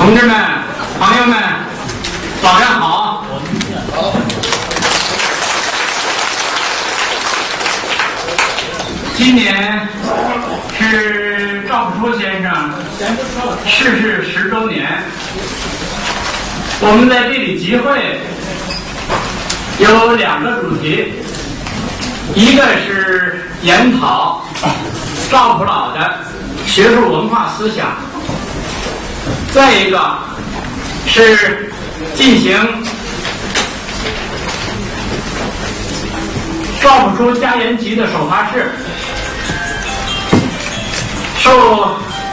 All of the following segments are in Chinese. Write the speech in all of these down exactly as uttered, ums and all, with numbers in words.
同志们、朋友们，早上好！ 好。 今年是赵朴初先生逝世十周年，我们在这里集会有两个主题，一个是研讨赵朴老的学术文化思想，再一个是进行赵朴初家园集的首发式。受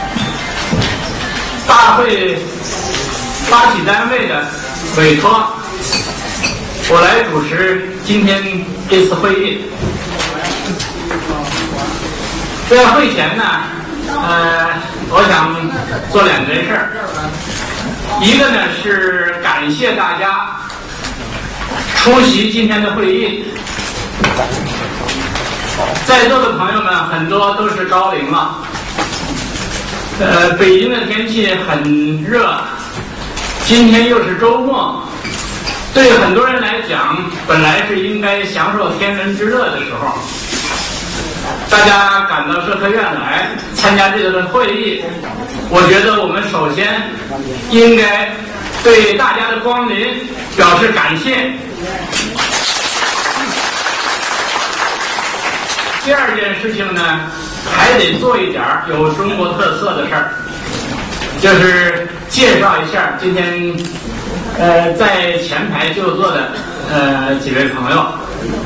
大会发起单位的委托，我来主持今天这次会议。在会前呢，呃，我想做两件事儿，一个呢是感谢大家出席今天的会议。在座的朋友们很多都是高龄了。呃，北京的天气很热，今天又是周末，对很多人来讲，本来是应该享受天伦之乐的时候，大家赶到社科院来参加这个会议，我觉得我们首先应该对大家的光临表示感谢。第二件事情呢，还得做一点有中国特色的事儿，就是介绍一下今天呃在前排就坐的呃几位朋友。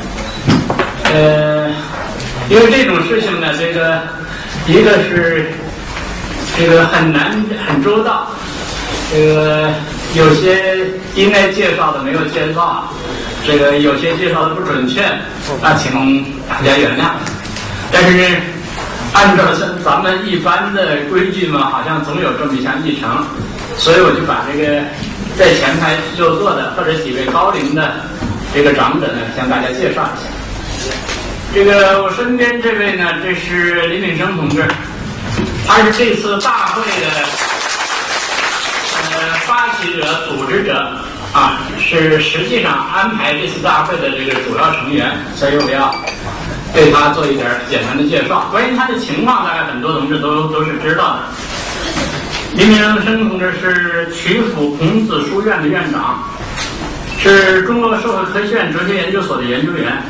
呃，因为这种事情呢，这个一个是这个很难很周到，这个有些应该介绍的没有介绍，这个有些介绍的不准确，那请大家原谅。但是按照咱们一般的规矩嘛，好像总有这么一项议程，所以我就把这个在前排就坐的或者几位高龄的这个长者呢，向大家介绍一下。这个我身边这位呢，这是林炳生同志，他是这次大会的呃发起者、组织者啊，是实际上安排这次大会的这个主要成员，所以我要对他做一点简单的介绍。关于他的情况，大概很多同志都都是知道的。林炳生同志是曲阜孔子书院的院长，是中国社会科学院哲学研究所的研究员。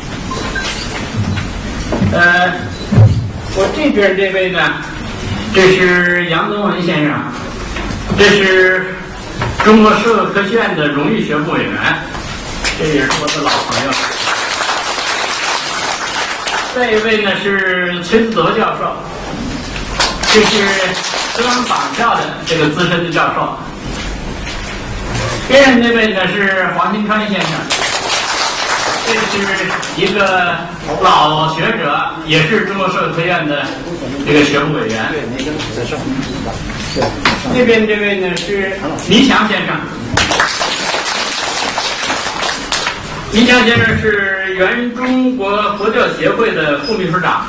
呃，我这边这位呢，这是杨宗文先生，这是中国社会科学院的荣誉学部委员，这也是我的老朋友。再一位呢是崔子德教授，这是中央党校的这个资深的教授。边上这位呢是黄新川先生，这是一个老学者，也是中国社会科学院的这个学部委员。这边这位呢是倪强先生。倪强先生是原中国佛教协会的副秘书长。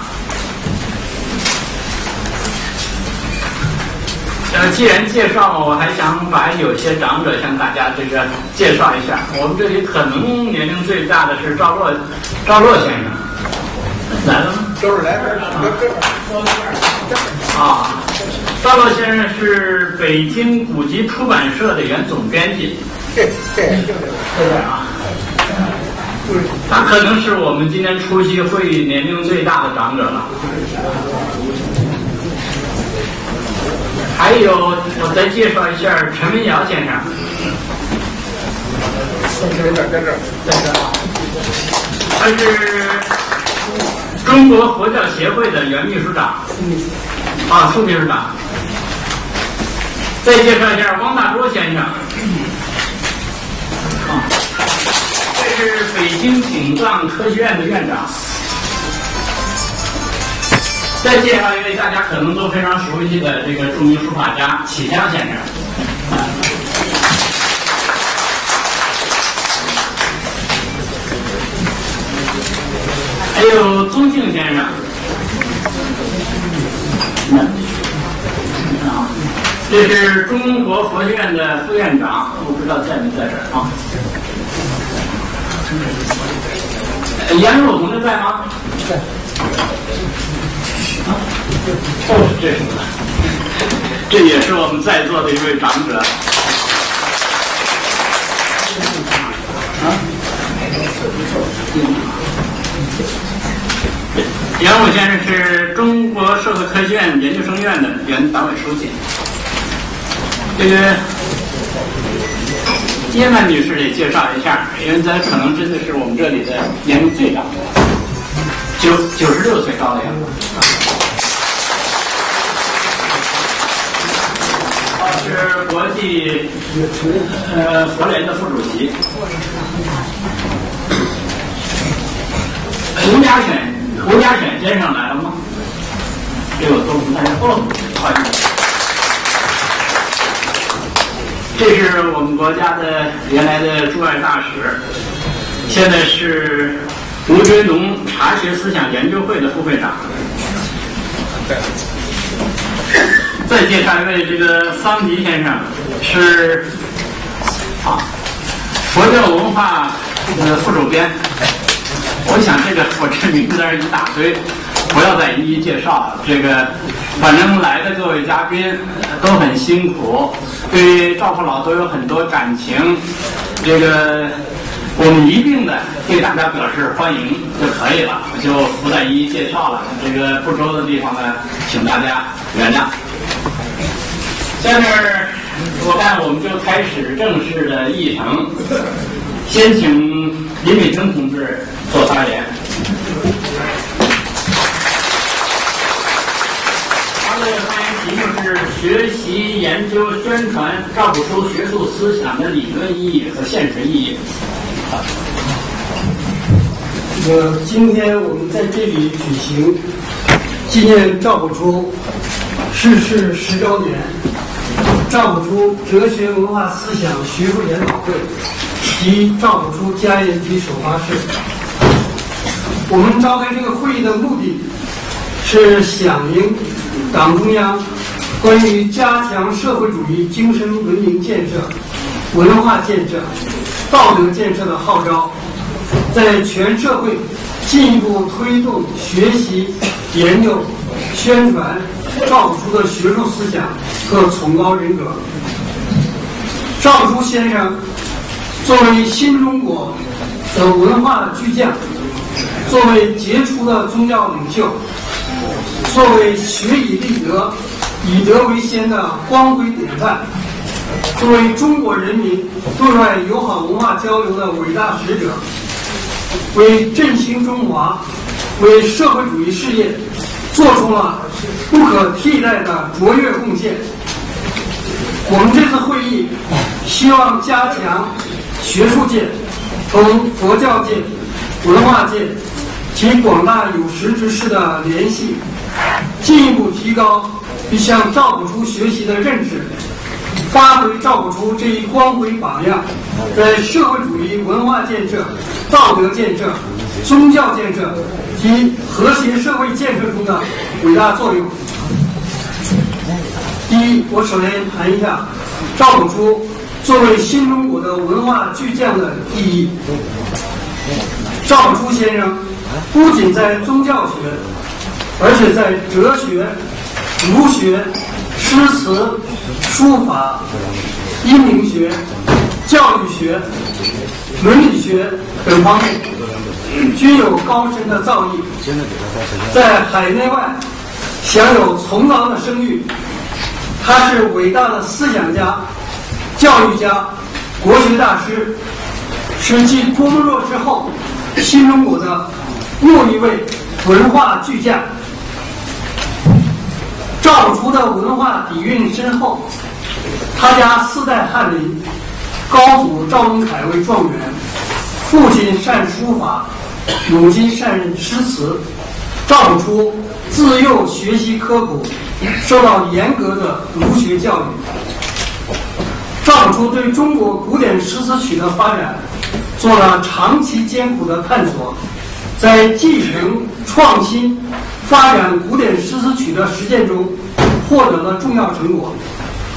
呃，既然介绍，我还想把有些长者向大家这个介绍一下。我们这里可能年龄最大的是赵洛，赵洛先生来了吗？ 都是来这儿啊，赵洛先生是北京古籍出版社的原总编辑。 对对对啊。他可能是我们今天出席会议年龄最大的长者了。还有，我再介绍一下陈文尧先生。 在这儿，在这儿， 在这儿。他是中国佛教协会的原秘书长，啊，副秘书长。再介绍一下汪大洲先生。啊。这是北京景藏科学院的院长。再介绍一位大家可能都非常熟悉的这个著名书法家启江先生。还有宗庆先生。 这是中国佛学院的副院长，我不知道在没在这儿啊。杨若同志在吗？ 在。 啊，哦，这是呢，这也是我们在座的一位长者。啊，杨武先生是中国社会科学院研究生院的原党委书记。这个叶曼女士也介绍一下，因为咱可能真的是我们这里的年龄最长的，九九十六岁高的样子。他是国际呃佛联的副主席。吴家选，吴家选先生来了吗？这个都不太哦，欢迎。这是我们国家的原来的驻外大使，现在是吴觉农茶学思想研究会的副会长。再介绍一位，这个桑吉先生是啊佛教文化呃副主编。我想这个我这名字一大堆，不要再一一介绍了。这个反正来的各位嘉宾都很辛苦，对赵父老都有很多感情，这个我们一并的对大家表示欢迎就可以了，我就不再一一介绍了。这个不周的地方呢，请大家原谅。下面我看我们就开始正式的议程，先请林美珍同志做发言。他的发言题目是学习研究宣传赵朴初学术思想的理论意义和现实意义。 呃，今天我们在这里举行纪念赵朴初逝世十周年，赵朴初哲学文化思想学术研讨会及赵朴初家园及首发式。我们召开这个会议的目的是响应党中央关于加强社会主义精神文明建设、文化建设、道德建设的号召，在全社会进一步推动学习、研究、宣传赵朴初的学术思想和崇高人格。赵朴初先生作为新中国的文化巨匠，作为杰出的宗教领袖，作为学以立德、以德为先的光辉典范，作为中国人民对外友好文化交流的伟大使者，为振兴中华、为社会主义事业做出了不可替代的卓越贡献。我们这次会议希望加强学术界同佛教界、文化界及广大有识之士的联系，进一步提高并向赵朴初学习的认识，发挥赵朴初这一光辉榜样在社会主义文化建设、道德建设、宗教建设及和谐社会建设中的伟大作用。第一，我首先谈一下赵朴初作为新中国的文化巨匠的意义。赵朴初先生不仅在宗教学，而且在哲学、儒学、诗词、书法、阴明学、教育学、伦理学等方面均有高深的造诣，在海内外享有崇高的声誉。他是伟大的思想家、教育家、国学大师，是继郭沫若之后新中国的又一位文化巨匠。赵朴初的文化底蕴深厚，他家四代翰林，高祖赵孟闿为状元，父亲善书法，母亲善诗词。赵朴初自幼学习刻苦，受到严格的儒学教育。赵朴初对中国古典诗词曲的发展做了长期艰苦的探索，在继承、创新、发展古典诗词曲的实践中获得了重要成果。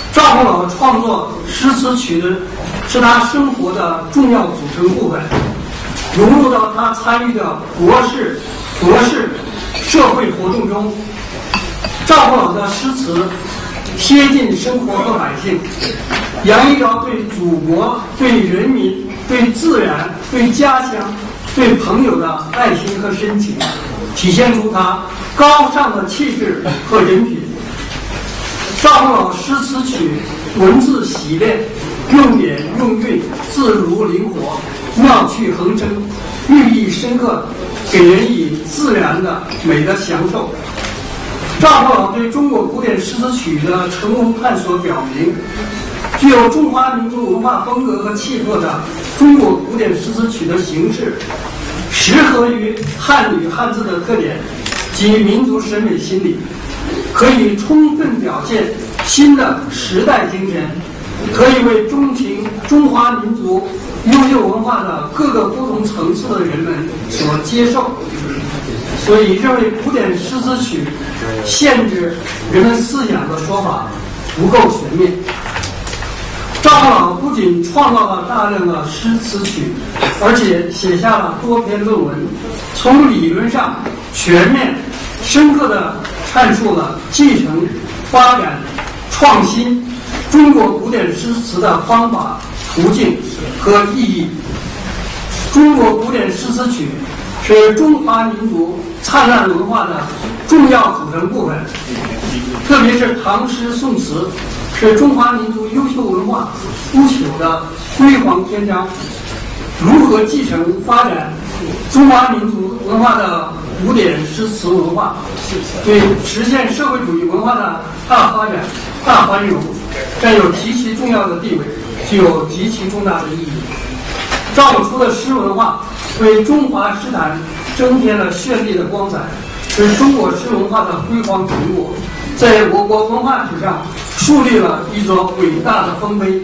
赵孟铙创作诗词曲的是他生活的重要组成部分，融入到他参与的国事、国事、社会活动中。赵孟铙的诗词贴近生活和百姓，洋溢着对祖国、对人民、对自然、对家乡、对朋友的爱心和深情，体现出他高尚的气质和人品。赵孟铙诗词曲文字洗练，用典用韵自如灵活，妙趣横生，寓意深刻，给人以自然的美的享受。赵孟铙对中国古典诗词曲的成功探索表明，具有中华民族文化风格和气魄的中国古典诗词曲的形式，适合于汉语汉字的特点及民族审美心理，可以充分表现新的时代精神，可以为钟情中华民族优秀文化的各个不同层次的人们所接受。所以认为古典诗词曲限制人们思想的说法不够全面。赵孟铙不仅创造了大量的诗词曲，而且写下了多篇论文，从理论上全面深刻地阐述了继承、发展、创新中国古典诗词的方法、途径和意义。中国古典诗词曲是中华民族灿烂文化的重要组成部分，特别是唐诗宋词是中华民族优秀文化不朽的辉煌篇章。如何继承发展中华民族文化的古典诗词文化，对实现社会主义文化的大发展、大繁荣占有极其重要的地位，具有极其重大的意义。赵孟铙的诗文化为中华诗坛增添了绚丽的光彩，是中国诗文化的辉煌成果，在我国文化史上树立了一座伟大的丰碑。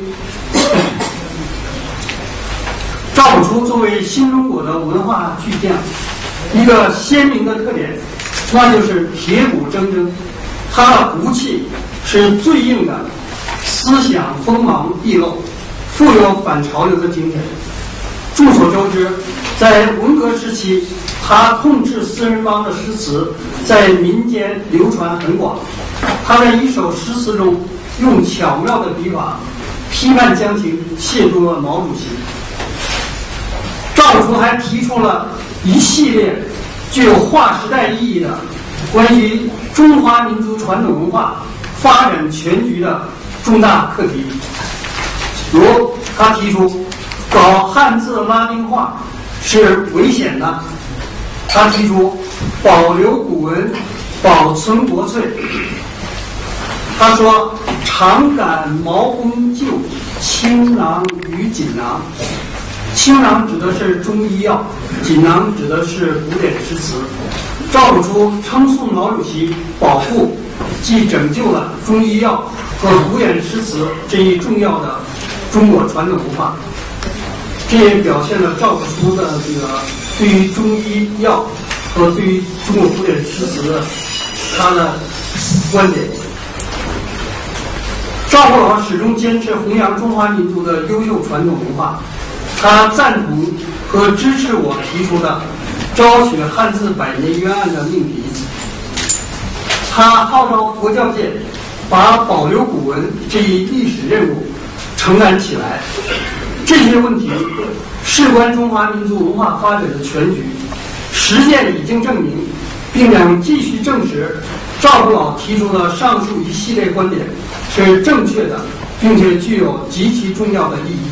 赵孟铙作为新中国的文化巨匠，一个鲜明的特点，那就是铁骨铮铮。他的骨气是最硬的，思想锋芒毕露，富有反潮流的精神。众所周知，在文革时期，他痛斥四人帮的诗词在民间流传很广。他在一首诗词中用巧妙的笔法批判江青，亵渎了毛主席。赵孟铙还提出了一系列具有划时代意义的关于中华民族传统文化发展全局的重大课题，如他提出搞汉字拉丁化是危险的，他提出保留古文，保存国粹。他说常感毛公旧，倾囊与锦囊。倾囊指的是中医药，锦囊指的是古典诗词。赵孟铙称颂毛主席保护既拯救了中医药和古典诗词这一重要的中国传统文化，这也表现了赵孟铙的这个对于中医药和对于中国古典诗词的他的观点。赵孟铙始终坚持弘扬中华民族的优秀传统文化，他赞同和支持我提出的昭雪汉字百年冤案的命题。他号召佛教界把保留古文这一历史任务承担起来。这些问题事关中华民族文化发展的全局，实践已经证明，并将继续证实赵孟铙提出的上述一系列观点是正确的，并且具有极其重要的意义。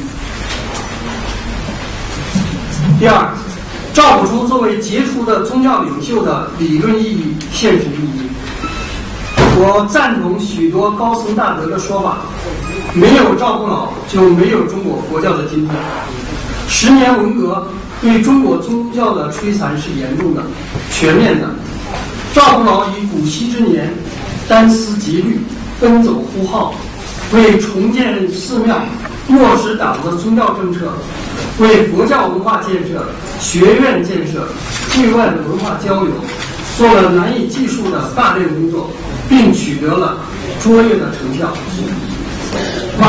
第二，赵孟铙作为杰出的宗教领袖的理论意义、现实意义，我赞同许多高僧大德的说法，没有赵孟铙就没有中国佛教的今天。十年文革对中国宗教的摧残是严重的、全面的。赵孟铙以古稀之年，单思极虑，奔走呼号，为重建寺庙、落实党的宗教政策，为佛教文化建设、学院建设、对外的文化交流做了难以计数的大量工作，并取得了卓越的成效。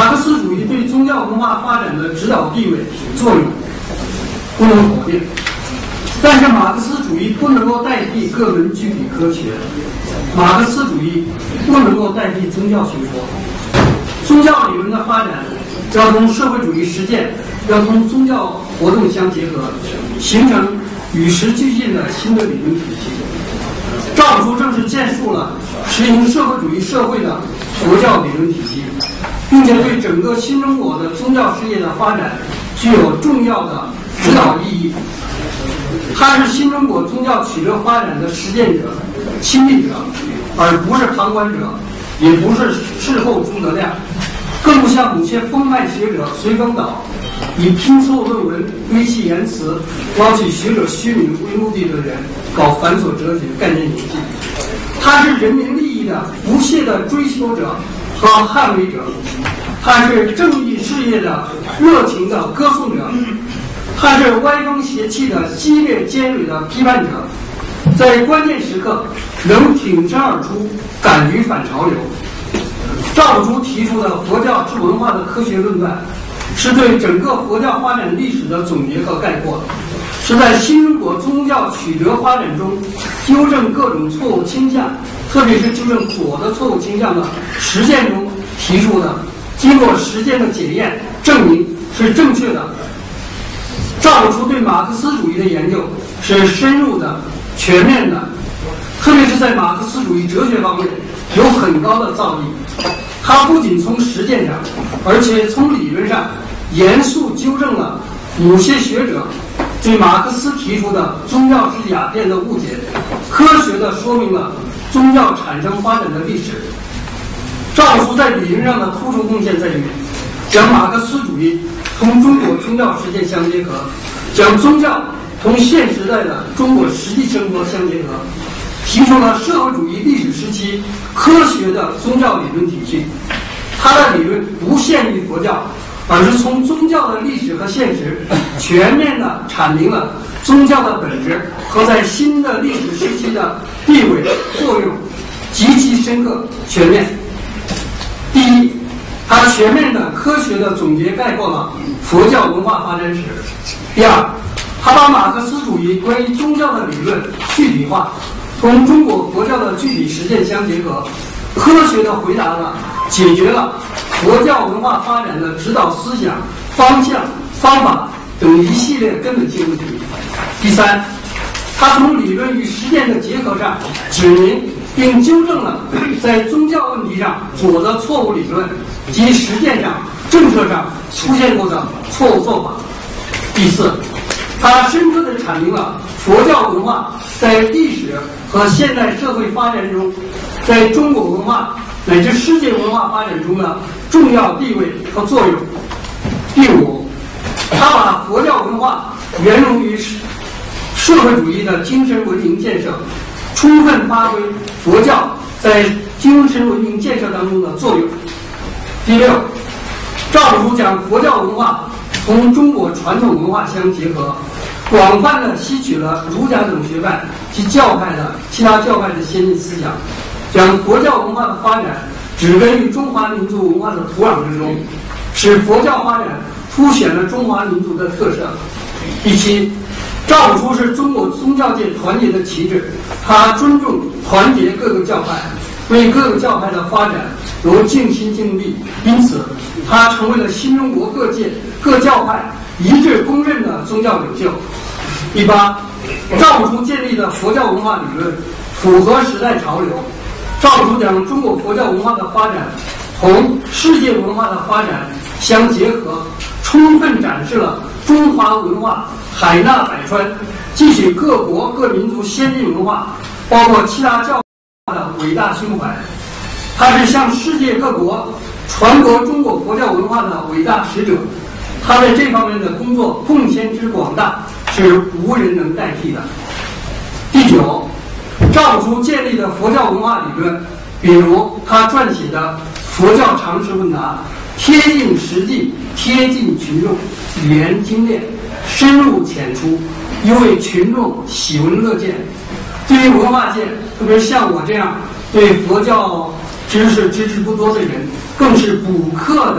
马克思主义对宗教文化发展的指导地位作用不能否定，但是马克思主义不能够代替各门具体科学，马克思主义不能够代替宗教学说。宗教理论的发展要同社会主义实践，要同宗教活动相结合，形成与时俱进的新的理论体系。赵朴初正是建树了实行社会主义社会的佛教理论体系，并且对整个新中国的宗教事业的发展具有重要的指导意义。他是新中国宗教取得发展的实践者、亲历者，而不是旁观者，也不是事后诸葛亮，更不像某些风派学者随风倒，以拼凑论文、堆砌言辞、捞取学者虚名为目的的人搞繁琐哲学概念游戏。他是人民利益的不懈的追求者和捍卫者，他是正义事业的热情的歌颂者，他是歪风邪气的激烈尖锐的批判者，在关键时刻能挺身而出，敢于反潮流。赵朴初提出的佛教之文化的科学论断，是对整个佛教发展历史的总结和概括，是在新中国宗教取得发展中纠正各种错误倾向，特别是纠正左的错误倾向的实践中提出的，经过实践的检验证明是正确的。赵朴初对马克思主义的研究是深入的、全面的，特别是在马克思主义哲学方面有很高的造诣。他不仅从实践上，而且从理论上严肃纠正了某些学者对马克思提出的宗教是鸦片的误解，科学地说明了宗教产生发展的历史。赵朴初在理论上的突出贡献在于将马克思主义同中国宗教实践相结合，将宗教同现时代的中国实际生活相结合，提出了社会主义历史时期科学的宗教理论体系。他的理论不限于佛教，而是从宗教的历史和现实全面地阐明了宗教的本质和在新的历史时期的地位作用，极其深刻全面。第一，他全面的科学的总结概括了佛教文化发展史。第二，他把马克思主义关于宗教的理论具体化，同中国佛教的具体实践相结合，科学地回答了、解决了佛教文化发展的指导思想、方向、方法等一系列根本性问题。第三，他从理论与实践的结合上指明并纠正了在宗教问题上左的错误理论及实践上、政策上出现过的错误做法。第四，他深刻地阐明了佛教文化在历史和现代社会发展中，在中国文化乃至世界文化发展中的重要地位和作用。第五，他把佛教文化圆融于社会主义的精神文明建设，充分发挥佛教在精神文明建设当中的作用。第六，赵朴初将佛教文化同中国传统文化相结合，广泛地吸取了儒家等学派及教派的其他教派的先进思想，将佛教文化的发展植根于中华民族文化的土壤之中，使佛教发展凸显了中华民族的特色。第七，赵朴初是中国宗教界团结的旗帜，他尊重团结各个教派，为各个教派的发展有尽心尽力，因此他成为了新中国各界各教派一致公认的宗教领袖。第八，赵朴初建立的佛教文化理论符合时代潮流。赵朴初将中国佛教文化的发展同世界文化的发展相结合，充分展示了中华文化海纳百川，汲取各国各民族先进文化，包括其他教派的伟大胸怀。他是向世界各国传播中国佛教文化的伟大使者，他在这方面的工作贡献之广大是无人能代替的。第九，赵朴初建立的佛教文化理论，比如他撰写的《佛教常识问答》，贴近实际，贴近群众，语言精炼，深入浅出，因为群众喜闻乐见。对于文化界，特别像我这样对佛教知识知之不多的人，更是补课的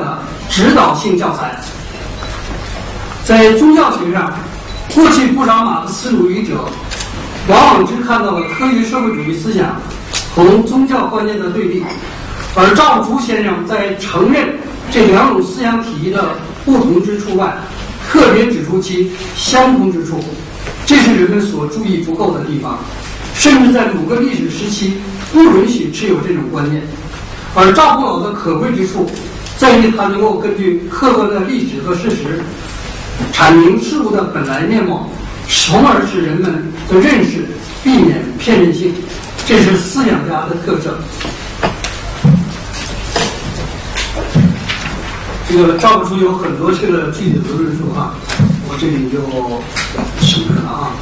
指导性教材。在宗教学上，过去不少马克思主义者往往只看到了科学社会主义思想同宗教观念的对立，而赵朴初先生在承认这两种思想体系的不同之处外，特别指出其相同之处，这是人们所注意不够的地方。甚至在某个历史时期不允许持有这种观念。而赵朴老的可贵之处在于他能够根据客观的历史和事实阐明事物的本来面貌，从而使人们的认识避免片面性，这是思想家的特色。这个赵朴初有很多这个具体的论述啊，我这里就省略了啊。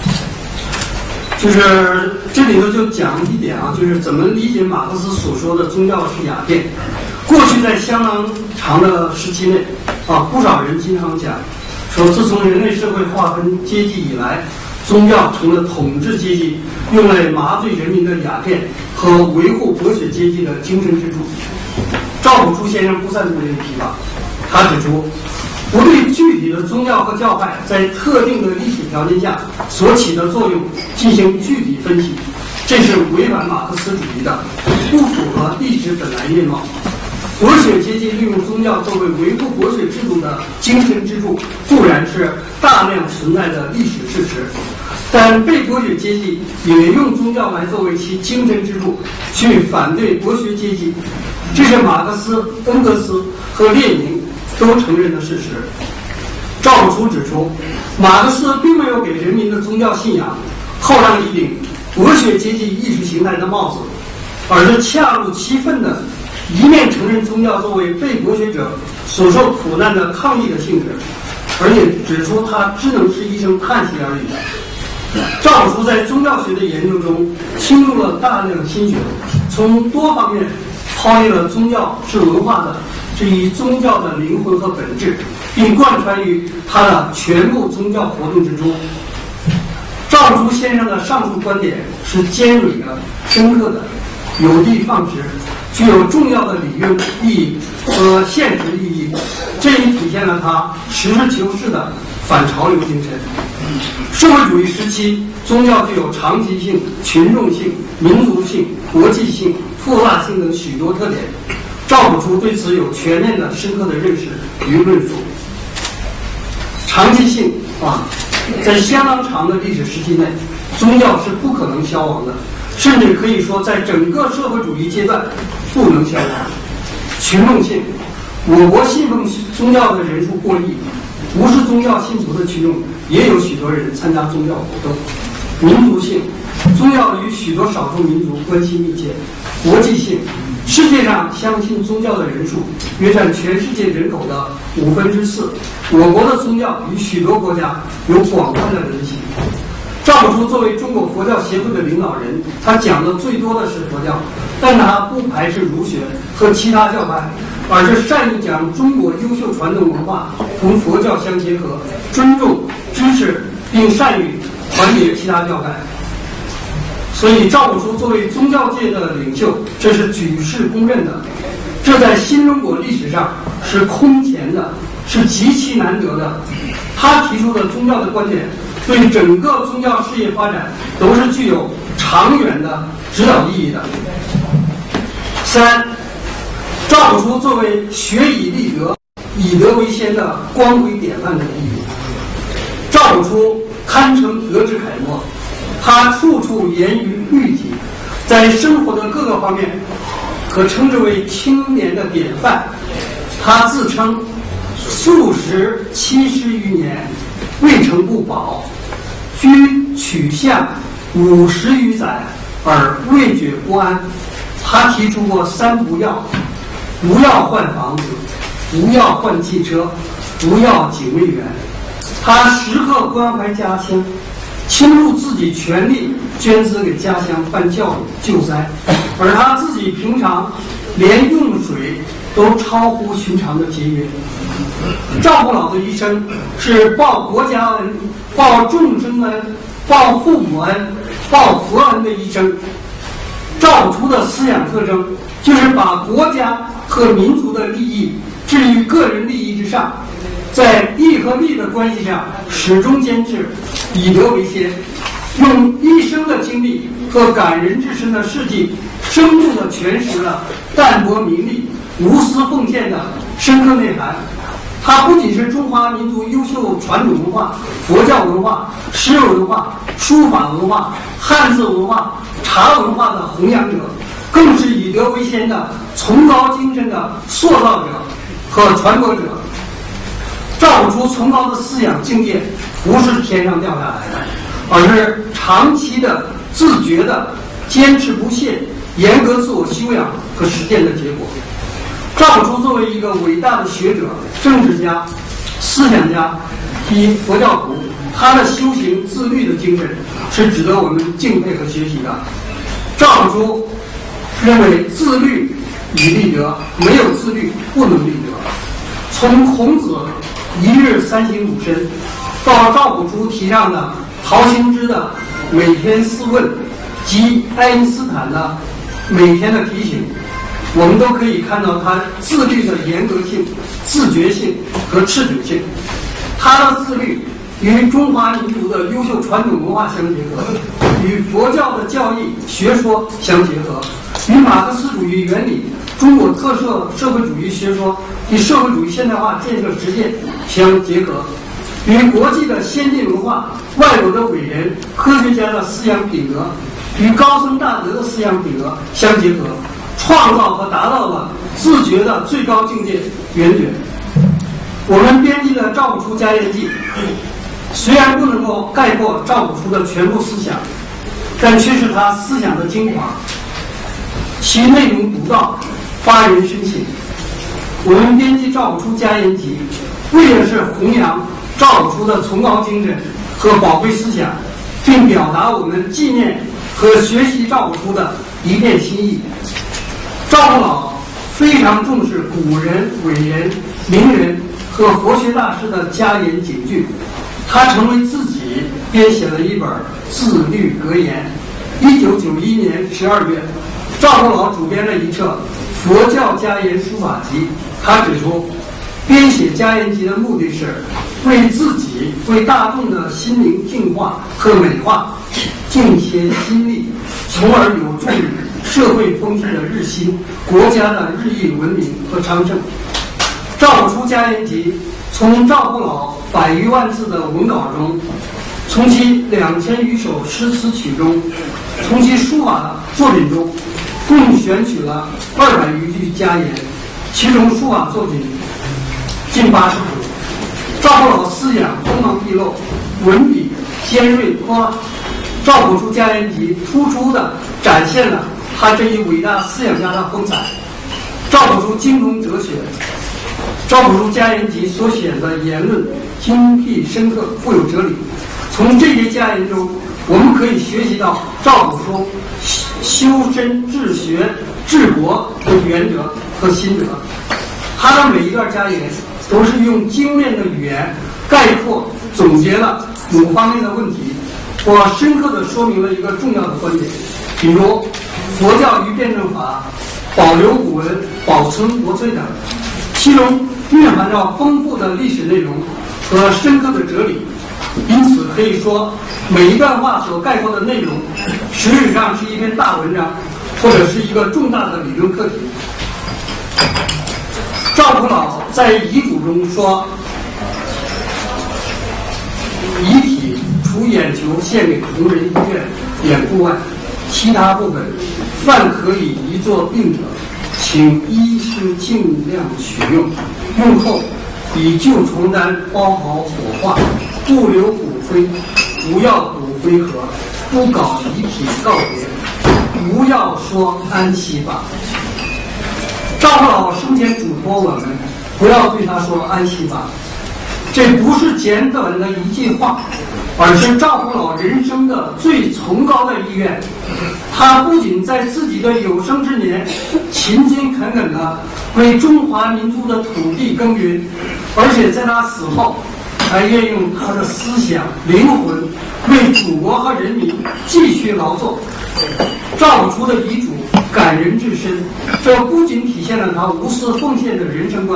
就是这里头就讲一点啊，就是怎么理解马克思所说的宗教是鸦片。过去在相当长的时期内啊，不少人经常讲说，自从人类社会划分阶级以来，宗教成了统治阶级用来麻醉人民的鸦片和维护博学阶级的精神支柱。赵朴初先生不赞同这个提法，他指出，不对具体的宗教和教派在特定的历史条件下所起的作用进行具体分析，这是违反马克思主义的，不符合历史本来面貌。博学阶级利用宗教作为维护博学制度的精神支柱，固然是大量存在的历史事实，但被博学阶级也用宗教来作为其精神支柱去反对博学阶级，这是马克思、恩格斯和列宁都承认的事实。赵朴初指出，马克思并没有给人民的宗教信仰扣上一顶博学阶级意识形态的帽子，而是恰如其分的一面承认宗教作为被博学者所受苦难的抗议的性质，而且指出它只能是一声叹息而已。赵朴初在宗教学的研究中倾注了大量心血，从多方面抛弃了宗教是文化的这一宗教的灵魂和本质，并贯穿于他的全部宗教活动之中。赵朴初先生的上述观点是尖锐的、深刻的、有的放矢，具有重要的理论意义和现实意义，这也体现了他实事求是的反潮流精神。社会主义时期，宗教具有长期性、群众性、民族性、国际性、复杂性等许多特点。赵朴初对此有全面的、深刻的认识与论述。长期性啊，在相当长的历史时期内，宗教是不可能消亡的，甚至可以说在整个社会主义阶段不能消亡。群众性，我国信奉宗教的人数过亿，不是宗教信徒的群众也有许多人参加宗教活动。民族性，宗教与许多少数民族关系密切。国际性，世界上相信宗教的人数约占全世界人口的五分之四，我国的宗教与许多国家有广泛的联系。赵朴初作为中国佛教协会的领导人，他讲的最多的是佛教，但他不排斥儒学和其他教派，而是善于将中国优秀传统文化同佛教相结合，尊重、支持并善于团结其他教派。所以赵朴初作为宗教界的领袖，这是举世公认的，这在新中国历史上是空前的，是极其难得的。他提出的宗教的观点对整个宗教事业发展都是具有长远的指导意义的。三，赵朴初作为学以立德、以德为先的光辉典范的意义。赵朴初堪称德之楷模，他处处严于律己，在生活的各个方面可称之为青年的典范。他自称素食七十余年，未尝不饱，居取向五十余载，而未觉不安。他提出过三不要：不要换房子，不要换汽车，不要警卫员。他时刻关怀家乡，倾注自己全力捐资给家乡办教育救灾，而他自己平常连用水都超乎寻常的节约。赵朴老的一生是报国家恩、报众生恩、报父母恩、报佛恩的一生。赵朴初的思想特征就是把国家和民族的利益置于个人利益之上，在义和利的关系上始终坚持以德为先，用一生的经历和感人至深的事迹，生动地诠释了淡泊名利、无私奉献的深刻内涵。它不仅是中华民族优秀传统文化、佛教文化、诗文化、书法文化、汉字文化、茶文化的弘扬者，更是以德为先的崇高精神的塑造者和传播者。赵朴初崇高的思想境界不是天上掉下来的，而是长期的自觉的坚持不懈、严格自我修养和实践的结果。赵朴初作为一个伟大的学者、政治家、思想家及佛教徒，他的修行自律的精神是值得我们敬佩和学习的。赵朴初认为自律以立德，没有自律不能立德。从孔子一日三省吾身，到赵朴初提倡的陶行知的每天四问，及爱因斯坦的每天的提醒，我们都可以看到他自律的严格性、自觉性和持久性。他的自律与中华民族的优秀传统文化相结合，与佛教的教义学说相结合，与马克思主义原理、中国特色社会主义学说与社会主义现代化建设实践相结合，与国际的先进文化、外国的伟人、科学家的思想品格与高僧大德的思想品格相结合，创造和达到了自觉的最高境界圆觉。我们编辑的《赵朴初家言记》，虽然不能够概括赵朴初的全部思想，但却是他思想的精华，其内容独到，发人深省。我们编辑《赵朴初家言集》，为的是弘扬赵朴初的崇高精神和宝贵思想，并表达我们纪念和学习赵朴初的一片心意。赵朴老非常重视古人、伟人、名人和佛学大师的家言警句，他成为自己编写了一本自律格言。一九九一年十二月，赵朴老主编了一册《佛教家言书法集》。他指出，编写家言集的目的是为自己、为大众的心灵净化和美化尽些心力，从而有助于社会风气的日新，国家的日益文明和昌盛。赵朴初家言集从赵朴老百余万字的文稿中，从其两千余首诗词曲中，从其书法作品中，共选取了二百余句家言，其中书法作品近八十部。赵朴老思想锋芒毕露，文笔尖锐脱辣。赵朴初家言集突出地展现了他这一伟大思想家的风采。赵朴初精通哲学，赵朴初家言集所写的言论精辟深刻，富有哲理。从这些家言中，我们可以学习到赵朴初修身治学治国的原则和心得。他的每一段家言都是用精炼的语言概括总结了某方面的问题，或深刻地说明了一个重要的观点，比如佛教与辩证法、保留古文、保存国粹等，其中蕴含着丰富的历史内容和深刻的哲理。因此可以说，每一段话所概括的内容实质上是一篇大文章，或者是一个重大的理论课题。赵朴老在遗嘱中说，遗体除眼球献给同仁医院眼部外，其他部分凡可以移作病者，请医师尽量取用，用后以旧床单包好火化，不留骨灰，不要骨灰盒，不搞遗体告别，不要说安息吧。赵朴老生前嘱托我们，不要对他说安息吧。这不是简短的一句话，而是赵朴老人生的最崇高的意愿。他不仅在自己的有生之年勤勤恳恳地为中华民族的土地耕耘，而且在他死后还愿用他的思想灵魂为祖国和人民继续劳作。赵朴初的遗嘱感人至深，这不仅体现了他无私奉献的人生观，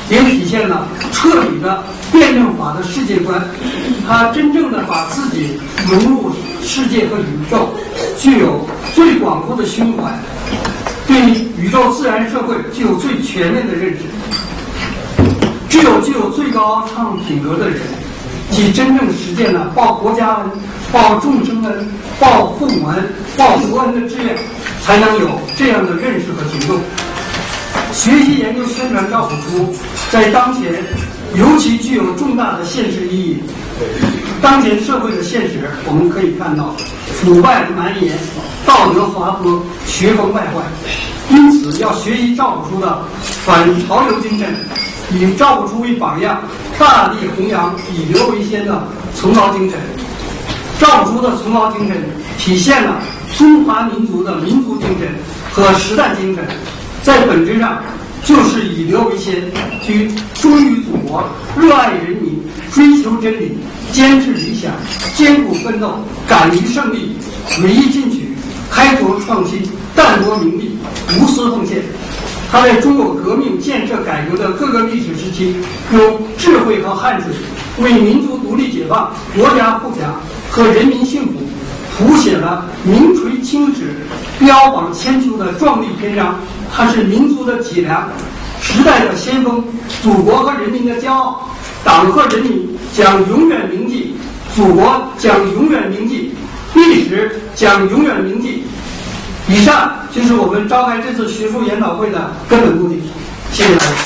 也体现了彻底的辩证法的世界观。他真正的把自己融入世界和宇宙，具有最广阔的胸怀，对宇宙自然社会具有最全面的认识。只有具有最高尚品格的人，即真正实践了报国家恩、报众生恩、报父母恩、报国恩的志愿，才能有这样的认识和行动。学习研究宣传赵朴初，在当前尤其具有重大的现实意义。当前社会的现实，我们可以看到腐败蔓延、道德滑坡、学风败坏。因此，要学习赵朴初的反潮流精神，以赵朴初为榜样，大力弘扬以刘为先的崇高精神。赵朴初的崇高精神体现了中华民族的民族精神和实干精神，在本质上就是以刘为先，居忠于祖国、热爱人民、追求真理、坚持理想、艰苦奋斗、敢于胜利、委义进取、开拓创新、淡泊名利、无私奉献。他在中国革命、建设、改革的各个历史时期，用智慧和汗水，为民族独立解放、国家富强和人民幸福，谱写了名垂青史、标榜千秋的壮丽篇章。他是民族的脊梁，时代的先锋，祖国和人民的骄傲。党和人民将永远铭记，祖国将永远铭记，历史将永远铭记。以上就是我们召开这次学术研讨会的根本目的。谢谢大家。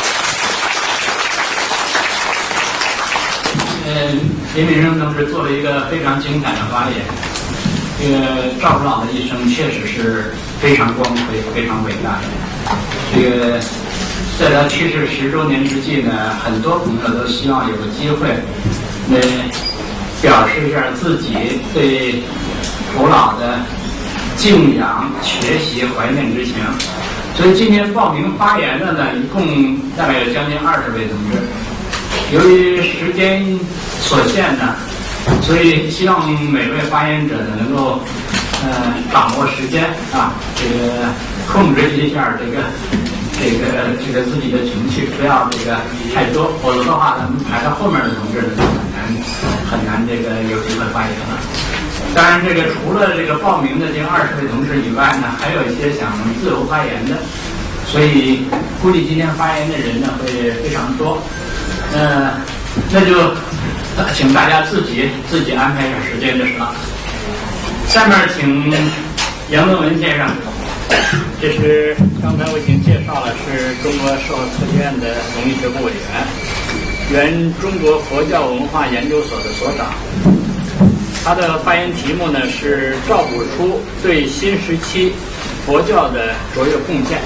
嗯，林炳生同志做了一个非常精彩的发言。这个赵朴老的一生确实是非常光辉、非常伟大的。这个在他去世十周年之际呢，很多朋友都希望有个机会，来表示一下自己对朴老的敬仰、学习、怀念之情。所以今天报名发言的呢，一共大概有将近二十位同志。由于时间所限呢，所以希望每位发言者呢能够呃掌握时间啊，这个控制一下这个这个这个自己的情绪，不要这个太多，否则的话，咱们排到后面的同志呢就很难很难这个有机会发言了。当然，这个除了这个报名的这二十位同志以外呢，还有一些想自由发言的，所以估计今天发言的人呢会非常多。呃，那就请大家自己自己安排一下时间就是了。下面请杨文文先生，这是刚才我已经介绍了，是中国社会科学院的农艺学部委员，原中国佛教文化研究所的所长。他的发言题目呢是赵朴初对新时期佛教的卓越贡献。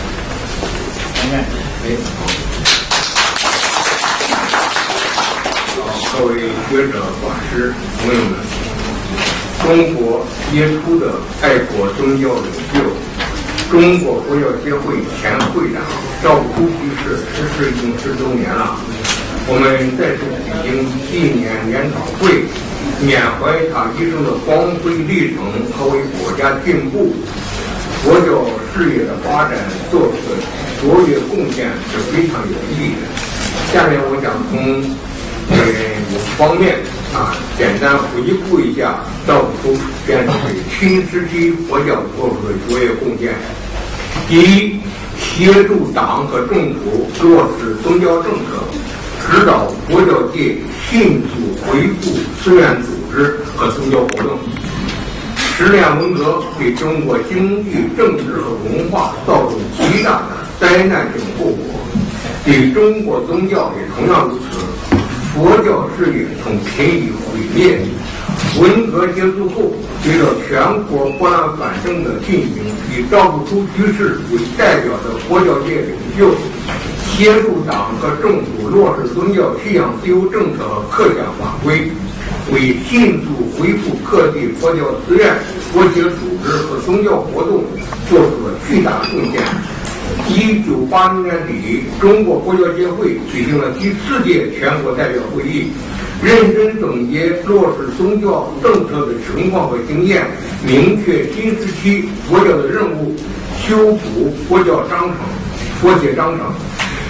各位学者、法师、朋友们，中国杰出的爱国宗教领袖、中国佛教协会前会长赵朴初去世，逝世已经十周年了。我们再次举行纪念研讨会，缅怀他一生的光辉历程和为国家进步、佛教事业的发展做出的卓越贡献是非常有意义的。下面我想从呃五方面啊，简单回顾一下赵朴初先生对新时期佛教做出的卓越贡献。第一，协助党和政府落实宗教政策，指导佛教界迅速恢复寺院组织和宗教活动。十年文革对中国经济、政治和文化造成极大的灾难性后果，对中国宗教也同样如此。佛教事业从贫于毁灭。文革结束后，随着全国拨乱反正的进行，以赵朴初居士为代表的佛教界领袖，协助党和政府落实宗教信仰自由政策和各项法规，为迅速恢复各地佛教寺院、佛学组织和宗教活动做出了巨大贡献。一九八零年底，中国佛教协会举行了第四届全国代表会议，认真总结落实宗教政策的情况和经验，明确新时期佛教的任务，修补佛教章程、佛学章程，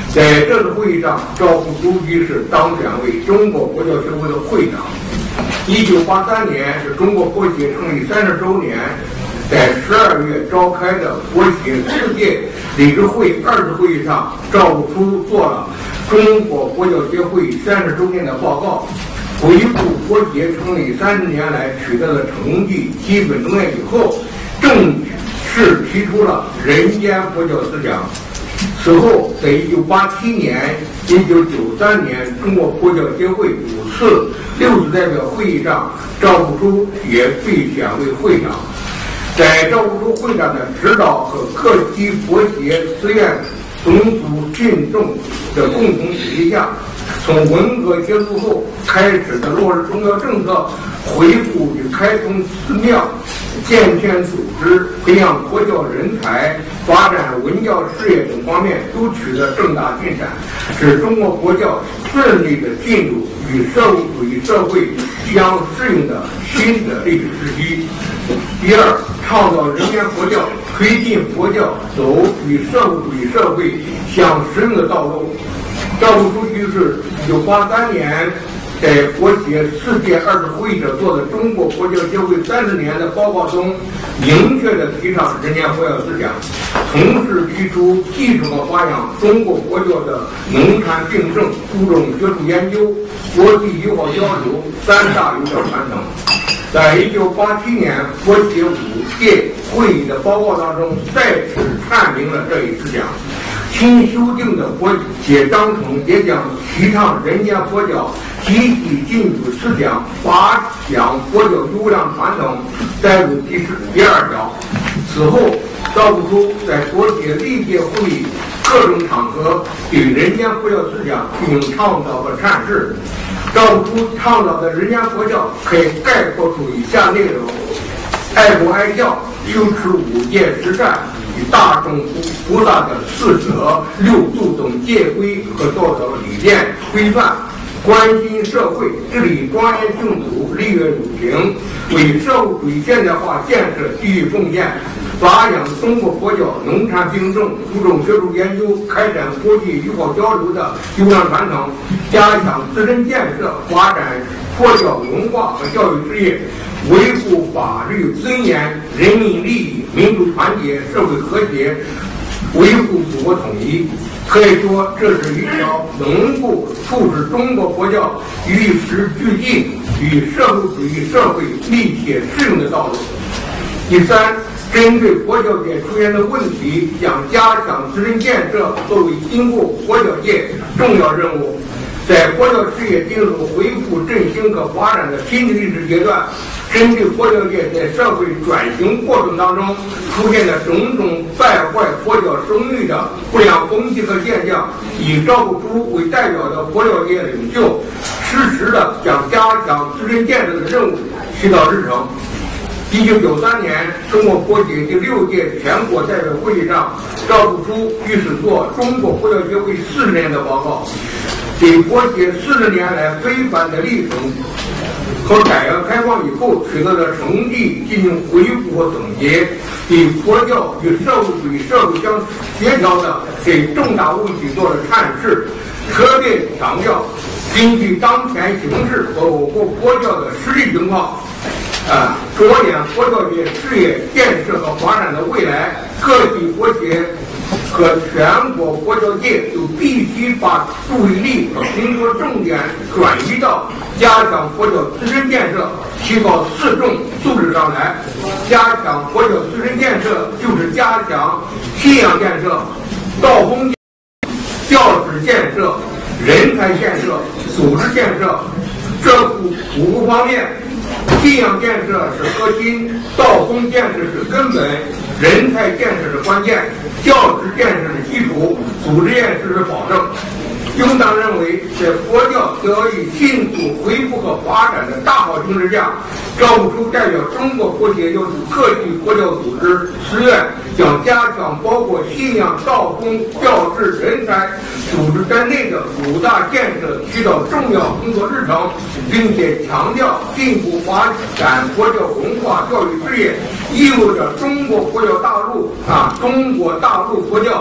在这次会议上，赵副书记是当选为中国佛教协会的会长。一九八三年是中国佛协成立三十周年，在十二月召开的佛协世界理事会二次会议上，赵副书做了中国佛教协会三十周年的报告，回顾佛协成立三十年来取得的成绩、基本宗旨以后，正式提出了人间佛教思想。此后，在一九八七年、一九九三年中国佛教协会五次、六次代表会议上，赵副书也被选为会长。在赵副书会长的指导和各级佛协寺院宗族信众的共同努力下，从文革结束后开始的落实宗教政策、恢复与开通寺庙、健全组织、培养佛教人才、发展文教事业等方面都取得重大进展，使中国佛教顺利地进入与社会主义社会相适应的新的历史时期。第二，创造人间佛教，推进佛教走与社会主义社会相适应的道路。赵副书记是一九八三年在佛协世界二次会议上做的中国佛教协会三十年的报告中，明确地提倡人间佛教思想，同时提出继承和发扬中国佛教的农禅并盛、注重学术研究、国际友好交流三大优良传承。在一九八七年佛协五届会议的报告当中，再次阐明了这一思想。新修订的佛协章程也将提倡人间佛教积极进步思想，发扬佛教优良传统，载入第十第二条。此后，赵副书在佛协历届会议各种场合对人间佛教思想进行倡导和阐释。赵副书倡导的人间佛教可以概括出以下内容：爱国爱教，修持五戒十善，以大众菩萨的四则、六度等戒规和道德理念规范，关心社会，致力庄严净土，立约主行，为社会主义现代化建设给予贡献，发扬中国佛教农禅并盛、注重学术研究、开展国际友好交流的优良传承，加强自身建设，发展佛教文化和教育事业，维护法律尊严、人民利益、民族团结、社会和谐，维护祖国统一。可以说，这是一条能够促使中国佛教与时俱进、与社会主义社会密切适应的道路。第三，针对佛教界出现的问题，将加强自身建设作为今后佛教界重要任务。在佛教事业进入恢复振兴和发展的新的历史阶段，针对佛教界在社会转型过程当中出现的种种败坏佛教声誉的不良风气和现象，以赵副书为代表的佛教界领袖，适时的将加强自身建设的任务提到日程。一九九三年，中国佛协第六届全国代表会议上，赵副书于是做中国佛教协会四十年的报告，给佛协四十年来非凡的历程和改革开放以后取得的成绩进行回顾和总结，给佛教与社会主义社会相协调的给重大问题做了阐释，特别强调根据当前形势和我国佛教的实际情况，啊，着眼佛教界事业建设和发展的未来，各级佛协和全国佛教界就必须把注意力和工作重点转移到加强佛教自身建设、提高四众素质上来。加强佛教自身建设，就是加强信仰建设、道风建设、教师建设、人才建设、组织建设这五五个方面。信仰建设是核心，道风建设是根本，人才建设是关键，教师建设是基础，组织建设是保证。应当认为，在佛教得以迅速恢复和发展的大好形势下，赵副书代表中国佛协要求各级佛教组织、寺院将加强包括信仰、道风、教师、人才、组织在内的五大建设提到重要工作日程，并且强调进一步发展佛教文化教育事业，意味着中国佛教大陆啊，中国大陆佛教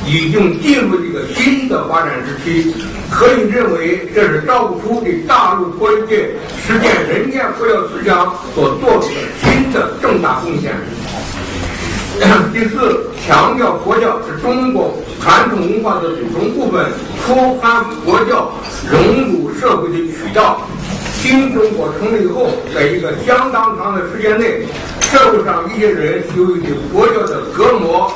已经进入一个新的发展时期，可以认为这是赵朴初对大陆佛界实践人间佛教思想所做出的新的重大贡献。第四，强调佛教是中国传统文化的组成部分，初攀佛教融入社会的渠道。新中国成立后，在一个相当长的时间内，社会上一些人由于对佛教的隔膜，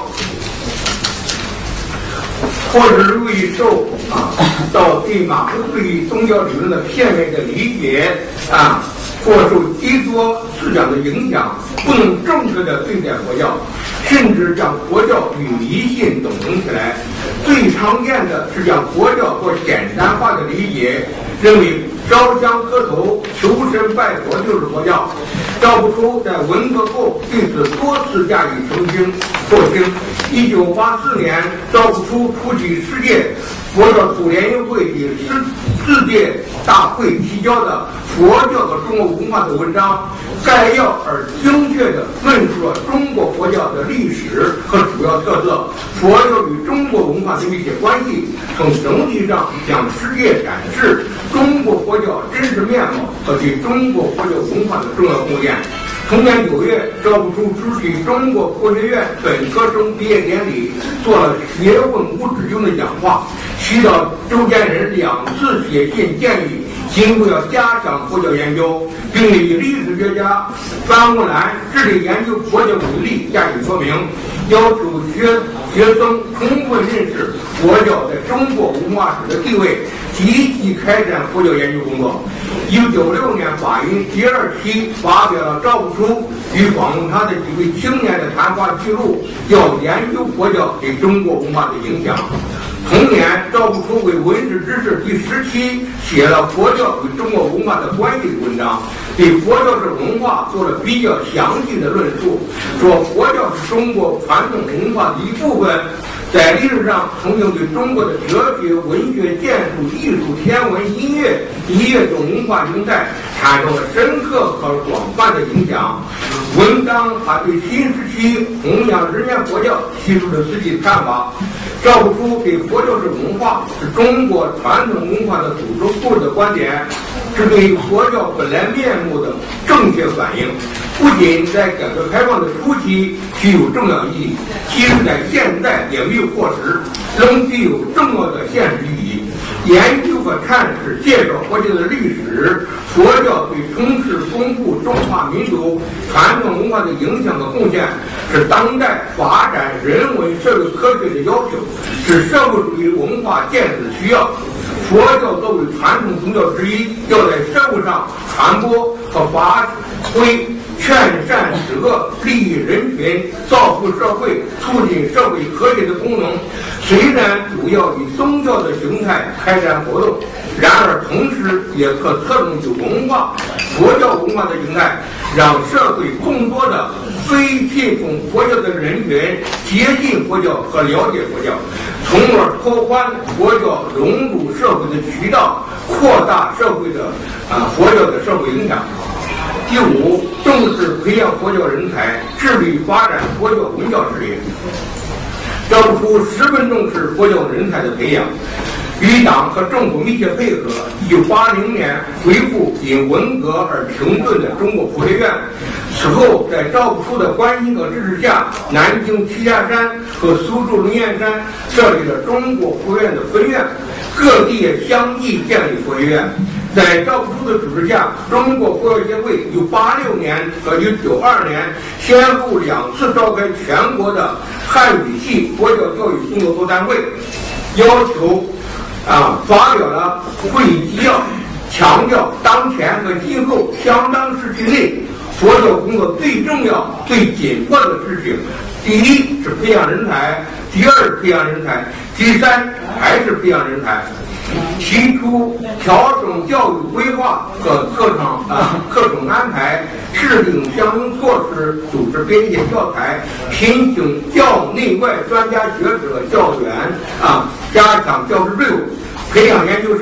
或者由于受啊到对马克思主义宗教理论的片面的理解啊，或受基督思想的影响，不能正确的对待佛教，甚至将佛教与迷信等同起来。最常见的是将佛教做简单化的理解，认为烧香磕头、求神拜佛就是佛教。赵朴初在文革后对此多次加以澄清澄清。一九八四年，赵朴初出席世界佛教祖联谊会第十四届大会提交的《佛教和中国文化》的文章，概要而精确地论述了中国佛教的历史和主要特色，佛教与中国文化的密切关系，从整体上向世界展示中国佛教真实面貌和对中国佛教文化的重要贡献。同年九月，赵朴初出席中国佛学院本科生毕业典礼，做了学问无止境的讲话，祈祷周建人两次写信建议今后要加强佛教研究，并以历史学家范木兰致力研究佛教为例加以说明，要求学学生充分认识佛教在中国文化史的地位，积极开展佛教研究工作。一九九六年，法音第二期发表了赵朴初与访问他的几位青年的谈话记录，要研究佛教对中国文化的影响。同年，赵朴初为《文史知识》第十期写了佛教与中国文化的关系的文章，对佛教是文化做了比较详细的论述，说佛教是中国传统文化的一部分，在历史上曾经对中国的哲学、文学、建筑、艺术、天文、音乐一乐种文化形态产生了深刻和广泛的影响。文章还对新时期弘扬人间佛教提出了自己的看法。赵朴初对佛教是文化，是中国传统文化的组成部分的观点，是对佛教本来面目的正确反映，不仅在改革开放的初期具有重要意义，其实在现在也未获实，仍具有重要的现实意义。研究和阐释介绍佛教的历史，佛教对充实丰富中华民族传统文化的影响和贡献，是当代发展人文社会科学的要求，是社会主义文化建设的需要。佛教作为传统宗教之一，要在社会上传播和发挥劝善止恶、利益人群、造福社会、促进社会和谐的功能。虽然主要以宗教的形态开展活动，然而同时也可侧重其文化、佛教文化的形态，让社会更多的非信奉佛教的人群接近佛教和了解佛教，从而拓宽佛教融入社会的渠道，扩大社会的啊佛教的社会影响。第五，重视培养佛教人才，致力发展佛教文教事业。赵朴初十分重视佛教人才的培养，与党和政府密切配合。一九八零年恢复因文革而停顿的中国佛学院，此后在赵朴初的关心和支持下，南京栖霞山和苏州龙岩山设立了中国佛学院的分院，各地也相继建立佛学院。在赵朴初的主持下，中国佛教协会于八六年和于九二年先后两次召开全国的汉语系佛教教育工作座谈会，要求啊发表了会议纪要，强调当前和今后相当时期内佛教工作最重要、最紧迫的事情，第一是培养人才，第二是培养人才，第三还是培养人才。提出调整教育规划和课程啊课程安排，制定相应措施，组织编写教材，聘请教内外专家学者、教员啊，加强教师队伍，培养研究生，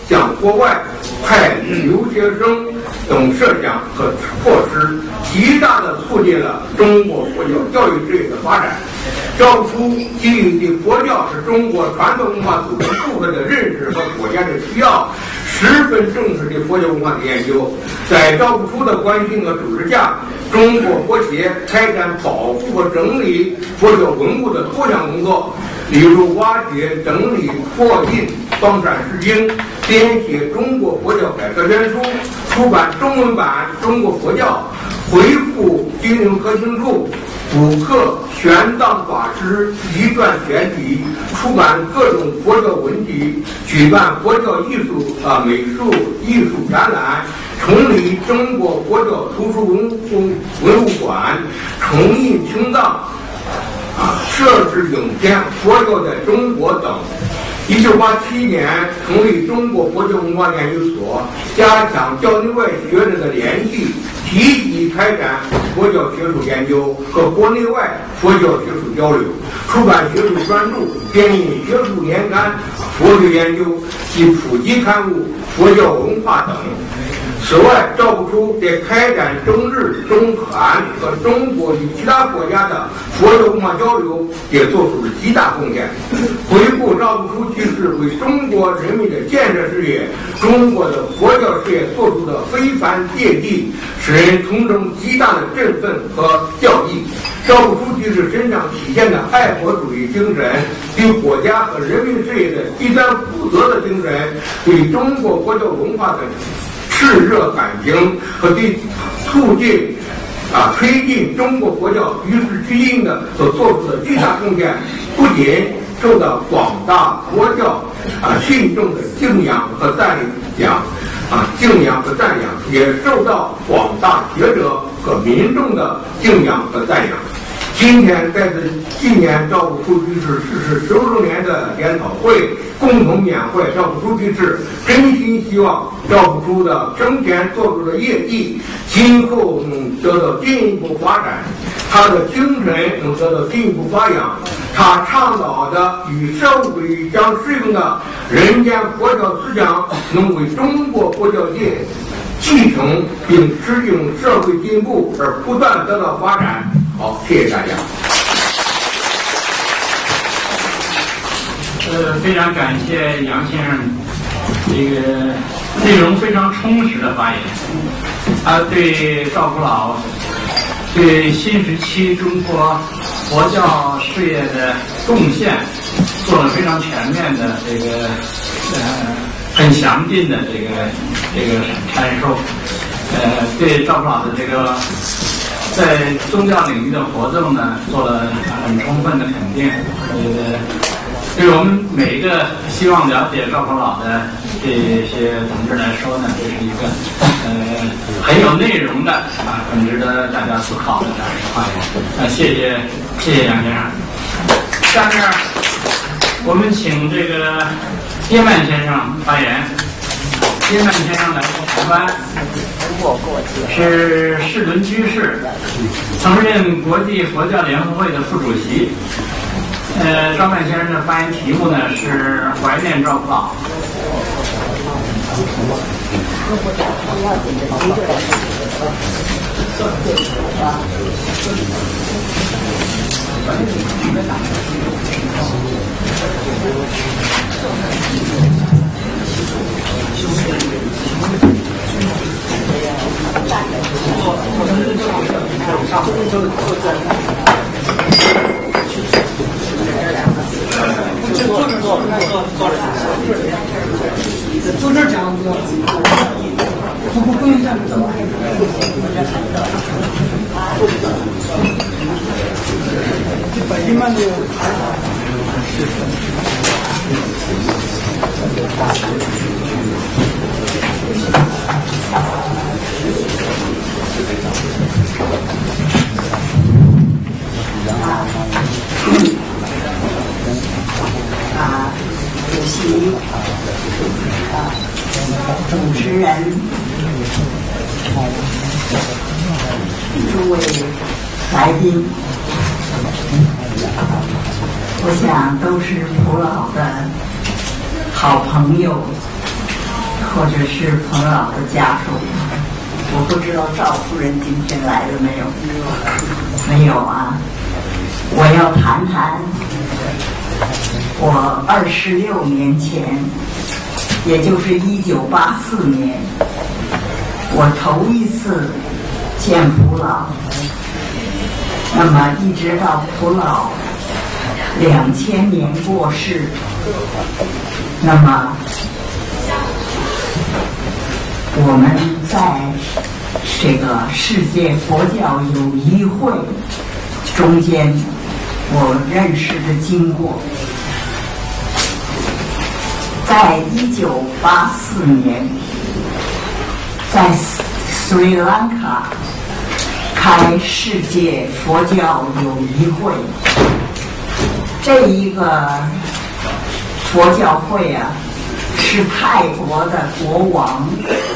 向国外派留学生等设想和措施，极大地促进了中国佛教教育事业的发展。教务处基于对佛教是中国传统文化组成部分的认识和国家的需要，十分重视对佛教文化的研究。在教务处的关心和组织下，中国佛协开展保护和整理佛教文物的多项工作，例如挖掘、整理、拓印、方善释经，编写《中国佛教改革全书》，出版中文版《中国佛教》，回复经营核心处，补课玄奘法师遗传全集，出版各种佛教文集，举办佛教艺术啊、美术艺术展览，重理中国佛教图书文物文物馆，重印青藏啊，设置影片《佛教在中国》等。一九八七年成立中国佛教文化研究所，加强教内外学者的联系，积极开展佛教学术研究和国内外佛教学术交流，出版学术专著，编印学术年刊《佛学研究》及普及刊物《佛教文化》等。此外，教务处对开展中日、中韩和中国与其他国家的佛教文化交流也做出了极大贡献。回顾教务处局势为中国人民的建设事业、中国的佛教事业做出的非凡业绩，使人从中极大的振奋和教益。教务处局势身上体现的爱国主义精神，对国家和人民事业的第三负责的精神，对中国佛教文化的炽热感情和对促进啊推进中国佛教与时俱进的所做出的巨大贡献，不仅受到广大佛教啊信众的敬仰和赞扬啊敬仰和赞扬，也受到广大学者和民众的敬仰和赞扬。今天在此纪念教务处局势逝世十五周年的研讨会，共同缅怀教务处局势，真心希望教务处的生前做出的业绩，今后能得到进一步发展，他的精神能得到进一步发扬，他倡导的与社会相适应的人间佛教思想能为中国佛教界继承并适应社会进步而不断得到发展。好，谢谢大家。 呃，非常感谢杨先生这个内容非常充实的发言，他对赵普老对新时期中国佛教事业的贡献做了非常全面的这个呃很详尽的这个这个阐述，呃，对赵普老的这个在宗教领域的活动呢，做了很充分的肯定。呃，对我们每一个希望了解赵普老的这些同志来说呢，这是一个呃很有内容的啊，很值得大家思考的这样一个发言。啊，谢谢谢谢杨先生。下面我们请这个叶曼先生发言。叶曼先生来自台湾，是世伦居士，曾任国际佛教联合会的副主席。呃，张曼先生的发言题目呢是怀念赵普老。 坐这儿讲，不不不用站着。这百斤慢的。 啊，主席，啊，主持人，诸位来宾，我想都是普老的好朋友， 或者是彭老的家属。我不知道赵夫人今天来了没有？没有啊。我要谈谈我二十六年前，也就是一九八四年，我头一次见蒲老。那么一直到蒲老两千年过世，那么我们在这个世界佛教友谊会中间，我认识的经过，在一九八四年，在斯里兰卡开世界佛教友谊会，这一个佛教会啊，是泰国的国王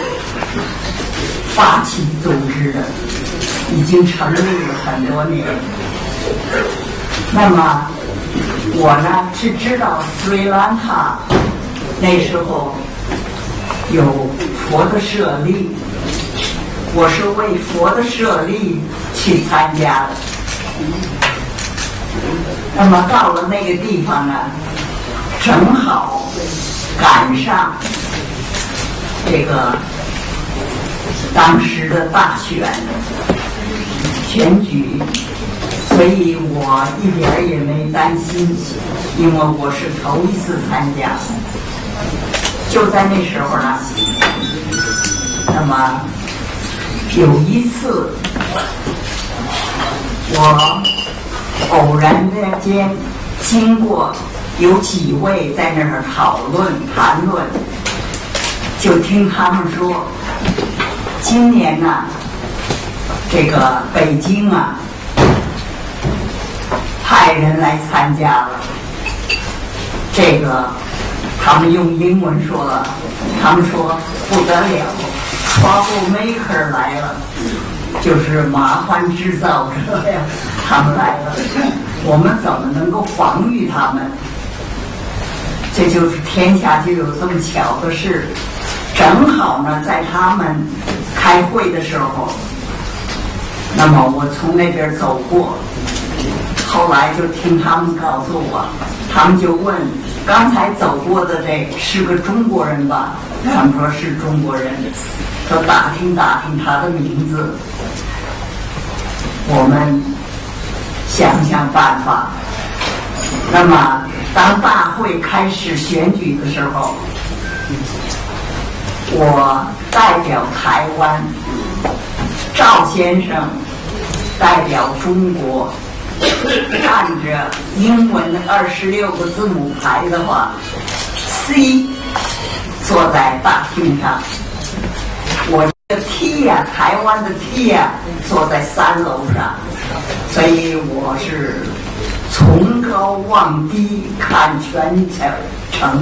发起组织的，已经成立了很多年。那么我呢是知道斯里兰卡那时候有佛的舍利，我是为佛的舍利去参加的。那么到了那个地方呢，正好赶上这个当时的大选选举，所以我一点也没担心，因为我是头一次参加。就在那时候呢，那么有一次我偶然间经过有几位在那儿讨论谈论，就听他们说，今年呢、啊，这个北京啊派人来参加了，这个他们用英文说了，他们说不得了 ，trouble maker 来了，就是麻烦制造者呀，他们来了，我们怎么能够防御他们？这就是天下就有这么巧的事，正好呢，在他们开会的时候，那么我从那边走过，后来就听他们告诉我，他们就问刚才走过的这是个中国人吧？他们说是中国人，说打听打听他的名字，我们想想办法。那么当大会开始选举的时候，我代表台湾，赵先生代表中国，看着英文的二十六个字母牌的话 ，C 坐在大厅上，我的 T 呀、啊，台湾的 T 呀、啊，坐在三楼上，所以我是从高望低看全程。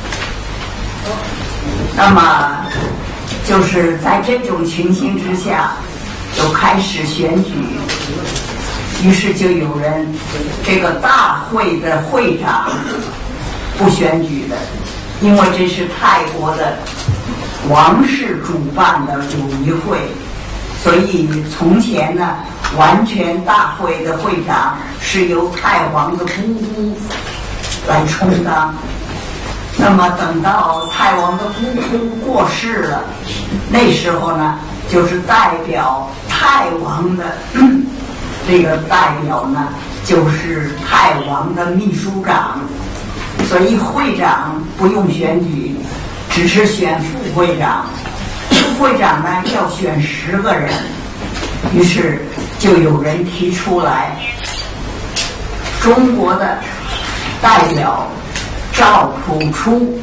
那么就是在这种情形之下，就开始选举。于是就有人，这个大会的会长不选举的，因为这是泰国的王室主办的友谊会，所以从前呢，完全大会的会长是由泰王的姑姑来充当。那么等到泰王的姑姑过世了，那时候呢，就是代表泰王的这个代表呢，就是泰王的秘书长，所以会长不用选举，只是选副会长。副会长呢要选十个人，于是就有人提出来，中国的代表赵朴初。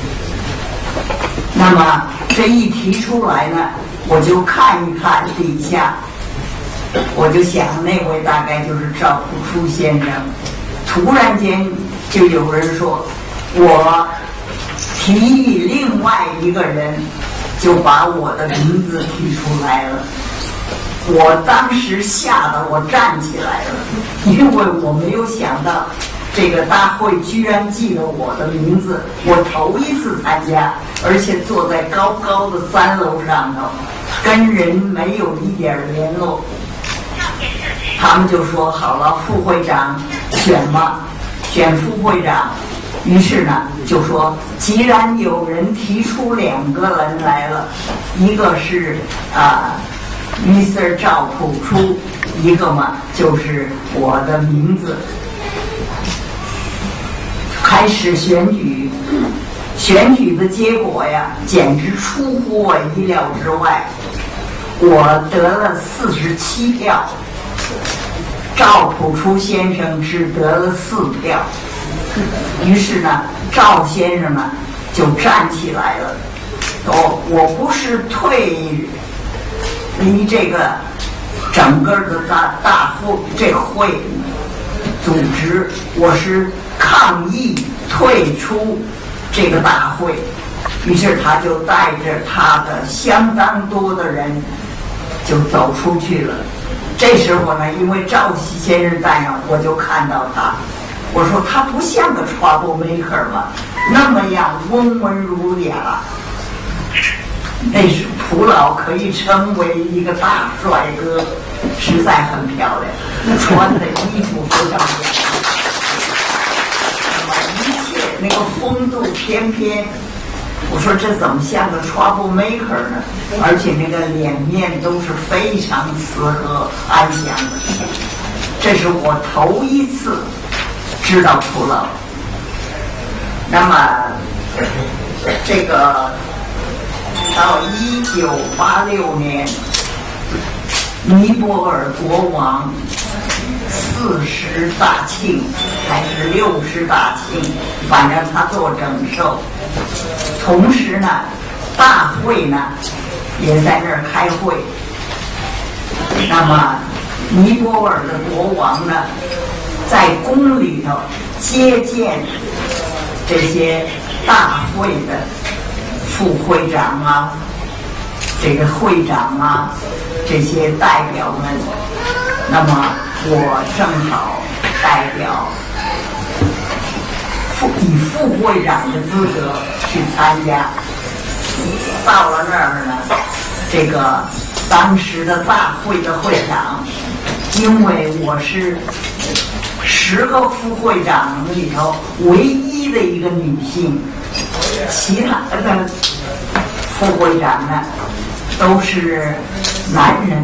那么这一提出来呢，我就看一看底下，我就想那位大概就是赵朴初先生。突然间就有人说，我提议另外一个人，就把我的名字提出来了。我当时吓得我站起来了，因为我没有想到这个大会居然记了我的名字，我头一次参加，而且坐在高高的三楼上头，跟人没有一点联络。他们就说好了，副会长选吧，选副会长。于是呢，就说既然有人提出两个人来了，一个是啊、呃、，Mister 赵朴初，一个嘛就是我的名字。开始选举，选举的结果呀，简直出乎我意料之外。我得了四十七票，赵朴初先生只得了四票。于是呢，赵先生呢就站起来了，说：“我不是退离这个整个的大大会这会组织，我是抗议退出这个大会。”于是他就带着他的相当多的人就走出去了。这时候呢，因为赵先生在那，我就看到他。我说他不像个 trouble maker 嘛，那么样温文儒雅。那是蒲老可以称为一个大帅哥，实在很漂亮，穿的衣服非常漂亮，那么一切那个风度翩翩。我说这怎么像个 trouble maker 呢？而且那个脸面都是非常慈和安详的。这是我头一次知道蒲老。那么这个到一九八六年，尼泊尔国王四十大庆还是六十大庆，反正他做整寿。同时呢，大会呢也在那儿开会。那么尼泊尔的国王呢，在宫里头接见这些大会的副会长啊，这个会长啊，这些代表们。那么我正好代表副以副会长的资格去参加。到了那儿呢，这个当时的大会的会长，因为我是十个副会长里头唯一的一个女性，其他的副会长呢都是男人。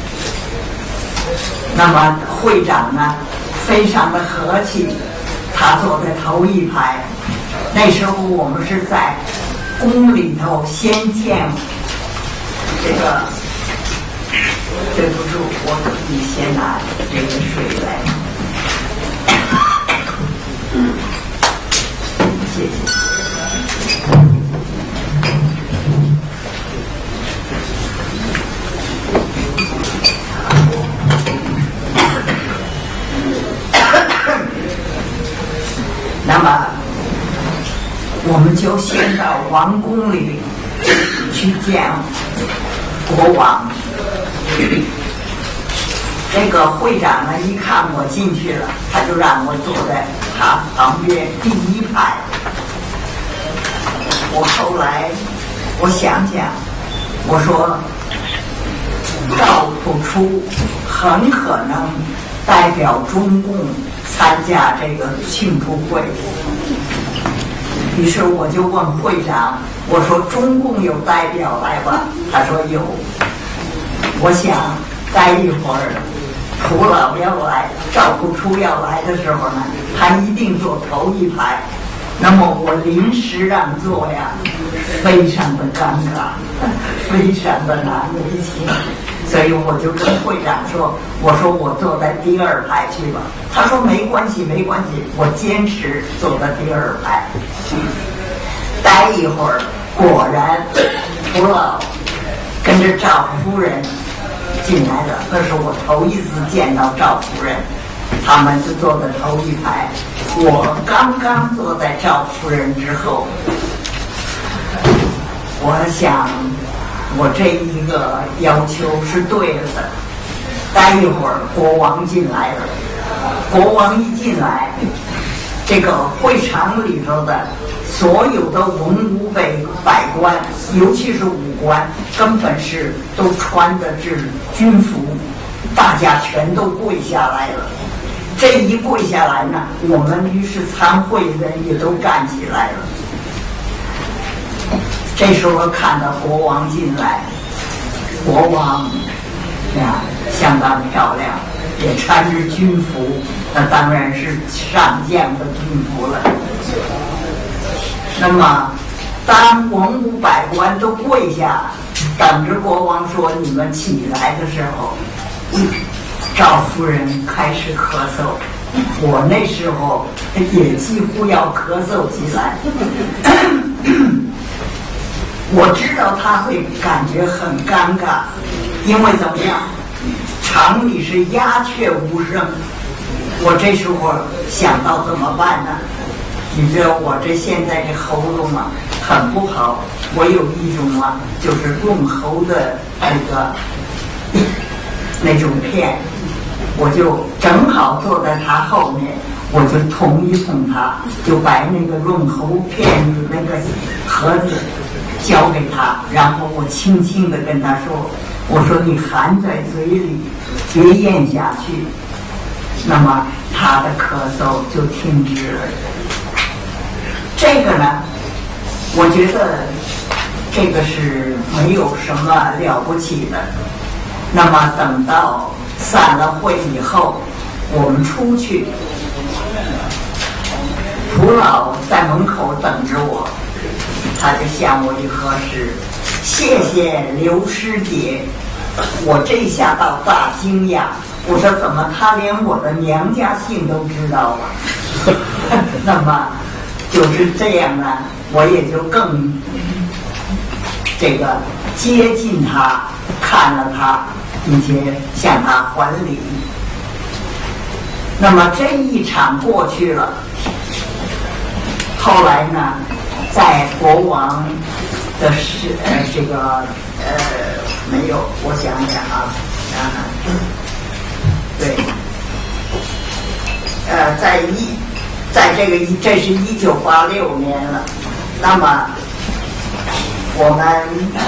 那么会长呢非常的和气，他坐在头一排。那时候我们是在宫里头先见这个，对不住，我可以先拿这个水来。谢谢。那么我们就先到王宫里去见国王。这个会长呢，一看我进去了，他就让我坐在他旁边第一排。我后来我想想，我说赵朴初很可能代表中共参加这个庆祝会。于是我就问会长，我说中共有代表来吧？他说有。我想待一会儿蒲老要来，赵朴初要来的时候呢，他一定坐头一排。那么我临时让座呀，非常的尴尬，非常的难为情。所以我就跟会长说，我说我坐在第二排去吧。他说没关系没关系，我坚持坐在第二排。待一会儿，果然蒲老跟着赵夫人进来了，那是我头一次见到赵夫人。他们就坐在头一排，我刚刚坐在赵夫人之后。我想我这一个要求是对了的。待一会儿国王进来了，国王一进来， 这个会场里头的所有的文武百百官，尤其是武官，根本是都穿的是军服，大家全都跪下来了。这一跪下来呢，我们于是参会人也都站起来了。这时候看到国王进来，国王呀相当漂亮，也穿着军服，那当然是上将的军服了。那么当文武百官都跪下等着国王说你们起来的时候，赵夫人开始咳嗽，我那时候也几乎要咳嗽起来。我知道她会感觉很尴尬，因为怎么样，场里是鸦雀无声。我这时候想到怎么办呢？你知道我这现在这喉咙啊很不好，我有一种啊就是润喉的那个那种片，我就正好坐在他后面，我就捅一捅他，就把那个润喉片的那个盒子交给他，然后我轻轻地跟他说，我说你含在嘴里别咽下去，那么他的咳嗽就停止了。这个呢，我觉得这个是没有什么了不起的。那么等到散了会以后，我们出去，蒲老在门口等着我，他就向我一核实，谢谢刘师姐。我这下倒大惊讶，我说怎么他连我的娘家姓都知道了？那么就是这样呢，我也就更这个接近他，看了他，并且向他还礼。那么这一场过去了，后来呢，在国王的是呃这个呃没有，我想想啊啊对，呃在一在这个一这是一九八六年了，那么我们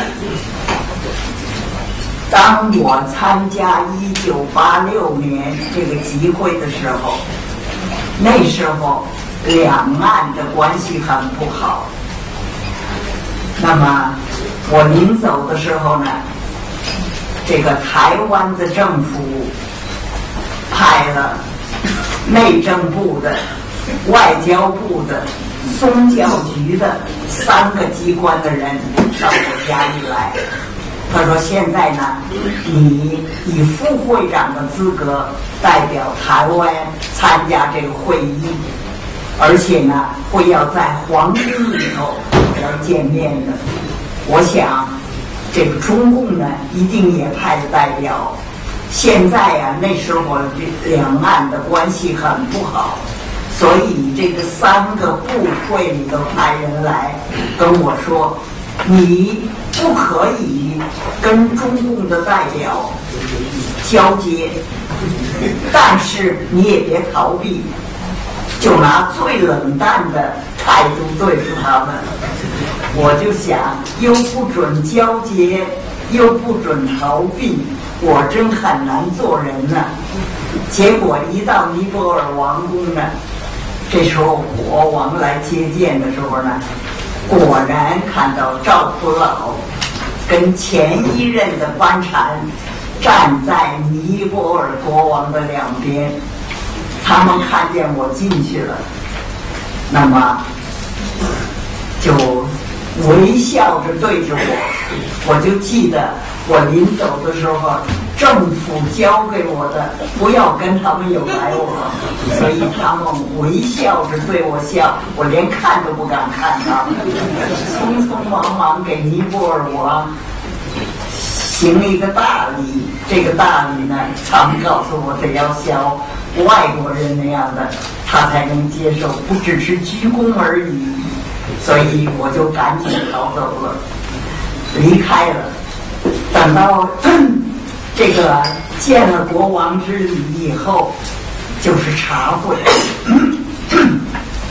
当我参加一九八六年这个集会的时候，那时候两岸的关系很不好。那么我临走的时候呢，这个台湾的政府派了内政部的、外交部的、宗教局的三个机关的人到我家里来。他说现在呢，你以副会长的资格代表台湾参加这个会议，而且呢会要在皇宫里头要见面的。我想这个中共呢一定也派了代表。现在啊那时候两岸的关系很不好，所以这个三个部会里头派人来跟我说，你不可以跟中共的代表交接，但是你也别逃避，就拿最冷淡的态度对付他们。我就想，又不准交接，又不准逃避，我真很难做人呢。结果一到尼泊尔王宫呢，这时候国王来接见的时候呢，果然看到赵普老跟前一任的班禅站在尼泊尔国王的两边，他们看见我进去了，那么就微笑着对着我。我就记得我临走的时候，政府交给我的不要跟他们有来往，所以他们微笑着对我笑，我连看都不敢看他们。匆匆忙忙给尼泊尔王行了一个大礼，这个大礼呢，他们告诉我得要像外国人那样的，他才能接受，不只是鞠躬而已。所以我就赶紧逃走了，离开了。等到这个见了国王之礼以后，就是茶会。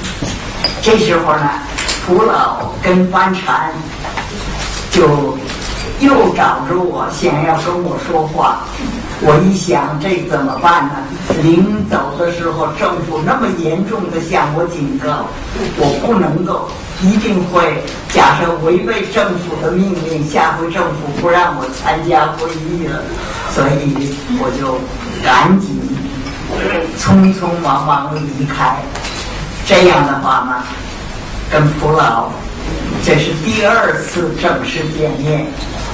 这时候呢，蒲老跟班禅就又找着我，想要跟我说话。我一想，这怎么办呢？临走的时候，政府那么严重的向我警告，我不能够，一定会假设违背政府的命令，下回政府不让我参加会议了，所以我就赶紧匆匆忙忙离开。这样的话呢，跟蒲老这是第二次正式见面。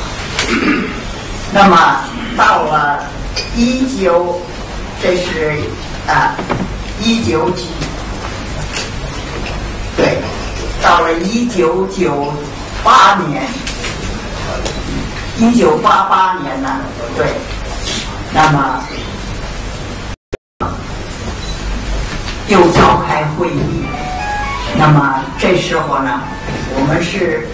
那么到了一九，这是啊一九几，对，到了一九九八年，一九八八年呢，对，那么又召开会议。那么这时候呢，我们是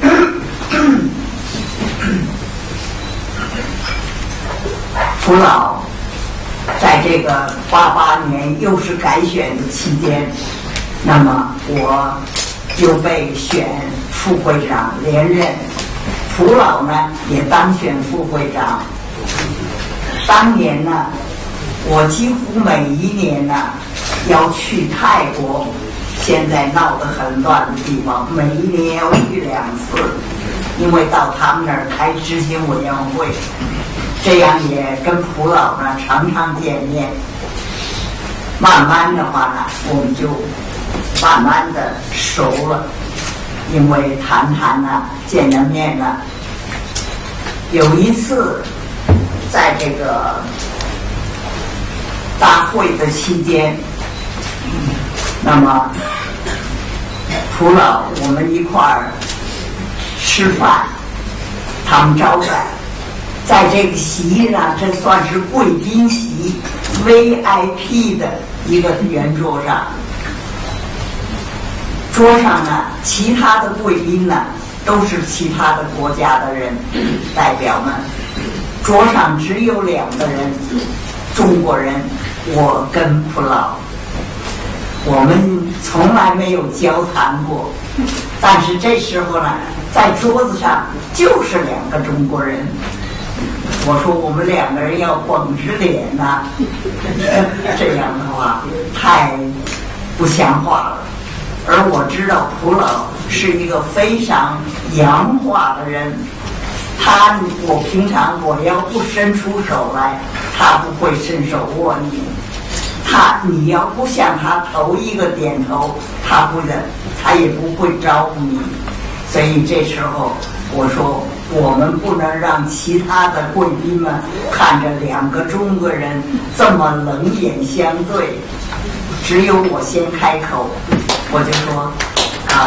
蒲老在这个八八年又是改选的期间，那么我又被选副会长连任，蒲老呢也当选副会长。当年呢，我几乎每一年呢要去泰国，现在闹得很乱的地方，每一年要去两次，因为到他们那儿开执行委员会，这样也跟蒲老呢常常见面。慢慢的话呢，我们就慢慢的熟了，因为谈谈呢，见了面呢。有一次，在这个大会的期间，那么蒲老我们一块儿吃饭，他们招待，在这个席上，这算是贵宾席 V I P 的一个圆桌上。桌上呢，其他的贵宾呢都是其他的国家的人代表们，桌上只有两个人，中国人，我跟蒲老。我们从来没有交谈过，但是这时候呢，在桌子上就是两个中国人。我说我们两个人要绷着脸呐、啊，这样的话太不像话了。而我知道蒲老是一个非常洋化的人，他我平常我要不伸出手来，他不会伸手握你。他你要不向他头一个点头，他不的，他也不会招呼你。所以这时候我说，我们不能让其他的贵宾们看着两个中国人这么冷眼相对，只有我先开口，我就说啊，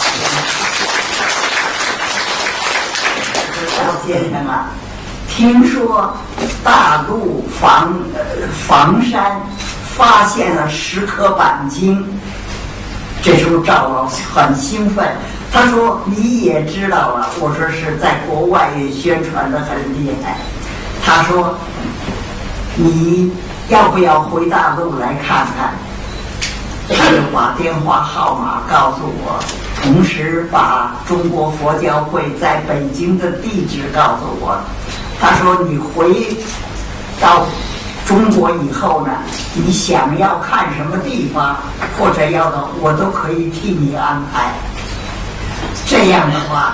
赵先生啊，听说大陆房呃房山发现了十颗钣金。这时候赵老很兴奋，他说你也知道了，我说是在国外也宣传得很厉害。他说你要不要回大陆来看看？他就把电话号码告诉我，同时把中国佛教会在北京的地址告诉我。他说你回到中国以后呢，你想要看什么地方或者要的，我都可以替你安排。这样的话，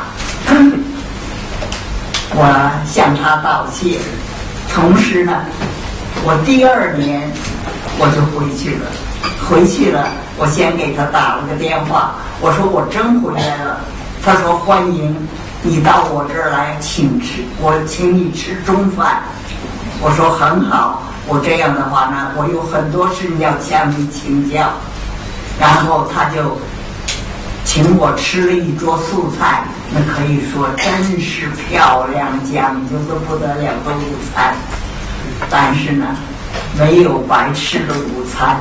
我向他道谢，同时呢，我第二年我就回去了。回去了，我先给他打了个电话，我说我真回来了。他说欢迎你到我这儿来，请吃，我请你吃中饭。我说很好。我这样的话呢，我有很多事要向你请教。然后他就请我吃了一桌素菜，那可以说真是漂亮讲究的不得了的午餐。但是呢，没有白吃的午餐。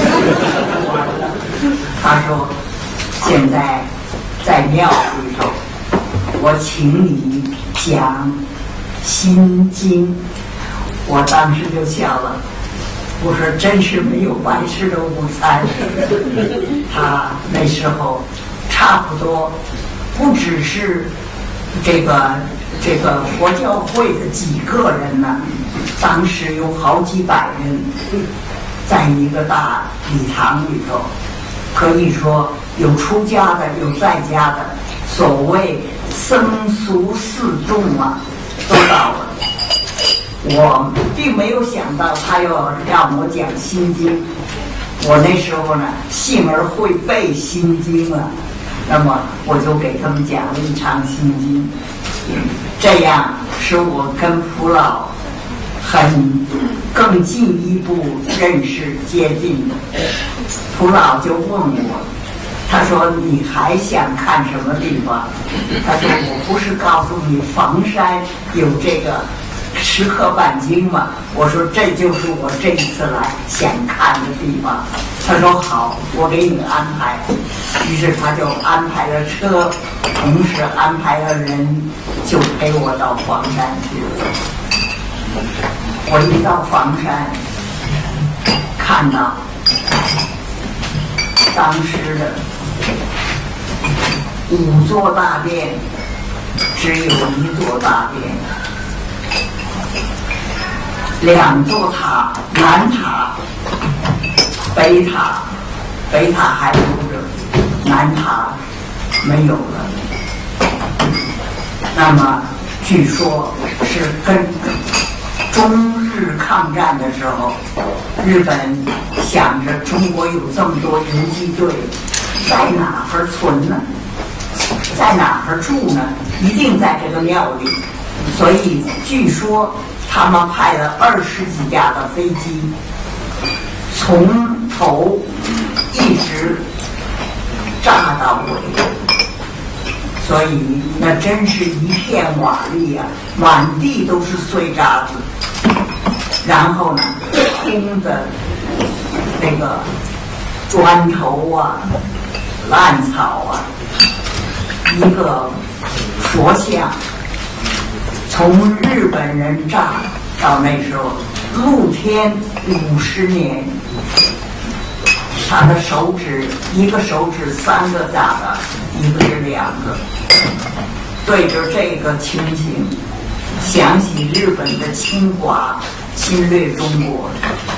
他说现在在庙里头，我请你讲心经。我当时就笑了， 我说真是没有白吃的午餐。他那时候差不多不只是这个这个佛教会的几个人呢，当时有好几百人在一个大礼堂里头，可以说有出家的，有在家的，所谓僧俗四众啊，都到了。我并没有想到他要让我讲心经，我那时候呢幸而会背心经啊，那么我就给他们讲了一场心经，这样使我跟普老很更进一步认识接近。普老就问我，他说你还想看什么地方？他说我不是告诉你房山有这个石刻板经嘛？我说这就是我这次来想看的地方。他说好，我给你安排。于是他就安排了车，同时安排了人，就陪我到房山去了。我一到房山，看到当时的五座大殿，只有一座大殿。两座塔，南塔、北塔，北塔还留着，南塔没有了。那么据说是跟中日抗战的时候，日本想着中国有这么多游击队，在哪儿存呢？在哪儿住呢？一定在这个庙里。所以据说他们派了二十几架的飞机，从头一直炸到尾，所以那真是一片瓦砾啊，满地都是碎渣子。然后呢，空的那个砖头啊、烂草啊，一个佛像。从日本人炸到那时候，露天五十年，他的手指一个手指三个炸的，一个是两个。对着这个情形，想起日本的侵华侵略中国，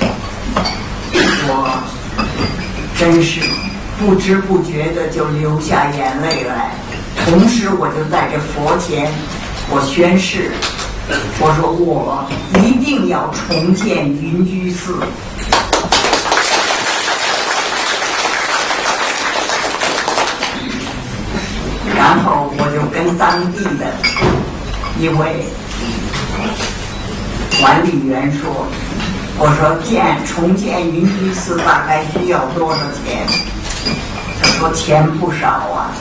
我真是不知不觉的就流下眼泪来。同时，我就在这佛前。我宣誓，我说我一定要重建云居寺。然后我就跟当地的一位管理员说，我说建重建云居寺大概需要多少钱？他说钱不少啊，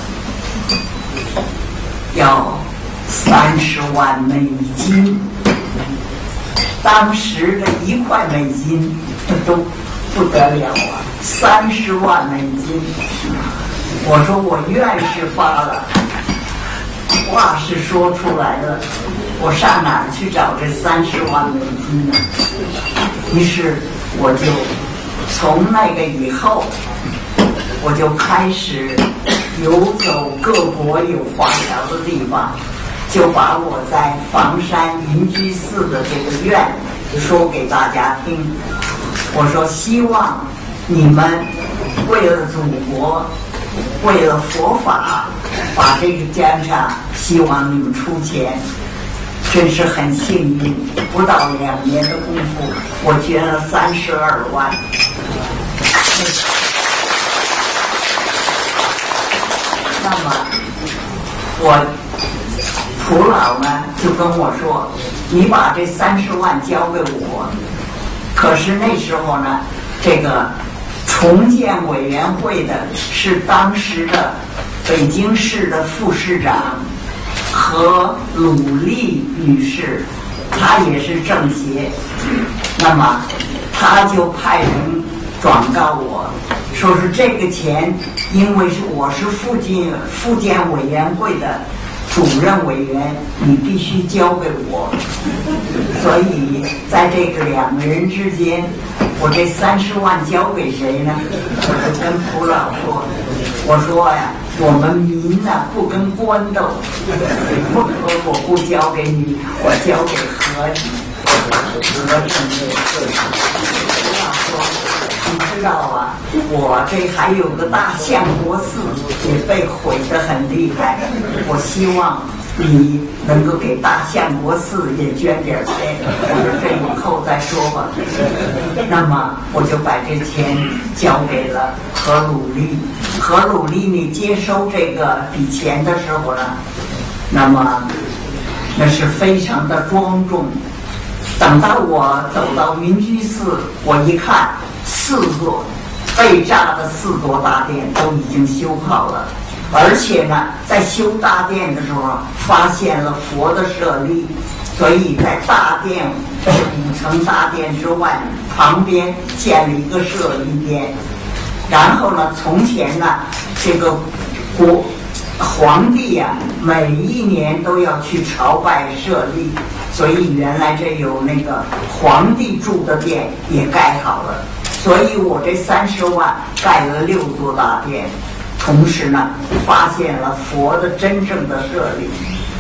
要三十万美金，当时的一块美金都不得了啊！三十万美金，我说我愿是发了，话是说出来了，我上哪儿去找这三十万美金呢？于是我就从那个以后，我就开始游走各国有华侨的地方。就把我在房山云居寺的这个愿说给大家听。我说希望你们为了祖国，为了佛法，把这个捐上，希望你们出钱。真是很幸运，不到两年的功夫，我捐了三十二万。那么我普老呢就跟我说，你把这三十万交给我。可是那时候呢，这个重建委员会的是当时的北京市的副市长何鲁丽女士，她也是政协。那么她就派人转告我说，是这个钱因为是我是附近复建委员会的主任委员，你必须交给我。所以在这个两个人之间， 我这三十万交给谁呢？我就跟蒲老说，我说呀，我们民呐、不跟官斗，不可我不交给你，我交给和你，和你的事情。蒲老说，你知道啊，我这还有个大相国寺也被毁得很厉害，我希望你能够给大相国寺也捐点钱，我说这以后再说吧。那么我就把这钱交给了何鲁丽。何鲁丽，你接收这个笔钱的时候呢，那么那是非常的庄重。等到我走到云居寺，我一看，四座被炸的四座大殿都已经修好了。而且呢，在修大殿的时候发现了佛的舍利，所以在大殿五层大殿之外旁边建了一个舍利殿。然后呢，从前呢，这个国皇帝呀、啊，每一年都要去朝拜舍利，所以原来这有那个皇帝住的殿也盖好了。所以我这三十万盖了六座大殿。同时呢，发现了佛的真正的舍利。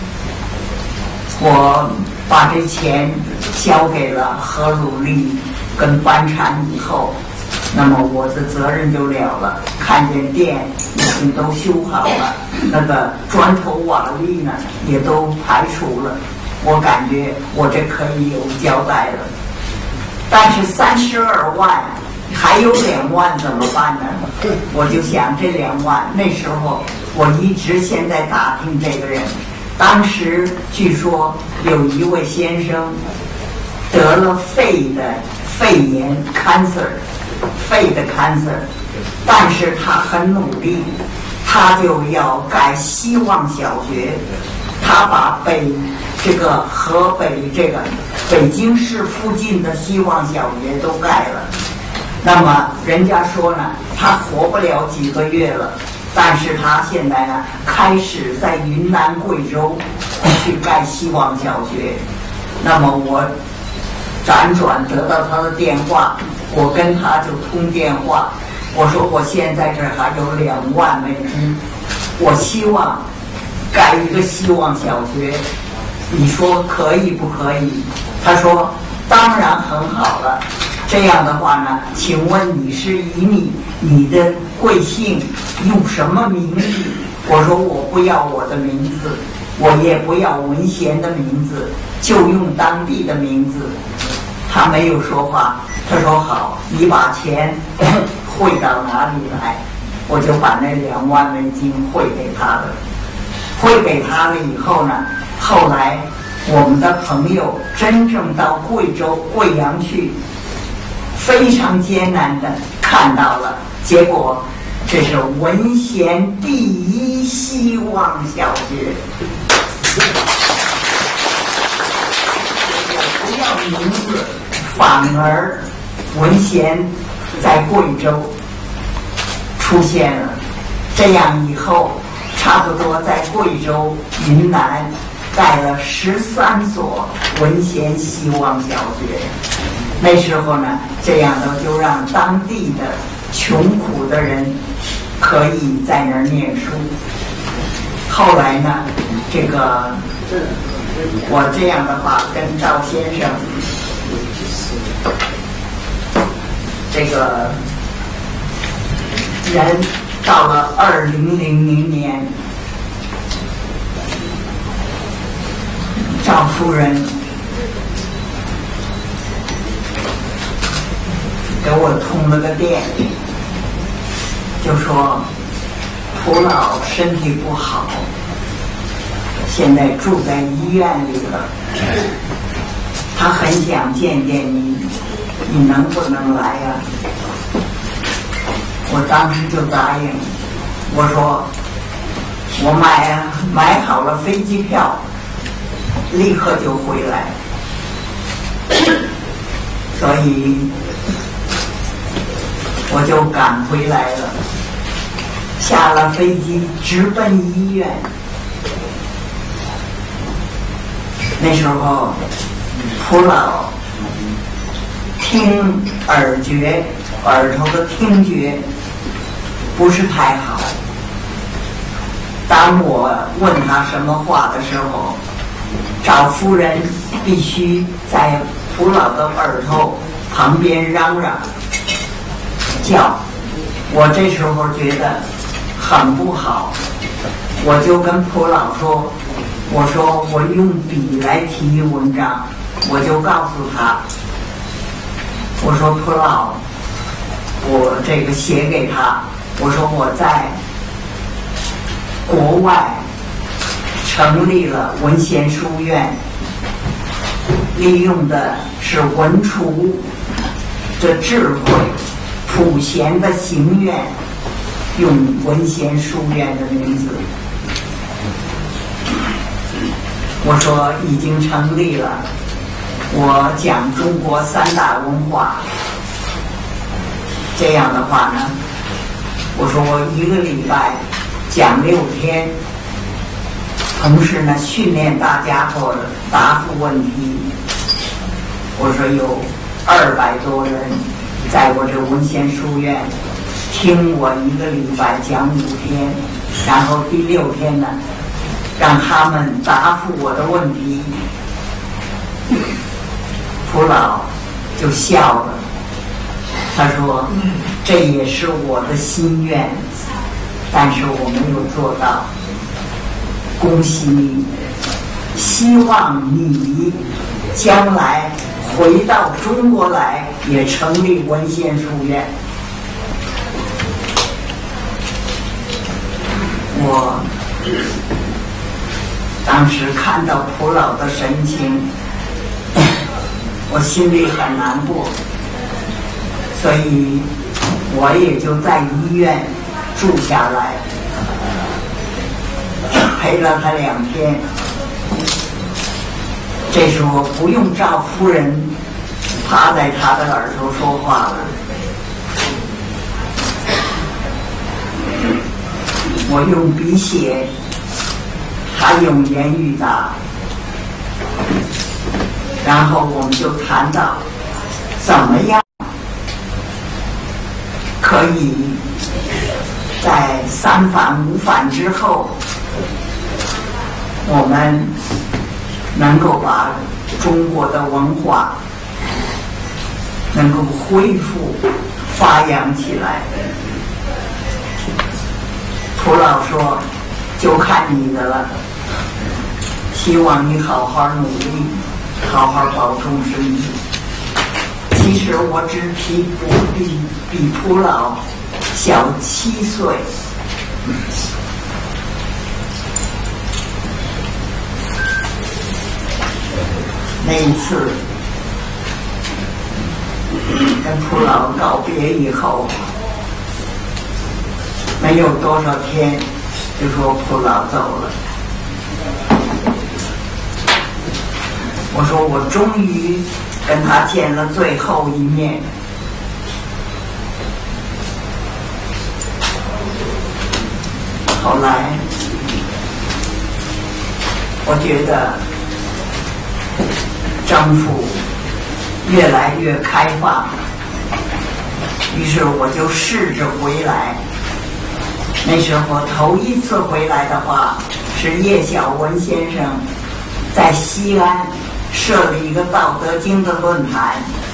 我把这钱交给了何鲁丽跟班禅以后，那么我的责任就了了。看见店已经都修好了，那个砖头瓦砾呢也都排除了，我感觉我这可以有交代了。但是三十二万。还有两万怎么办呢？我就想这两万，那时候我一直现在打听这个人，当时据说有一位先生得了肺的肺炎 cancer， 肺的 cancer， 但是他很努力，他就要盖希望小学，他把北这个河北这个北京市附近的希望小学都盖了。那么人家说呢，他活不了几个月了，但是他现在呢，开始在云南贵州去盖希望小学。那么我辗转得到他的电话，我跟他就通电话，我说我现在这还有两万美金，我希望盖一个希望小学，你说可以不可以？他说当然很好了。这样的话呢，请问你是以你你的贵姓用什么名义？我说我不要我的名字，我也不要文贤的名字，就用当地的名字。他没有说话，他说好，你把钱汇到哪里来？我就把那两万美金汇给他了。汇给他了以后呢，后来我们的朋友真正到贵州贵阳去。非常艰难的看到了，结果这是文贤第一希望小学。不要名字，反而文贤在贵州出现了。这样以后，差不多在贵州、云南盖了十三所文贤希望小学。那时候呢，这样的就让当地的穷苦的人可以在那儿念书。后来呢，这个我这样的话跟赵先生，这个人到了二零零零年，赵夫人给我通了个电，就说蒲老身体不好，现在住在医院里了，他很想见见你，你能不能来呀、啊？我当时就答应，我说我买啊买好了飞机票，立刻就回来，所以我就赶回来了，下了飞机直奔医院。那时候蒲老听耳觉，耳朵的听觉不是太好。当我问他什么话的时候，赵夫人必须在普老的耳朵旁边嚷嚷叫，我这时候觉得很不好，我就跟普老说，我说我用笔来提文章，我就告诉他，我说普老，我这个写给他，我说我在国外成立了文献书院，利用的是文厨的智慧，普贤的行愿，用文献书院的名字。我说已经成立了，我讲中国三大文化。这样的话呢，我说我一个礼拜讲六天，同时呢训练大家伙答复问题。我说有二百多人在我这文献书院听我一个礼拜讲五天，然后第六天呢让他们答复我的问题。普老就笑了，他说这也是我的心愿，但是我没有做到，恭喜你，希望你将来回到中国来也成立文献书院。我当时看到普老的神情，我心里很难过，所以我也就在医院住下来，陪了他两天。这时候不用赵夫人趴在他的耳朵说话了，我用笔写，他用言语答，然后我们就谈到怎么样可以在三反五反之后，我们能够把中国的文化能够恢复发扬起来。普老说就看你的了，希望你好好努力，好好保重身体。其实我只比比比普老小七岁，那一次跟普老告别以后，没有多少天就说普老走了。我说我终于跟他见了最后一面。后来我觉得政府越来越开放，于是我就试着回来。那时候头一次回来的话，是叶小文先生在西安设了一个《道德经》的论坛，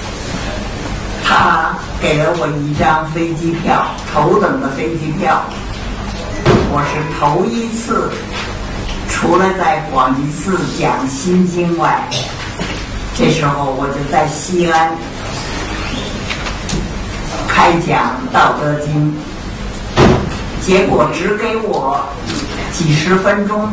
他给了我一张飞机票，头等的飞机票。我是头一次，除了在广济寺讲心经外，这时候我就在西安开讲《道德经》，结果只给我几十分钟，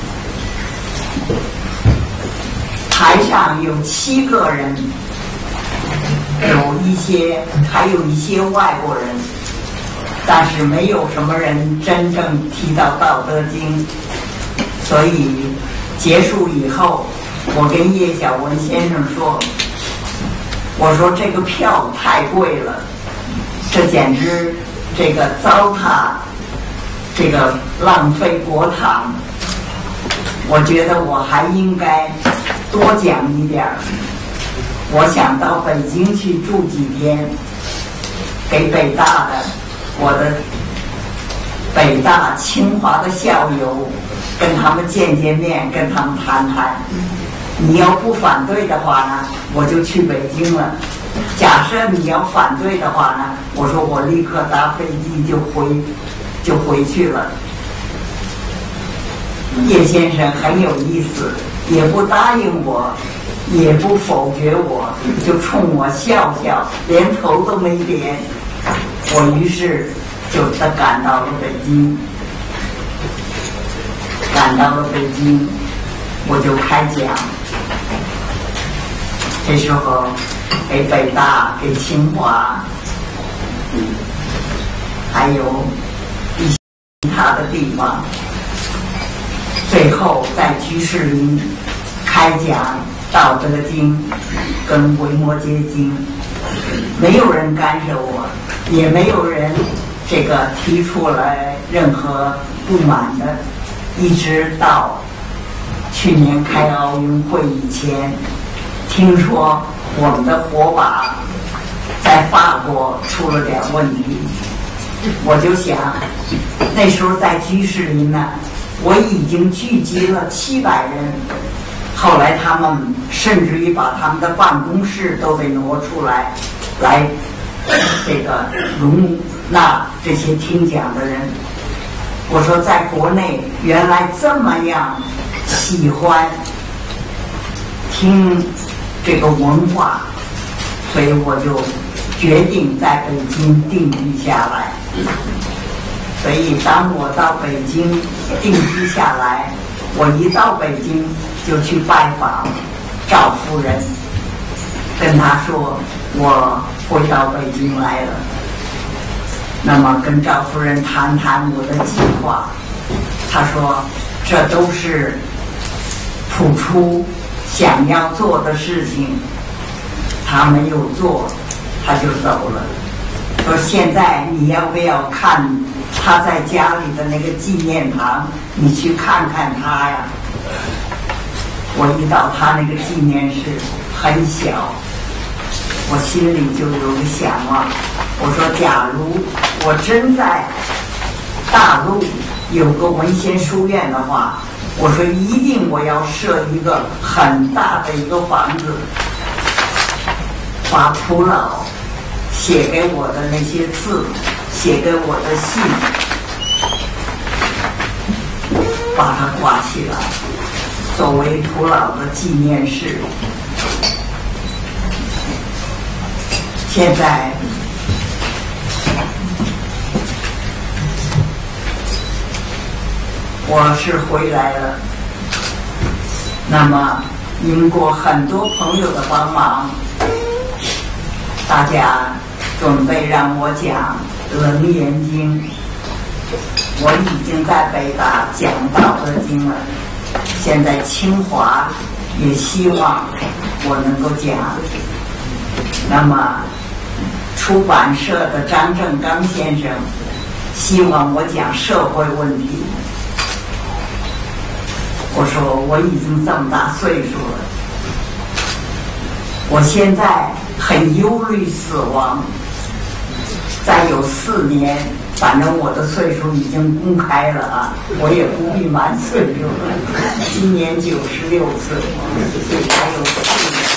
台上有七个人，有一些还有一些外国人，但是没有什么人真正提到《道德经》。所以结束以后，我跟叶小文先生说，我说这个票太贵了，这简直这个糟蹋，这个浪费国帑，我觉得我还应该多讲一点儿。 我想到北京去住几天，给北大的我的北大清华的校友跟他们见见面，跟他们谈谈。你要不反对的话呢，我就去北京了。假设你要反对的话呢，我说我立刻搭飞机就回就回去了。叶先生很有意思，也不答应我，也不否决我，就冲我笑笑，连头都没点。我于是就赶到了北京，赶到了北京，我就开讲。这时候给北大、给清华，还有一些其他的地方，最后在居士林开讲《道德经》跟《维摩诘经》，没有人干涉我，也没有人这个提出来任何不满的，一直到去年开奥运会以前。听说我们的火把在法国出了点问题，我就想，那时候在居士林呢，我已经聚集了七百人。后来他们甚至于把他们的办公室都得挪出来，来这个容纳这些听讲的人。我说，在国内原来这么样喜欢听这个文化，所以我就决定在北京定居下来。所以当我到北京定居下来，我一到北京就去拜访赵夫人，跟她说我回到北京来了。那么跟赵夫人谈谈我的计划，她说这都是普出想要做的事情，他没有做，他就走了。说现在你要不要看他在家里的那个纪念堂？你去看看他呀。我一到他那个纪念室，很小，我心里就有个想望。我说，假如我真在大陆有个文献书院的话，我说一定我要设一个很大的一个房子，把蒲老写给我的那些字，写给我的信，把它挂起来，作为蒲老的纪念室。现在我是回来了，那么经过很多朋友的帮忙，大家准备让我讲《楞严经》，我已经在北大讲《道德经》了，现在清华也希望我能够讲。那么出版社的张正刚先生希望我讲社会问题。我说我已经这么大岁数了，我现在很忧虑死亡，再有四年，反正我的岁数已经公开了啊，我也不必满岁数了，今年九十六岁，还有四年。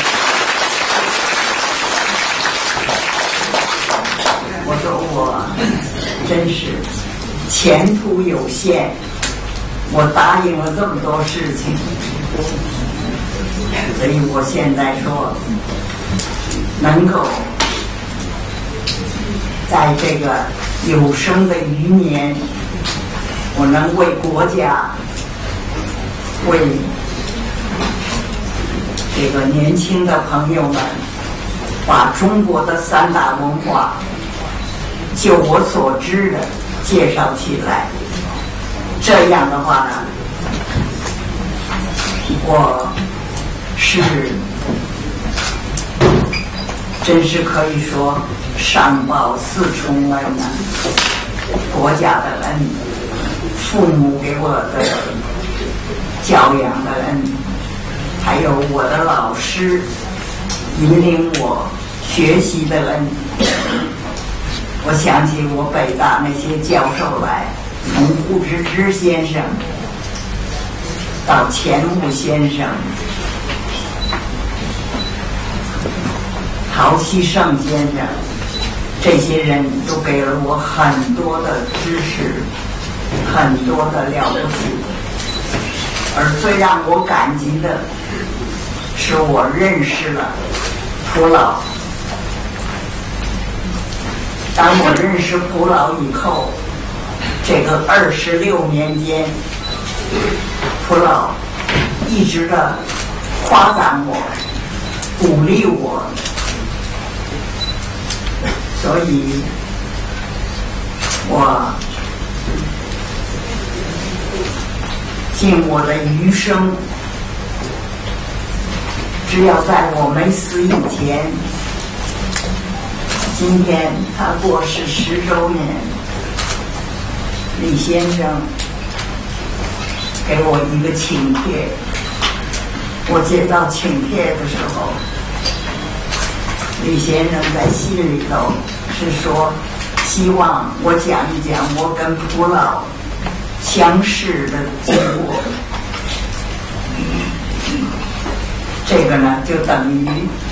我说我真是前途有限。我答应了这么多事情，所以我现在说，能够在这个有生的余年，我能为国家，为这个年轻的朋友们，把中国的三大文化，就我所知的介绍起来。这样的话呢，我是真是可以说上报四重恩呐、啊，国家的恩，父母给我的教养的恩，还有我的老师引领我学习的恩。我想起我北大那些教授来，从胡志之先生到钱穆先生、陶希圣先生，这些人都给了我很多的知识，很多的了不起。而最让我感激的是我认识了普老。当我认识普老以后，这个二十六年间，普老一直的夸赞我，鼓励我，所以我尽我的余生，只要在我没死以前，今天他过世十周年，李先生给我一个请帖，我接到请帖的时候，李先生在信里头是说，希望我讲一讲我跟普老相识的经过。这个呢，就等于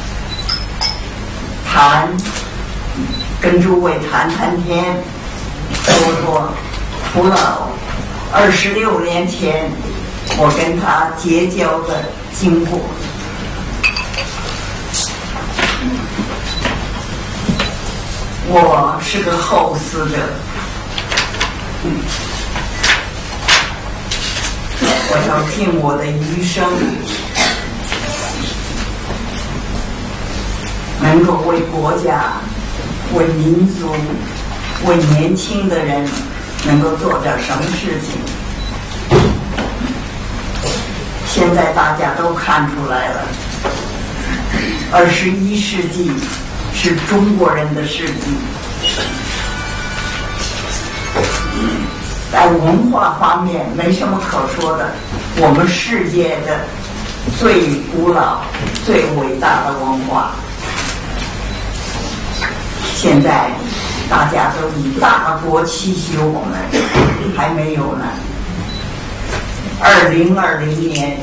谈跟诸位谈谈天，说说普老二十六年前我跟他结交的经过。我是个后死者，我要尽我的余生，能够为国家、为民族、为年轻的人能够做点什么事情。现在大家都看出来了，二十一世纪是中国人的世纪，在文化方面没什么可说的，我们世界的最古老、最伟大的文化，现在大家都以大国期许我们，还没有呢。二零二零年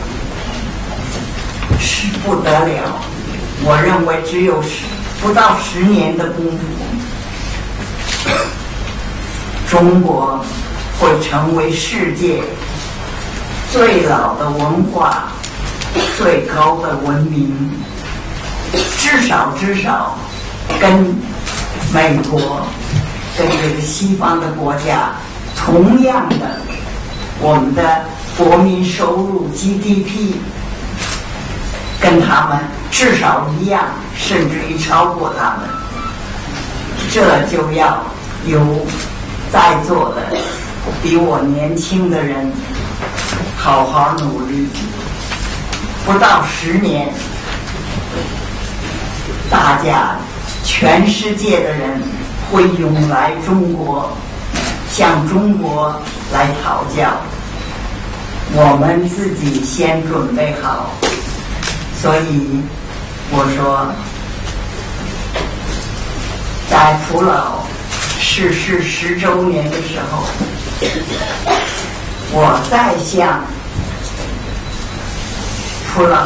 是不得了，我认为只有十不到十年的功夫，中国会成为世界最老的文化、最高的文明，至少至少跟美国、跟这个西方的国家同样的，我们的国民收入 G D P 跟他们至少一样，甚至于超过他们。这就要由在座的比我年轻的人好好努力。不到十年，大家全世界的人会涌来中国，向中国来讨教。我们自己先准备好。所以我说，在普老逝世十周年的时候，我再向普老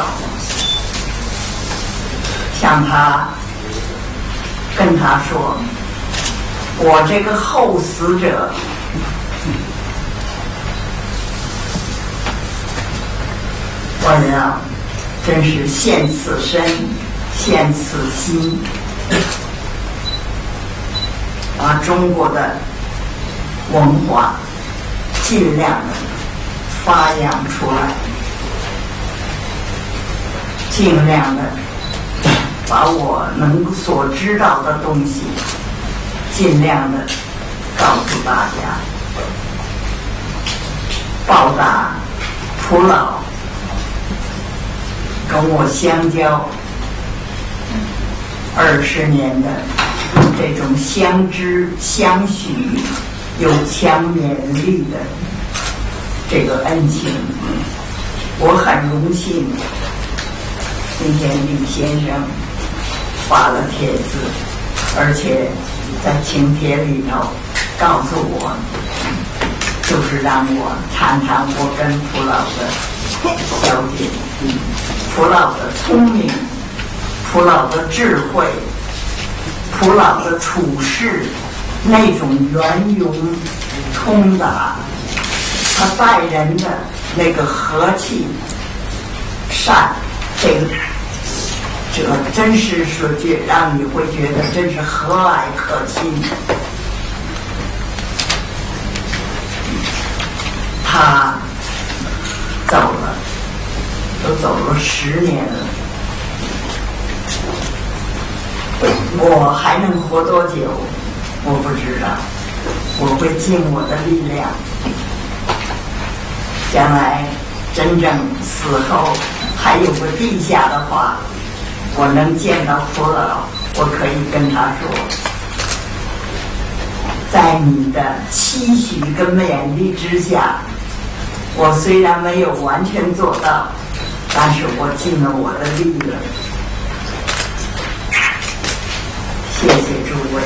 向他跟他说，我这个后死者我要真是献此身，献此心，把中国的文化尽量的发扬出来，尽量的把我能所知道的东西尽量的告诉大家，报答普老跟我相交二十年的这种相知相许又强勉励的这个恩情，我很荣幸今天李先生发了帖子，而且在请帖里头告诉我，就是让我谈谈我跟蒲老的小姐，蒲老的聪明，蒲老的智慧，蒲老的处事那种圆融通达，他待人的那个和气善，这个这个真是说句让你会觉得真是和蔼可亲。他走了，都走了十年了，我还能活多久？我不知道，我会尽我的力量。将来真正死后还有个地下的话，我能见到蒲老，我可以跟他说，在你的期许跟勉励之下，我虽然没有完全做到，但是我尽了我的力了。谢谢诸位。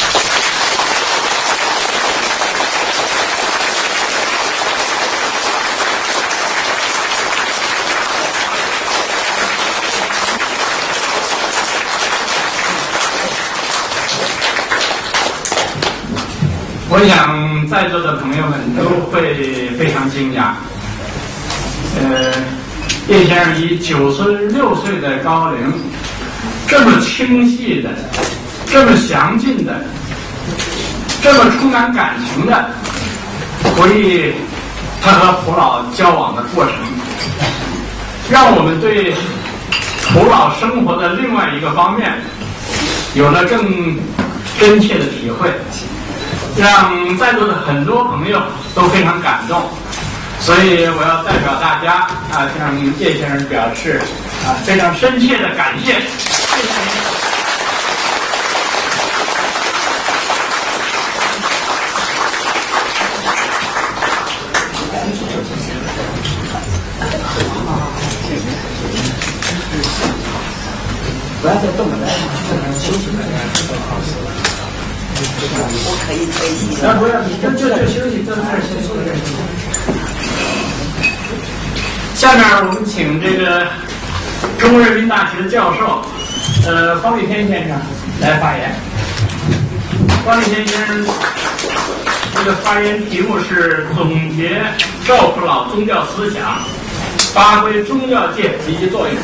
我想在座的朋友们都会非常惊讶，呃，叶先生以九十六岁的高龄，这么清晰的、这么详尽的、这么充满感情的回忆他和蒲老交往的过程，让我们对蒲老生活的另外一个方面有了更真切的体会，让在座的很多朋友都非常感动，所以我要代表大家啊，向叶先生表示啊非常深切的感谢。谢谢您。 不要再动了，休息了。 我可以推行。 啊，不要，你就就就休息，在那儿先坐着。 下面我们请这个中国人民大学的教授，呃，方立天先生来发言。方立天先生这个发言题目是总结赵蒲老宗教思想，发挥宗教界积极作用。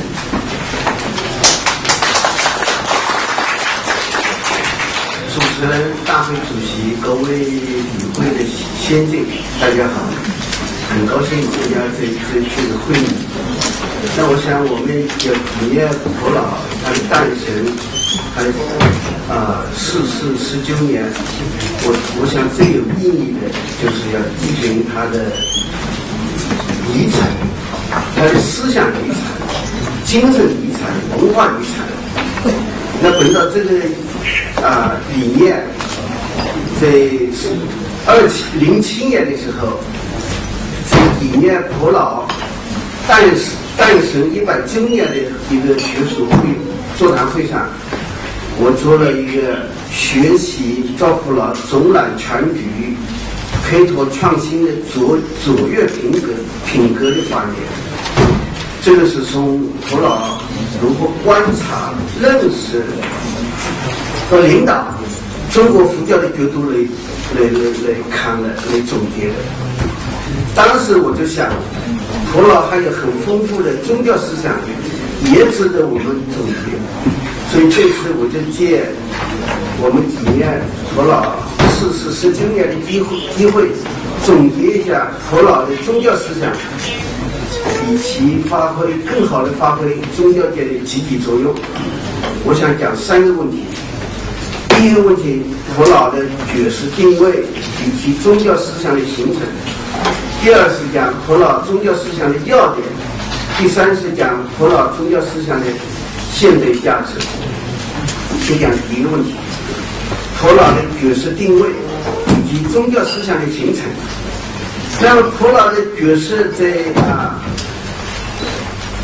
主持人、大会主席、各位与会的先进，大家好，很高兴参加这这次的会议。那我想我们要纪念蒲老他的诞辰，还啊逝世十九年，我我想最有意义的就是要继承他的遗产，他的思想遗产、精神遗产、文化遗产。那本着这个啊理念，在二七零七年的时候，在纪念蒲老诞诞辰一百周年的一个学术会座谈会上，我做了一个学习赵蒲老总览全局、开拓创新的卓卓越品格品格的发言。这个是从蒲老如何观察、认识和领导中国佛教的角度来来来来看的、来总结的。当时我就想，蒲老还有很丰富的宗教思想，也值得我们总结。所以这次我就借我们纪念蒲老逝世十九年的机会，机会总结一下蒲老的宗教思想，以其发挥更好的发挥宗教界的积极作用。我想讲三个问题。第一个问题，蒲老的觉识定位以及宗教思想的形成；第二是讲蒲老宗教思想的要点；第三是讲蒲老宗教思想的现代价值。先讲第一个问题，蒲老的觉识定位以及宗教思想的形成。那么蒲老的觉识在啊，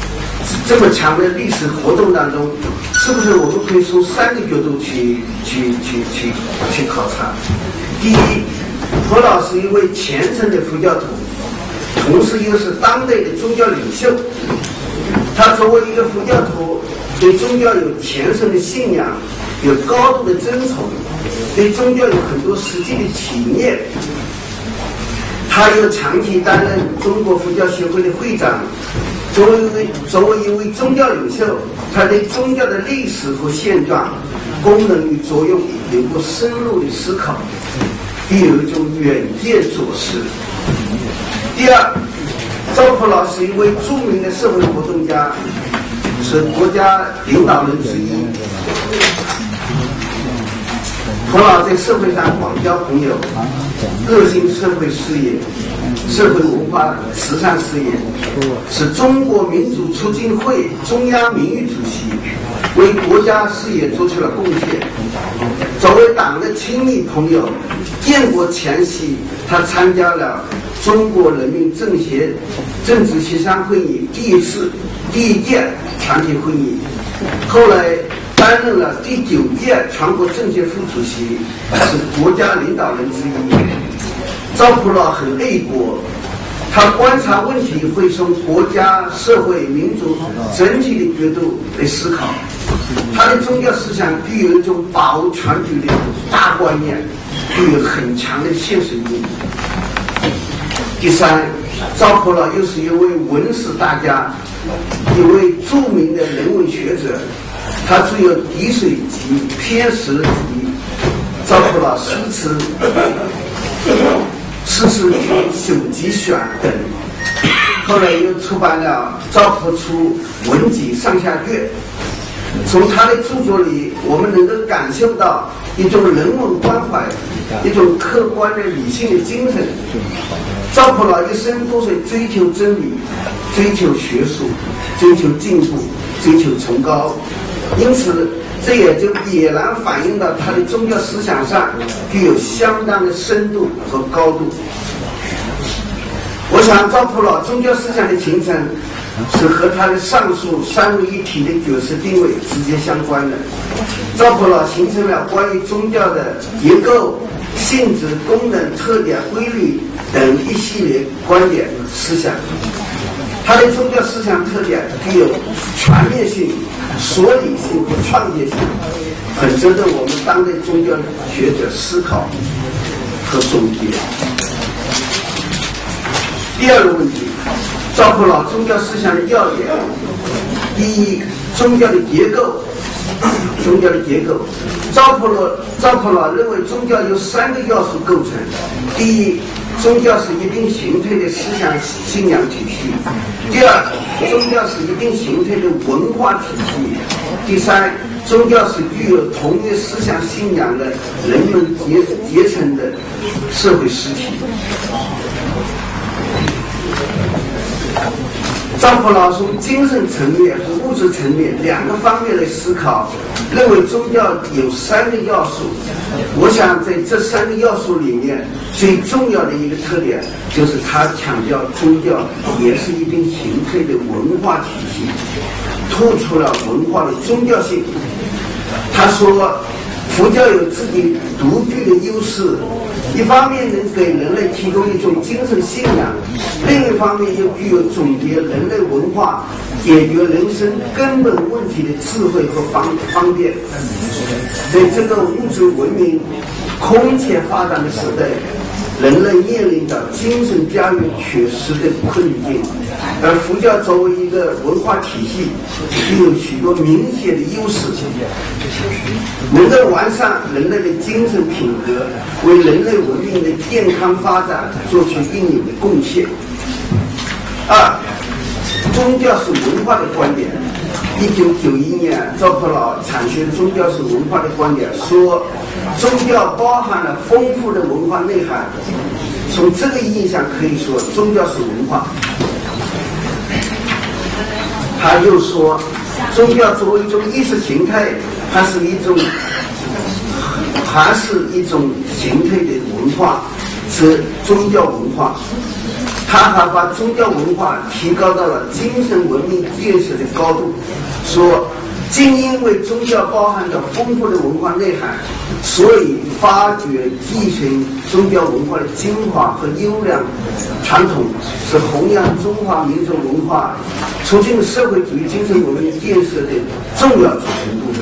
这么强的历史活动当中，是不是我们可以从三个角度去去去去去考察？第一，佛老是一位虔诚的佛教徒，同时又是当代的宗教领袖。他作为一个佛教徒，对宗教有虔诚的信仰，有高度的尊崇，对宗教有很多实际的体验。他又长期担任中国佛教协会的会长。作为一位作为一位宗教领袖，他对宗教的历史和现状、功能与作用有过深入的思考，并有一种远见卓识。第二，赵普老是一位著名的社会活动家，是国家领导人之一。普老在社会上广交朋友，热心社会事业、社会文化慈善事业，是中国民主促进会中央名誉主席，为国家事业做出了贡献。作为党的亲密朋友，建国前夕，他参加了中国人民政协政治协商会议第一次第一届全体会议，后来担任了第九届全国政协副主席，是国家领导人之一。赵普老很爱国，他观察问题会从国家、社会、民族整体的角度来思考。他的宗教思想具有一种把握全局的大观念，具有很强的现实意义。第三，赵普老又是一位文史大家，一位著名的人文学者。他具有滴水集、偏食的集。赵普老诗词、诗词集、手集选等。后来又出版了《赵朴初文集上下卷》。从他的著作里，我们能够感受到一种人文关怀，一种客观的理性的精神。赵普老一生都是追求真理，追求学术，追求进步，追求崇高，因此这也就必然反映到他的宗教思想上具有相当的深度和高度。我想赵普老宗教思想的形成是和他的上述三位一体的角色定位直接相关的。赵普老形成了关于宗教的结构、性质、功能、特点、规律等一系列观点思想。他的宗教思想特点具有全面性、说理性和创建性，很值得我们当代宗教学者思考和总结。第二个问题，赵普老宗教思想的要点：第一，宗教的结构。宗教的结构，赵普老赵普老认为宗教由三个要素构成。第一，宗教是一定形态的思想信仰体系；第二，宗教是一定形态的文化体系；第三，宗教是具有同一思想信仰的人们结结成的社会实体。赵普老从精神层面和物质层面两个方面来思考，认为宗教有三个要素。我想在这三个要素里面，最重要的一个特点就是他强调宗教也是一定形态的文化体系，突出了文化的宗教性。他说，佛教有自己独具的优势，一方面能给人类提供一种精神信仰，另一方面又具有总结人类文化、解决人生根本问题的智慧和方方便。在这个物质文明空前发展的时代，人类面临着精神家园缺失的困境，而佛教作为一个文化体系，具有许多明显的优势，能够完善人类的精神品格，为人类文明的健康发展做出应有的贡献。二，宗教是文化的观点。一九九一年，赵普老阐释宗教是文化的观点，说宗教包含了丰富的文化内涵。从这个意义上可以说，宗教是文化。他又说，宗教作为一种意识形态，它是一种，还是一种形态的文化。 是宗教文化，他还把宗教文化提高到了精神文明建设的高度，说正因为宗教包含着丰富的文化内涵，所以发掘继承宗教文化的精华和优良传统，是弘扬中华民族文化、促进社会主义精神文明建设的重要组成部分。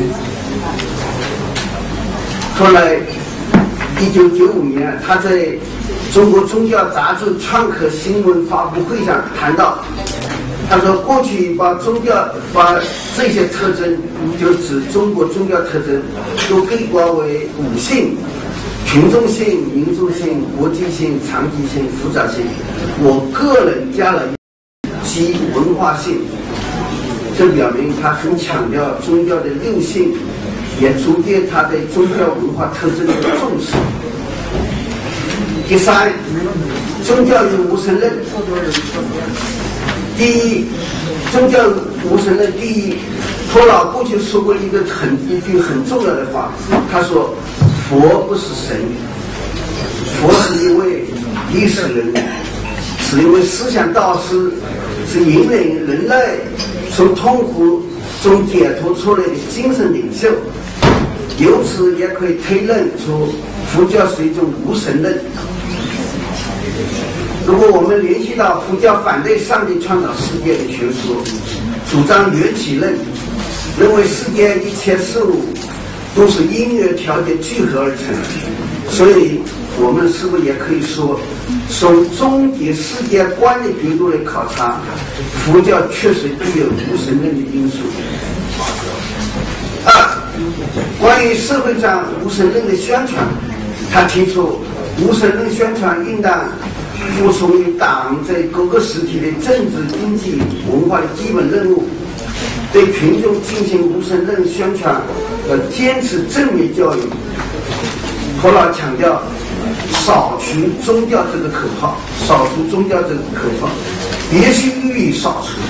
后来一九九五年，他在中国宗教杂志创客新闻发布会上谈到，他说过去把宗教把这些特征，就指中国宗教特征，都概括为五性：群众性、民族性、国际性、长期性、复杂性。我个人加了及文化性，这表明他很强调宗教的六性，也足见他对宗教文化特征的重视。第三，宗教与无神论。第一，宗教无神论。第一，托老过去说过一个很一句很重要的话，他说：“佛不是神，佛是一位历史人，是一位思想导师，是引领人类从痛苦中解脱出来的精神领袖。”由此也可以推论出佛教是一种无神论。如果我们联系到佛教反对上帝创造世界的学说，主张缘起论，认为世界一切事物都是因缘条件聚合而成，所以我们是不是也可以说，从终极世界观的角度来考察，佛教确实具有无神论的因素。二，关于社会上无神论的宣传，他提出无神论宣传应当服从于党在各个实体的政治、经济、文化的基本任务，对群众进行无神论宣传，要坚持正面教育。托老强调扫除宗教这个口号，扫除宗教这个口号，必须予以扫除。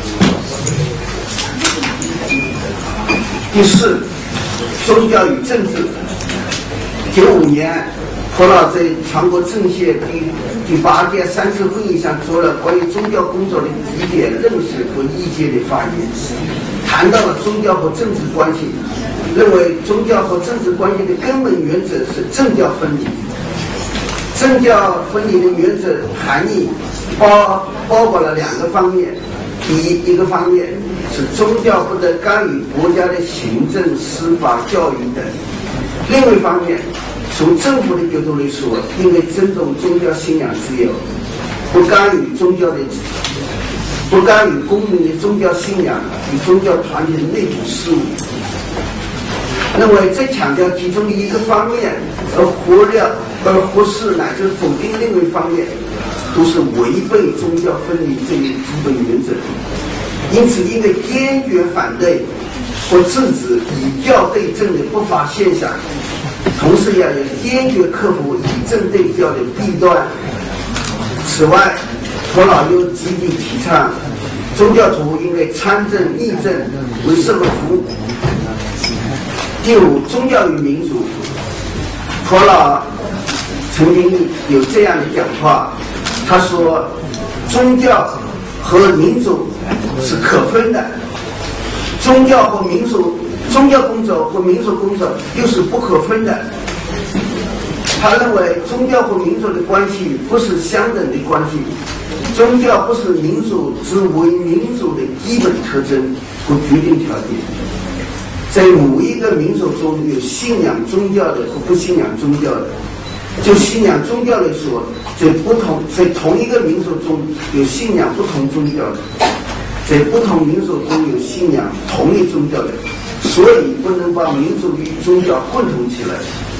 第四，宗教与政治。九五年，托老在全国政协第第八届三次会议上做了关于宗教工作的几点认识和意见的发言，谈到了宗教和政治关系，认为宗教和政治关系的根本原则是政教分离。政教分离的原则含义包包括了两个方面，第一一个方面是宗教不得干预国家的行政、司法、教育等；另一方面，从政府的角度来说，应该尊重宗教信仰自由，不干预宗教的不干预公民的宗教信仰与宗教团体的内部事务。认为在强调其中的一个方面而忽略而忽视乃至否定另一方面，都是违背宗教分离这一基本原则。因此，应该坚决反对或制止以教对政的不法现象，同时也要坚决克服以政对教的弊端。此外，托老又积极提倡宗教徒应该参政议政，为社会服务。第五，宗教与民主。托老曾经有这样的讲话，他说：“宗教和民主是可分的，宗教和民主，宗教工作和民主工作又是不可分的。”他认为宗教和民主的关系不是相等的关系，宗教不是民主之为民主的基本特征和决定条件。在某一个民族中有信仰宗教的和不信仰宗教的。就信仰宗教来说，在不同在同一个民族中有信仰不同宗教的，在不同民族中有信仰同一宗教的，所以不能把民族与宗教混同起来。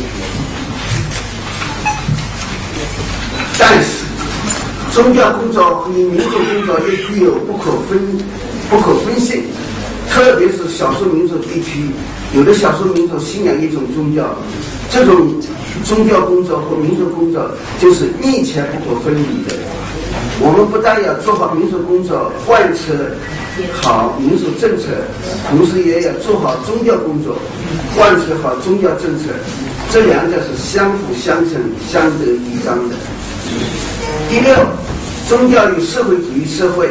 但是，宗教工作和民族工作也具有不可分不可分性。特别是少数民族地区，有的少数民族信仰一种宗教，这种宗教工作和民族工作就是密切不可分离的。我们不但要做好民族工作，贯彻好民族政策，同时也要做好宗教工作，贯彻好宗教政策。 这两者是相辅相成、相得益彰的。第六，宗教与社会主义社会。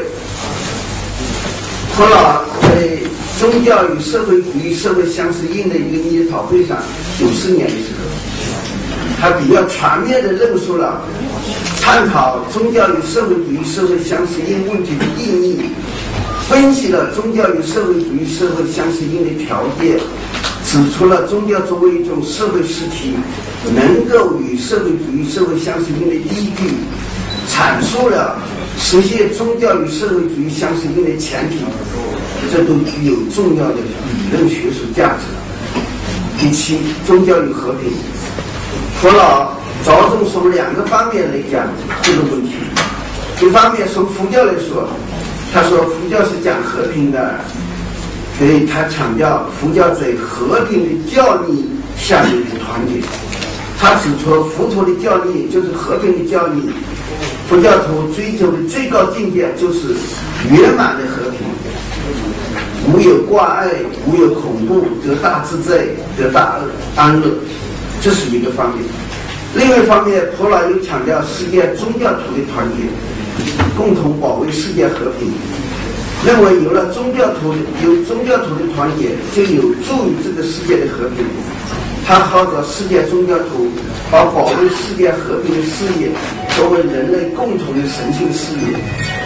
托老在宗教与社会主义社会相适应的一个研讨会上，九四年的时候，他比较全面地论述了探讨宗教与社会主义社会相适应问题的意义，分析了宗教与社会主义社会相适应的条件，指出了宗教作为一种社会实体能够与社会主义社会相适应的依据，阐述了实现宗教与社会主义相适应的前提，这都具有重要的理论学术价值。第七，宗教与和平。佛老着重从两个方面来讲这个问题。一方面从佛教来说，他说佛教是讲和平的，所以他强调佛教在和平的教理下面的团结。他指出佛陀的教理就是和平的教理，佛教徒追求的最高境界就是圆满的和平，无有挂碍，无有恐怖，得大自在，得大安乐，这是一个方面。另外一方面，托老又强调世界宗教徒的团结，共同保卫世界和平，认为有了宗教徒有宗教徒的团结，就有助于这个世界的和平。他号召世界宗教徒把保卫世界和平的事业作为人类共同的神性事业。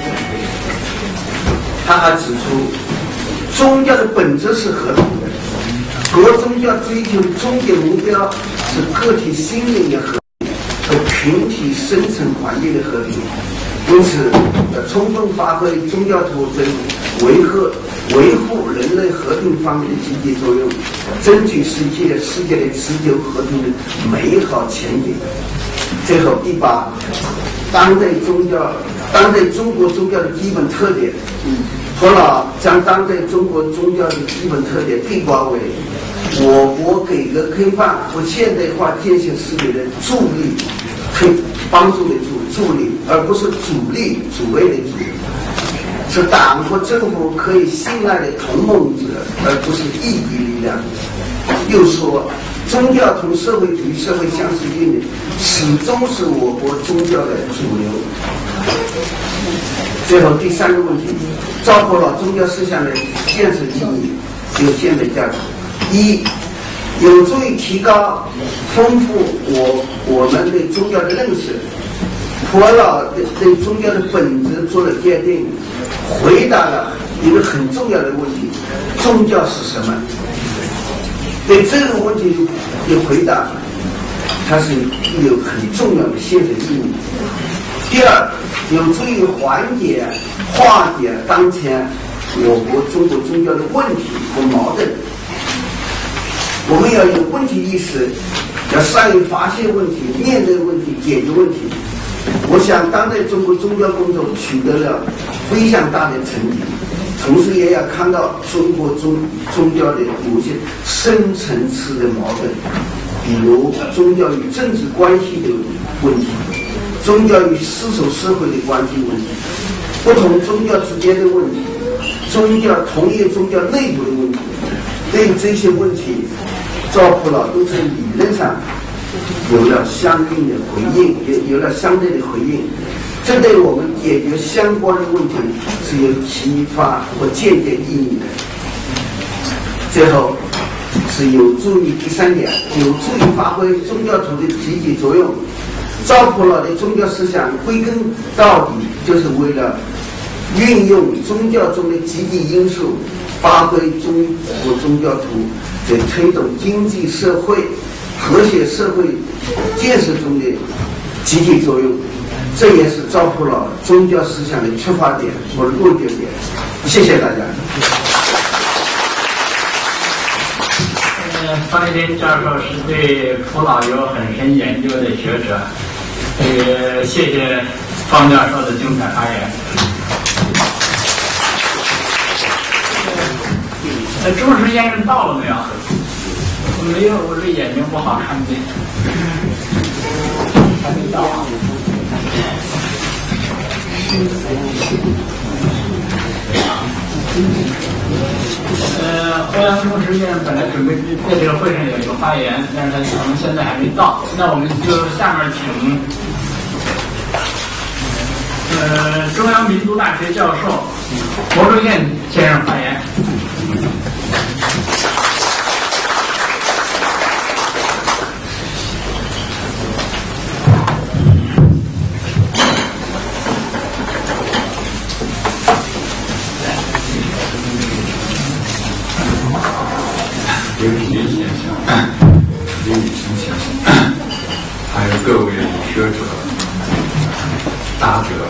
他还指出，宗教的本质是和平的，各宗教追求的终极目标是个体心灵的和平和群体生存环境的和平。因此，要充分发挥宗教徒在维护维护人类和平方面的积极作用，争取实现世界的持久和平的美好前景。最后，第八，当代宗教，当代中国宗教的基本特点。托老将当代中国宗教的基本特点概括为我国改革开放和现代化建设事业的助力，可以帮助的助助力，而不是阻力阻碍的阻，是党和政府可以信赖的同盟者，而不是异己力量。又说，宗教同社会主义社会相适应的，始终是我国宗教的主流。最后第三个问题，照顾了宗教思想的建设意义有限的价值。一，有助于提高、丰富我我们对宗教的认识。佛老对宗教的本质做了界定，回答了一个很重要的问题：宗教是什么？对这个问题的回答，它是有很重要的现实意义。第二，有助于缓解、化解当前我国中国宗教的问题和矛盾。我们要有问题意识，要善于发现问题、面对问题、解决问题。我想，当代中国宗教工作取得了非常大的成绩，同时也要看到中国宗宗教的有些深层次的矛盾，比如宗教与政治关系的问题，宗教与世俗社会的关系问题，不同宗教之间的问题，宗教同一宗教内部的问题。对于这些问题，赵普老都在理论上有了相应的回应，也有了相对的回应。这对我们解决相关的问题是有启发和间接意义的。最后是有助于第三点，有助于发挥宗教徒的积极作用。赵普老的宗教思想归根到底就是为了运用宗教中的积极因素，发挥中国宗教徒在推动经济社会和谐社会建设中的积极作用。这也是赵普老宗教思想的出发点和落脚点。谢谢大家。 呃，方一林教授是对普老有很深研究的学者，这个谢谢方教授的精彩发言。呃，主持验证到了没有？没有，我这眼睛不好看不见。还没到。嗯呃，欧阳中实际上本来准备在这个会上有一个发言，但是他可能现在还没到。那我们就下面请呃中央民族大学教授罗正燕先生发言。 刘宇林先生、刘宇成先生，还有各位学者、大者，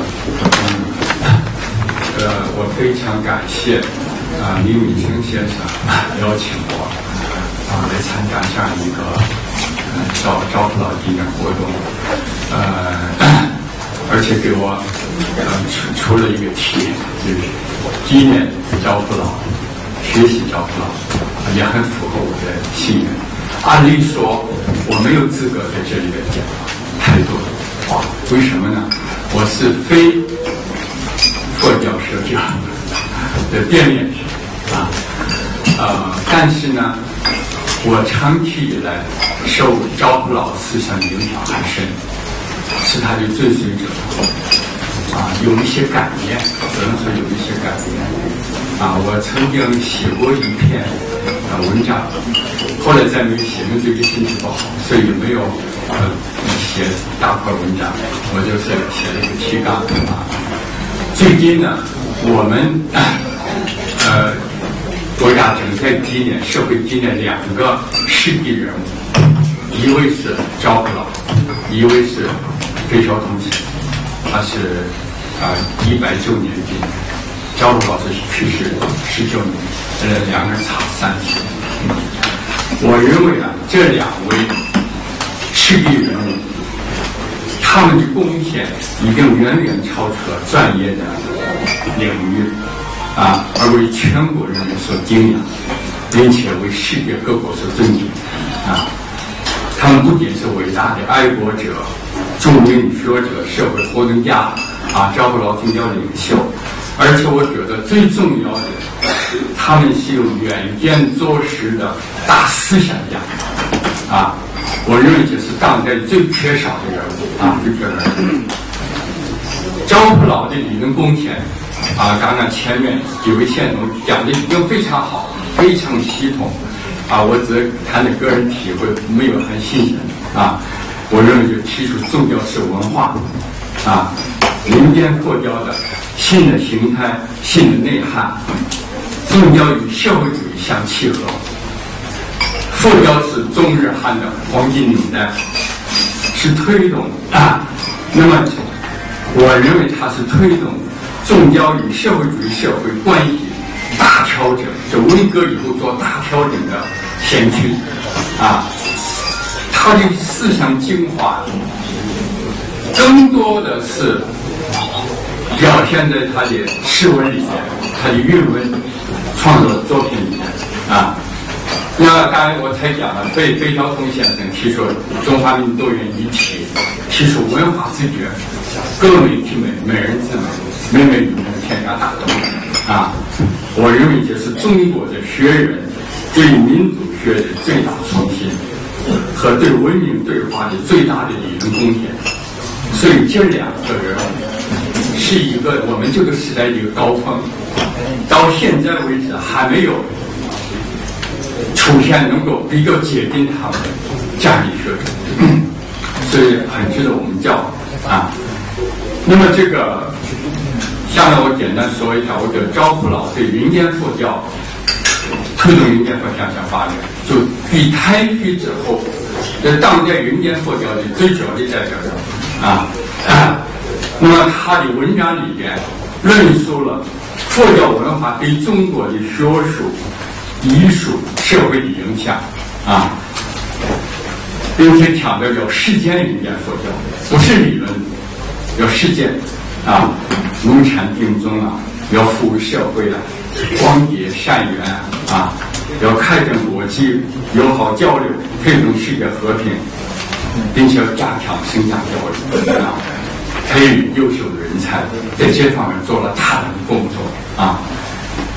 呃，我非常感谢啊、呃、刘宇成先生邀请我啊、呃、来参加这样一个呃招招父老纪念活动，呃，而且给我呃出出了一个题，就是纪念招父老，学习招父老。也很符合我的信任。按理说，我没有资格在这里边讲太多的话，为什么呢？我是非佛教学者的店面啊，呃，但是呢，我长期以来受招父老思想影响很深，是他的追随者啊，有一些改变，可能说有一些改变啊。我曾经写过一篇。呃，文章，后来再没写，因为对这个兴趣不好，所以没有呃写大块文章，我就写写了一个提纲啊。最近呢，我们呃国家正在纪念社会纪念两个世纪人物，一位是招父老，一位是费孝通先生，他是啊一百周年纪念。招父老师去世十九年，呃，两个人差三十。我认为啊，这两位世纪人物，他们的贡献已经远远超出了专业的领域啊，而为全国人民所敬仰，并且为世界各国所尊敬啊。他们不仅是伟大的爱国者、著名学者、社会活动家啊，招父老宗教领袖。而且我觉得最重要的，他们是有远见卓识的大思想家啊！我认为这是当代最缺少的人物啊，最缺少的人物。招父老的理论贡献啊，刚刚前面几位先生讲的已经非常好，非常系统啊！我只谈的个人体会，没有很新鲜啊。我认为就提出宗教是文化啊，民间佛教的。新的形态，新的内涵，宗教与社会主义相契合。佛教是中日韩的黄金年代，是推动啊。那么，我认为它是推动宗教与社会主义社会关系大调整，就文革以后做大调整的先驱啊。它的思想精华，更多的是。表现在他的诗文里面，他的韵文创作作品里面啊。那刚才我才讲了，费费孝通先生提出中华民族多元一体，提出文化自觉，各美之美，美人之美，美美与美，天下大同啊。我认为这是中国的学人对民族学的最大创新和对文明对话的最大的理论贡献。所以这两个人是一个我们这个时代的一个高峰，到现在为止还没有出现能够比较接近他们这样的学者，所以很值得我们骄傲啊。那么这个，下面我简单说一下，我觉得招父老对民间佛教推动民间佛教向发展，就继太虚之后，这当代民间佛教的最主要的代表人啊。啊那么他的文章里边论述了佛教文化对中国的学术、艺术、社会的影响啊，并且强调要实践民间佛教，不是理论，要实践啊，农产并宗啊，要服务社会啊，广结善缘啊，要开展国际友好交流，推动世界和平，并且要加强生产交流啊。培育优秀的人才，在这方面做了大量的工作啊。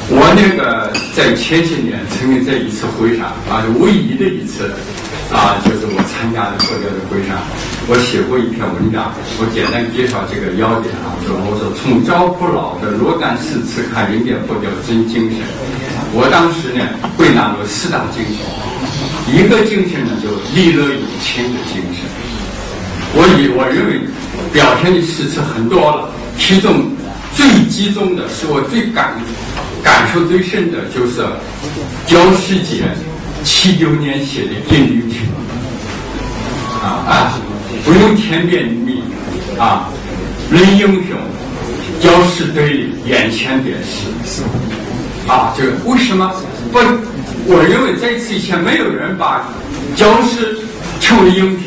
我那个在前些年曾经在一次会上啊，唯一的一次啊，就是我参加的佛教的会上，我写过一篇文章，我简单介绍这个要点啊。我说我说从赵普老的若干诗词看人间佛教真精神。我当时呢归纳了四大精神，一个精神呢就利乐有情的精神。我以我认为表现的诗词很多了，其中最集中的是我最感感受最深的就是焦世杰七九年写的《金缕亭》啊啊，不用天变地异啊，论英雄，焦氏对立，眼前便是啊，这个为什么？我我认为在此以前没有人把焦氏称为英雄，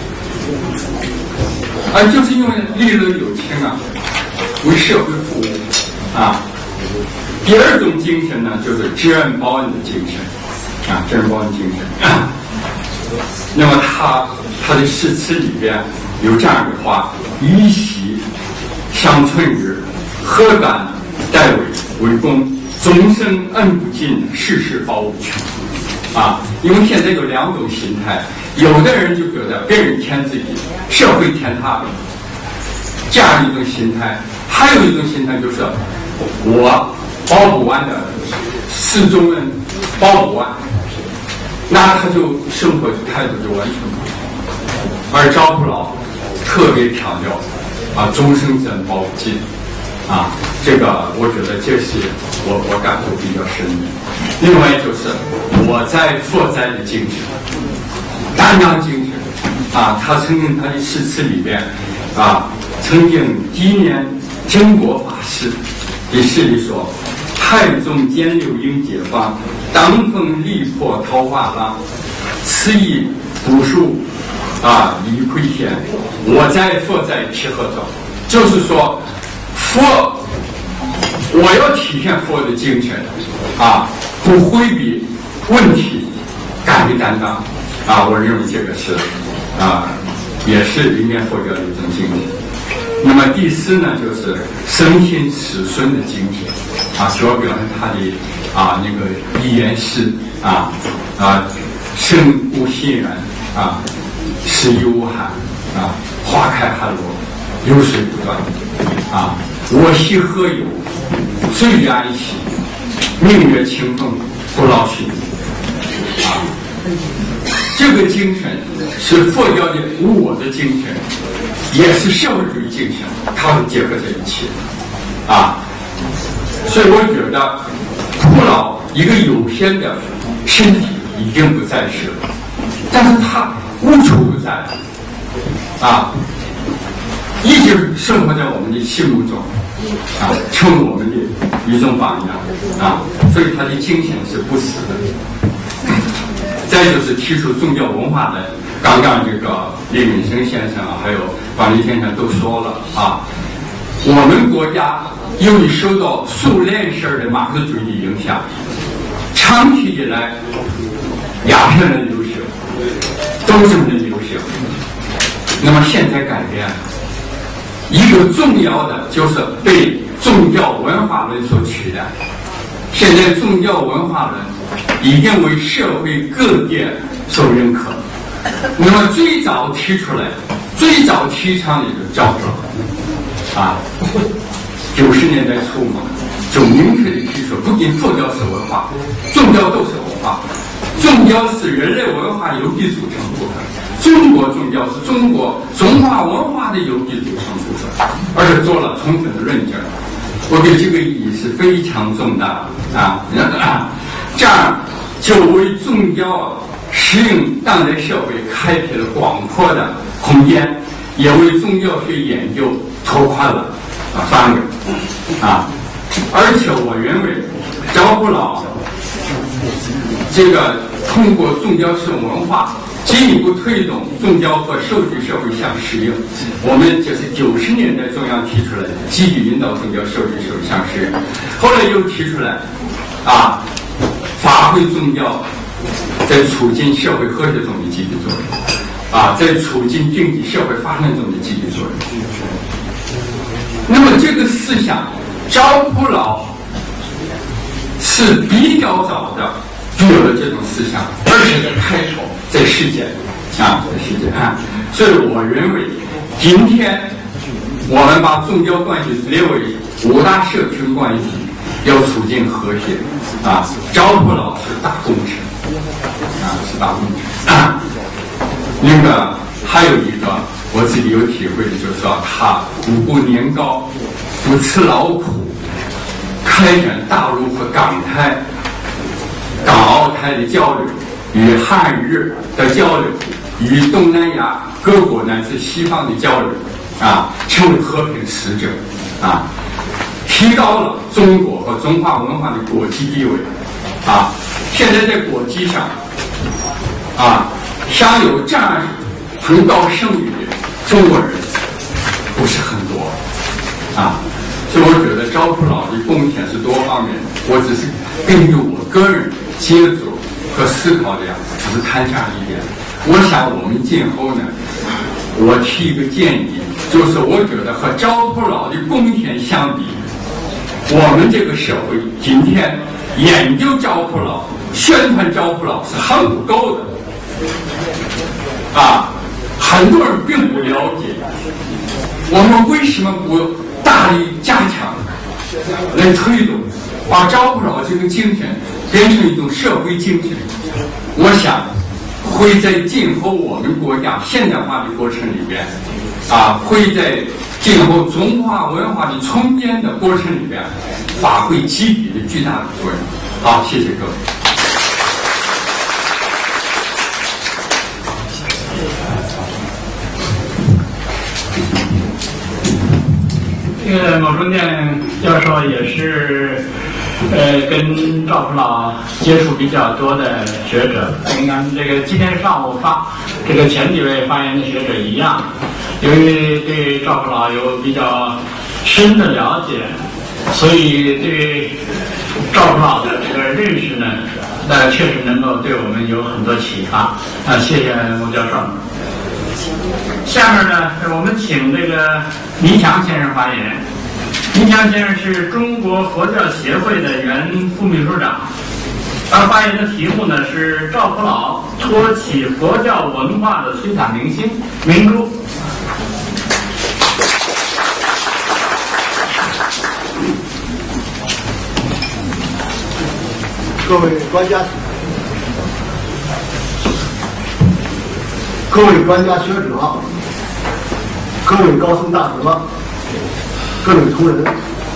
啊，就是因为利乐有情啊，为社会服务啊。第二种精神呢，就是知恩报恩的精神啊，知恩报恩精神。啊、那么他他的诗词里边有这样的话：依稀相存日，何敢待为为公？终生恩不尽，世事报无穷。啊，因为现在有两种心态，有的人就觉得别人欠自己，社会欠他，这样一种心态；还有一种心态就是我报不完的世宗恩，报不完，那他就生活态度就完全不同。而赵普老特别强调啊，终生恩报不尽。啊，这个我觉得这是我我感受比较深的。另外就是我在佛在的精神，担当精神啊，他曾经他的诗词里边啊，曾经纪念真果法师的诗里说：“太宗减六应解放，当风力破桃花浪，此意古树啊李逵天，我在佛在皮和早。”就是说。佛，我要体现佛的精神啊，不回避问题，敢于担当啊！我认为这个是啊，也是人间佛教的一种精神。那么第四呢，就是生信世顺的精神啊，主要表现他的啊那个一言诗啊啊，生无欣然啊，时亦无寒啊，花开寒落，流水不断啊。我系何有？岁月安息，明月清风不老许。啊，这个精神是佛教的无我的精神，也是社会主义精神，它是结合在一起的。啊，所以我觉得普老一个有限的身体已经不在世了，但是他无处不在。啊。一直生活在我们的心目中，啊，成为我们的一种榜样，啊，所以他的精神是不死的。再就是提出宗教文化的，刚刚这个李允生先生啊，还有王立先生都说了啊，我们国家由于受到苏联式的马克思主义的影响，长期以来鸦片的流行，斗争的流行，那么现在改变了。一个重要的就是被宗教文化论所取代。现在宗教文化论已经为社会各界所认可。那么最早提出来、最早提倡的就是赵普老啊，九十年代初嘛，就明确的提出，不仅佛教是文化，宗教都是文化，宗教是人类文化有机组成部分。中国宗教是中国中华文化的有机组成部分，而且做了充分的论证。我对这个意义是非常重大啊！这样就为宗教适应当代社会开辟了广阔的空间，也为宗教学研究拓宽了啊范围啊！而且我认为赵普老这个通过宗教式文化。进一步推动宗教和社会社会相适应，我们这是九十年代中央提出来的，积极引导宗教社会社会相适应。后来又提出来，啊，发挥宗教在促进社会和谐中的积极作用，啊，在促进经济社会发展中的积极作用。那么这个思想，赵普老是比较早的具有了这种思想，而且在开创在世界啊，在世界啊，所以我认为今天我们把宗教关系列为五大社群关系，要促进和谐啊。赵普老是大功臣啊，是大功臣啊。那个还有一个我自己有体会的，就是说他五步年高，不辞劳苦，开展大陆和港台、港澳台的交流，与汉日的交流，与东南亚各国乃至西方的交流啊，成为和平使者啊，提高了中国和中华文化的国际地位啊。现在在国际上啊，享有这样很高声誉的中国人不是很多啊，所以我觉得赵普老的贡献是多方面的。我只是根据我个人接触和思考的呀，只是谈这样一点。我想我们今后呢，我提一个建议，就是我觉得和赵普老的贡献相比，我们这个社会今天研究赵普老、宣传赵普老是很不够的啊。很多人并不了解，我们为什么不大力加强来推动，把赵普老这个精神变成一种社会精神？我想会在今后我们国家现代化的过程里边啊，会在今后中华文化的重建的过程里边发挥积极的巨大的作用。好，谢谢各位。 这个某中建教授也是，呃，跟赵普老接触比较多的学者。你看，这个今天上午发这个前几位发言的学者一样，由于对赵普老有比较深的了解，所以对赵普老的这个认识呢，那确实能够对我们有很多启发。啊，谢谢牟教授。下面呢，我们请这个倪强先生发言。倪强先生是中国佛教协会的原副秘书长，他发言的题目呢是赵普老托起佛教文化的璀璨明星明珠。 各位专家，各位专家学者，各位高僧大德，各位同仁，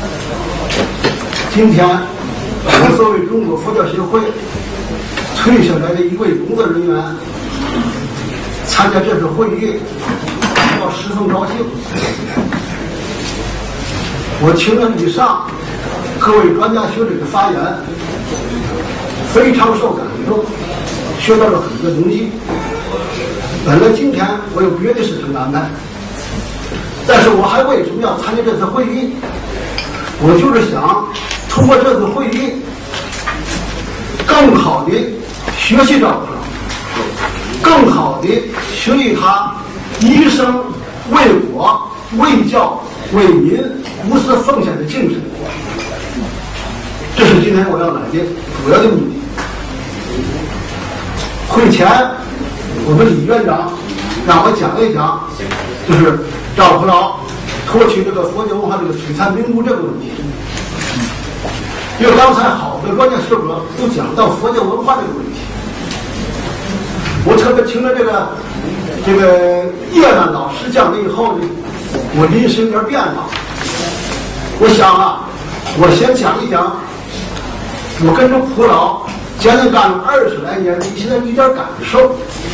今天我作为中国佛教协会退下来的一位工作人员，参加这次会议，感到十分高兴。我听了以上各位专家学者的发言，非常受感动，学到了很多东西。本来今天我有别的事情安排，但是我还为什么要参加这次会议？我就是想通过这次会议，更好的学习赵普老，更好的学习他一生为国、为教、为民无私奉献的精神。这是今天我要来的主要的目的。会前，我们李院长让我讲一讲，就是赵普老托起这个佛教文化这个璀璨明珠这个问题。因为刚才好多专家学者都讲到佛教文化这个问题，我特别听了这个这个叶南老师讲了以后呢，我临时有点变化。我想啊，我先讲一讲我跟着普老将近干了二十来年，你现在一点感受，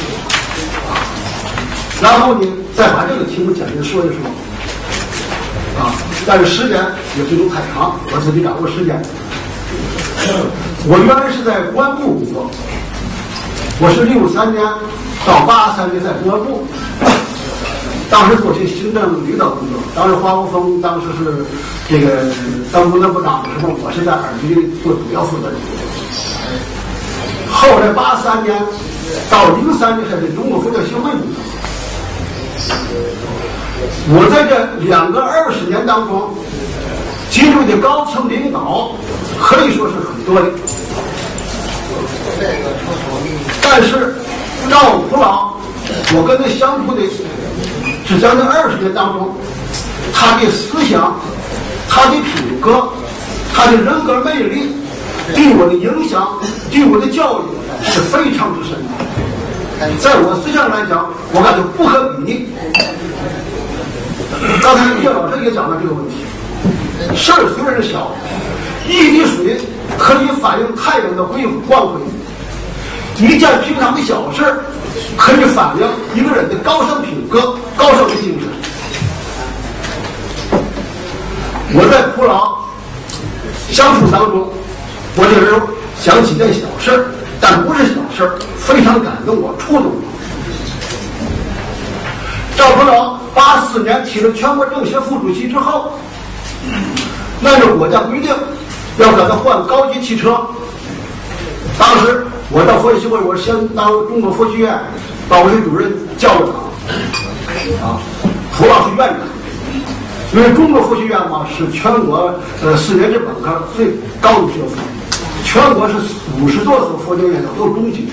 然后呢，再把这个题目简单说一说，啊，但是时间也不能太长，我自己掌握时间。我原来是在公安部工作，我是六三年到八三年在公安部，当时做些行政领导工作。当时华国锋当时是这个当公安部长的时候，我是在二局做主要负责人。后来八三年到零三年还在中国佛教协会工作。我在这两个二十年当中，接触的高层领导可以说是很多的。但是赵普老，我跟他相处的是将近二十年当中，他的思想、他的品格、他的人格魅力，对我的影响、对我的教育是非常之深的。在我思想来讲，我感觉不可比拟。刚才叶老师也讲了这个问题，事儿虽然小，一滴水可以反映太阳的辉光辉，一件平常的小事可以反映一个人的高尚品格、高尚的精神。我在普老相处当中，我有时候想起件小事，但不是小事，非常感动我、触动我。赵普老八四年提了全国政协副主席之后，按照国家规定要给他换高级汽车。当时我到佛学会，我先当中国佛学院保卫主任、教务长，啊，普老是院长。因为中国佛学院嘛是全国呃四年制本科最高的学府，全国是五十多所佛学院都是中级。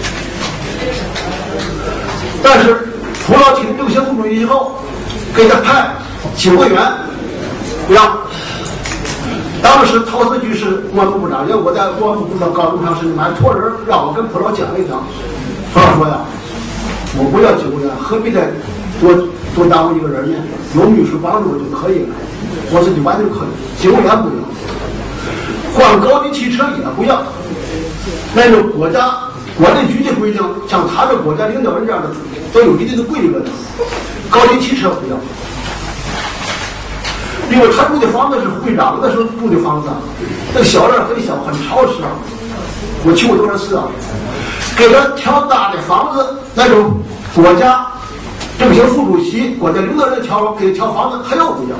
但是普老提政协副主席以后，给他派九个员，让当时陶思局是公安部部长，因为我在公安部部长搞这么长时间，还托人让我跟普老讲一讲。普老说呀，我不要九个员，何必再多多耽误一个人呢？有秘书帮助我就可以了，我自己完全可以。九个员不要，换高级汽车也不要。那个国家国内具体规定，像他这国家领导人这样的都有一定的规格的，高级汽车不要。因为他住的房子是会长那时候住的房子，那个小院很小，很潮湿啊。我去过多少次啊？给他挑大的房子，那种国家政协副主席、国家领导人挑给挑房子，他又不要。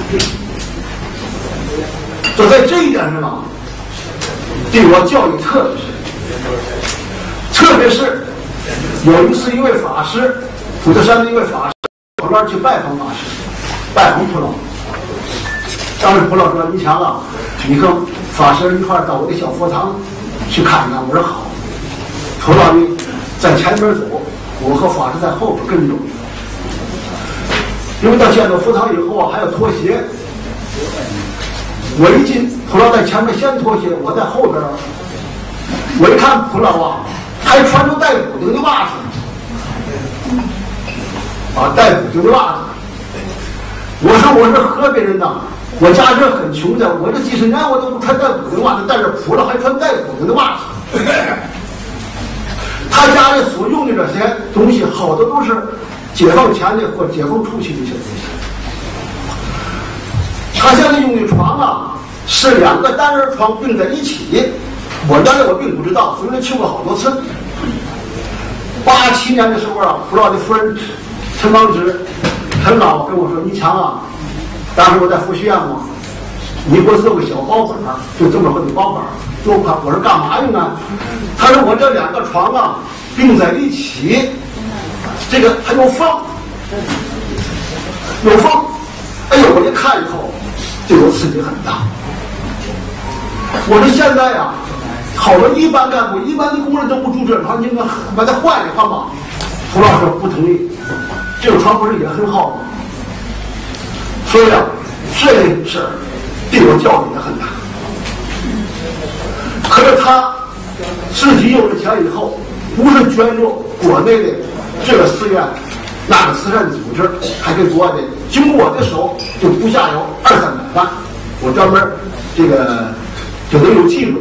就在这一点上啊，对我教育特别深。特别是有一次，一位法师，普陀山的一位法师，跑那儿去拜访法师，拜访普老。当时普老说：“你强啊，你跟法师一块儿到我的小佛堂去看看。”我说好。普老呢在前边走，我和法师在后边跟着。因为到见到佛堂以后啊，还要脱鞋。我一进，普老在前面先脱鞋，我在后边。我一看普老啊，还穿着带补丁的袜子，啊，带补丁的袜子。我说我是河北人呐。我家是很穷的，我这几十年我都不穿带补丁袜子，但是普老还穿带补丁的袜子。他家里所用的这些东西，好多都是解放前的或解放初期的一些东西。他现在用的床啊，是两个单人床并在一起。我原来我并不知道，所以去过好多次。八七年的时候啊，普老的夫人陈芳芝、陈老跟我说：“你强啊！”当时我在佛学院嘛，你给我做个小包本儿，就这么厚的包本儿，多宽？我说干嘛用啊？他说我这两个床啊并在一起，这个它有缝，有缝。哎呦，我一看以后，对我刺激很大。我说现在呀、啊，好多一般干部、一般的工人都不住这床，你们把它换一换吧。胡老师不同意，这个床不是也很好吗？所以啊，这个事儿对我教育也很大。可是他自己有了钱以后，不是捐助国内的这个寺院、那个慈善组织，还给国外的，经过我的手就不下有二三百万，我专门这个就能有记录。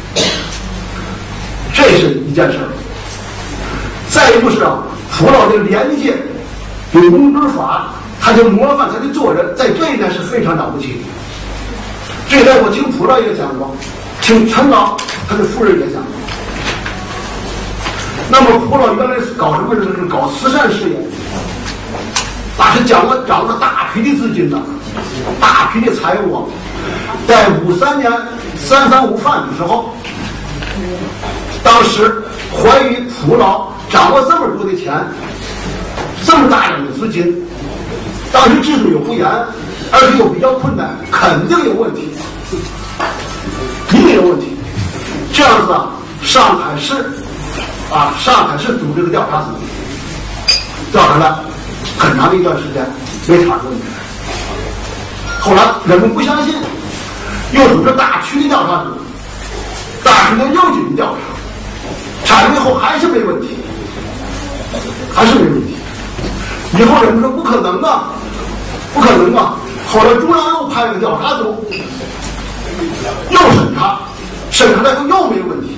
这是一件事儿。再一就是啊，普老的廉洁、有公知法。他的模范，他的做人，在这一点是非常了不起的。这一点我听普老也讲过，听陈老他的夫人也讲过。那么普老原来是搞什么？是搞慈善事业，那是讲了掌握大批的资金的，大批的财物。在五三年三三五饭的时候，当时怀疑普老掌握这么多的钱，这么大量的资金。当时制度又不严，而且又比较困难，肯定有问题。一定有问题。这样子啊，上海市啊，上海市组织的调查组调查了很长的一段时间，没查出问题。后来人们不相信，又组织大区的调查组，大区的又进行调查，查了以后还是没问题，还是没问题。以后人们说不可能啊，不可能啊。后来中央又派了个调查组，又审查，审查了以后又没问题，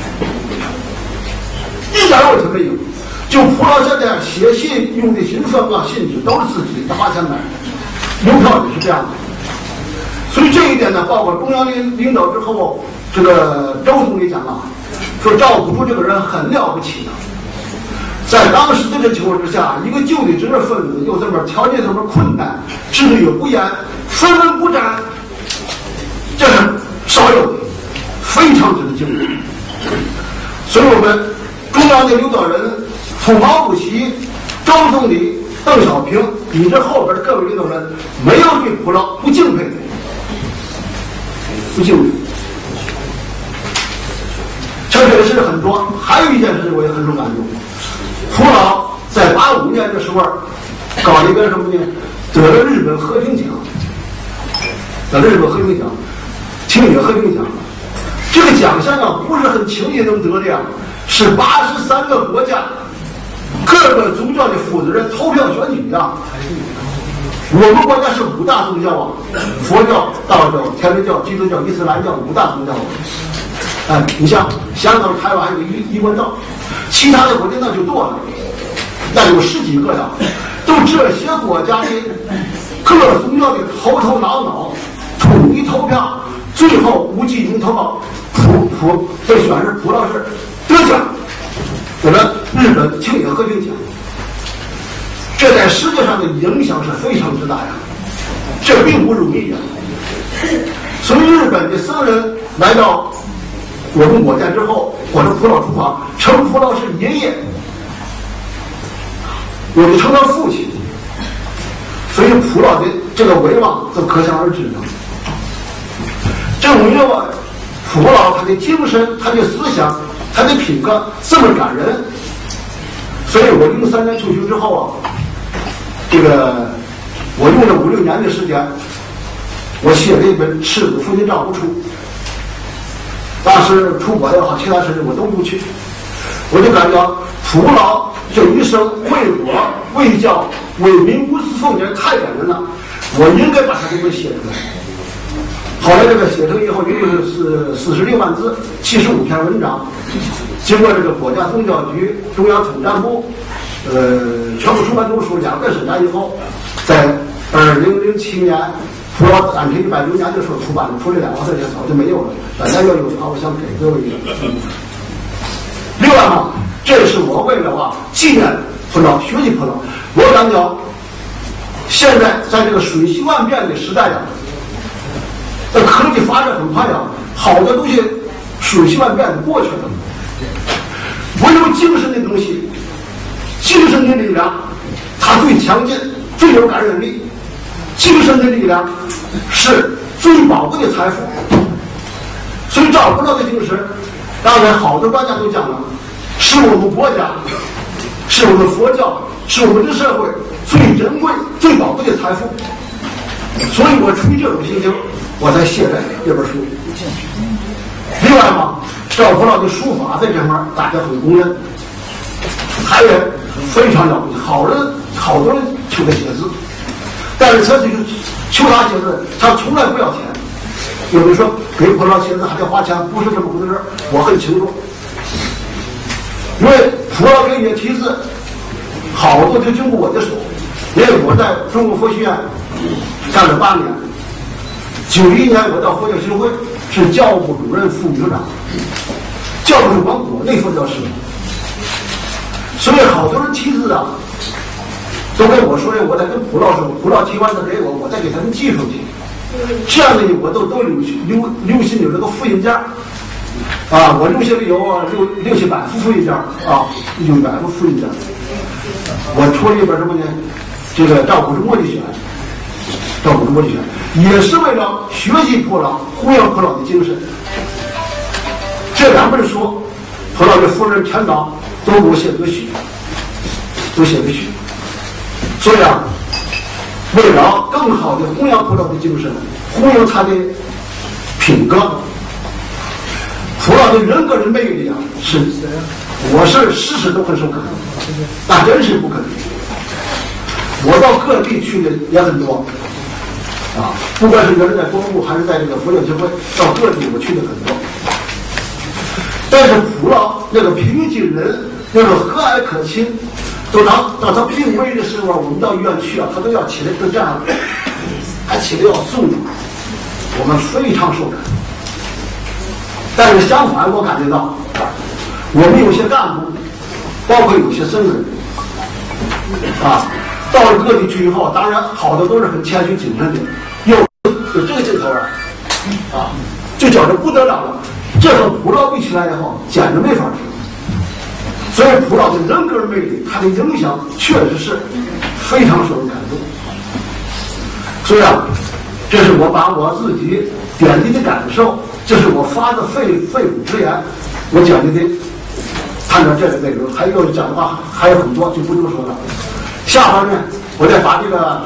一点问题没有。就葡萄现在写信用的信封啊、信纸都是自己的花钱买的，邮票也是这样的。所以这一点呢，包括中央领领导之后，这个周总理讲啊，说赵朴初这个人很了不起的。在当时这个情况之下，一个旧的知识分子又这么条件这么困难，制度又不严，分文不沾，这是少有的，非常值得敬佩。所以我们中央的领导人从毛主席、周总理、邓小平，以至后边各位领导人，没有对普劳不敬佩的，不敬佩。这个是很多。还有一件事我也很受感动。普劳在八五年的时候搞了一个什么呢？得了日本和平奖，得了日本和平奖，清野和平奖。这个奖项啊，不是很轻易能得的呀，是八十三个国家各个宗教的负责人投票选举的。我们国家是五大宗教啊，佛教、道教、天主教、基督教、伊斯兰教五大宗教。哎，你像香港、台湾还有一一贯道，其他的国家那就多了，那有十几个呀。就这些国家的各宗教的头头脑脑统一投票，最后无记名投票，普普被选是普劳士得奖，得了日本清野和平奖。这在世界上的影响是非常之大呀，这并不容易呀。所以日本的僧人来到我们国家之后，或者普劳出访，称普劳是爷爷，我就称他父亲，所以普劳的这个威望就可想而知了。正因为普劳他的精神、他的思想、他的品格这么感人，所以我零三年退休之后啊，这个我用了五六年的时间，我写了一本《赤子父亲赵朴初》。当时出国也好，其他事情我都不去，我就感觉普劳这一生为国为教为民无私奉献太感人了，我应该把它给我写出来。后来这个写成以后，一共是四十六万字，七十五篇文章，经过这个国家宗教局、中央统战部、呃全国出版总署两个审查以后，在二零零七年普劳诞辰一百周年的时候出版了，出这两万字早就没有了。大家要有的话，我想给各位一个。另外嘛，这是我为了啊纪念普劳、学习普劳。我感觉现在在这个瞬息万变的时代呀、啊，这科技发展很快呀、啊，好多东西瞬息万变的过去了。唯有精神的东西，精神的力量，它最强劲，最有感染力。精神的力量是最宝贵的财富。所以赵普劳的精神，当然好多专家都讲了，是我们国家，是我们佛教，是我们的社会最珍贵、最宝贵的财富。所以我出于这种心情，我才写了这本书。另外嘛，赵普劳的书法在这方面大家很公认，他也非常了不起，好人好多人求他写字，但是他就是求他写字，他从来不要钱。有人说给普劳写字还得花钱，不是这么回事，我很清楚。因为普劳给你的题字，好多就经过我的手，因为我在中国佛学院干了八年，九一年我到佛教协会是教务主任、副局长，教务是管国内佛教事，所以好多人题字啊，都跟我说的，我在跟普劳说，普劳题完了给我，我再给他们寄出去。这样的我都都留留留心有这个复印件啊，我留下了有六六七百幅复印件啊，六百幅复印件。我出了一本什么呢？这个赵朴初墨迹选，赵朴初墨迹选，也是为了学习普劳、弘扬普劳的精神。 这两本书，普老的夫人陈导都给我写个序，都写个序。所以啊，为了更好的弘扬普老的精神，弘扬他的品格，普老的人格的魅力啊，是我是时时都很受感动，那真是不可能。我到各地去的也很多，啊，不管是原来在东部还是在这个佛教协会，到各地我去的很多。但是普老那个平静人，那个和蔼可亲，都当当他病危的时候，我们到医院去啊，他都要起来就这样，还起来要送我，我们非常受感。但是相反，我感觉到我们有些干部，包括有些僧人，啊，到了各地去以后，当然好的都是很谦虚谨慎的，有有这个劲头啊，啊，就觉着不得了了。这和普老比起来以后，简直没法比。所以普老的人格魅力，他的影响确实是非常受人感动。所以啊，这是我把我自己点滴的感受，这是我发的肺肺腑之言，我讲的的，看到这个内容，还有讲的话还有很多，就不多说了。下方面，我再把这个。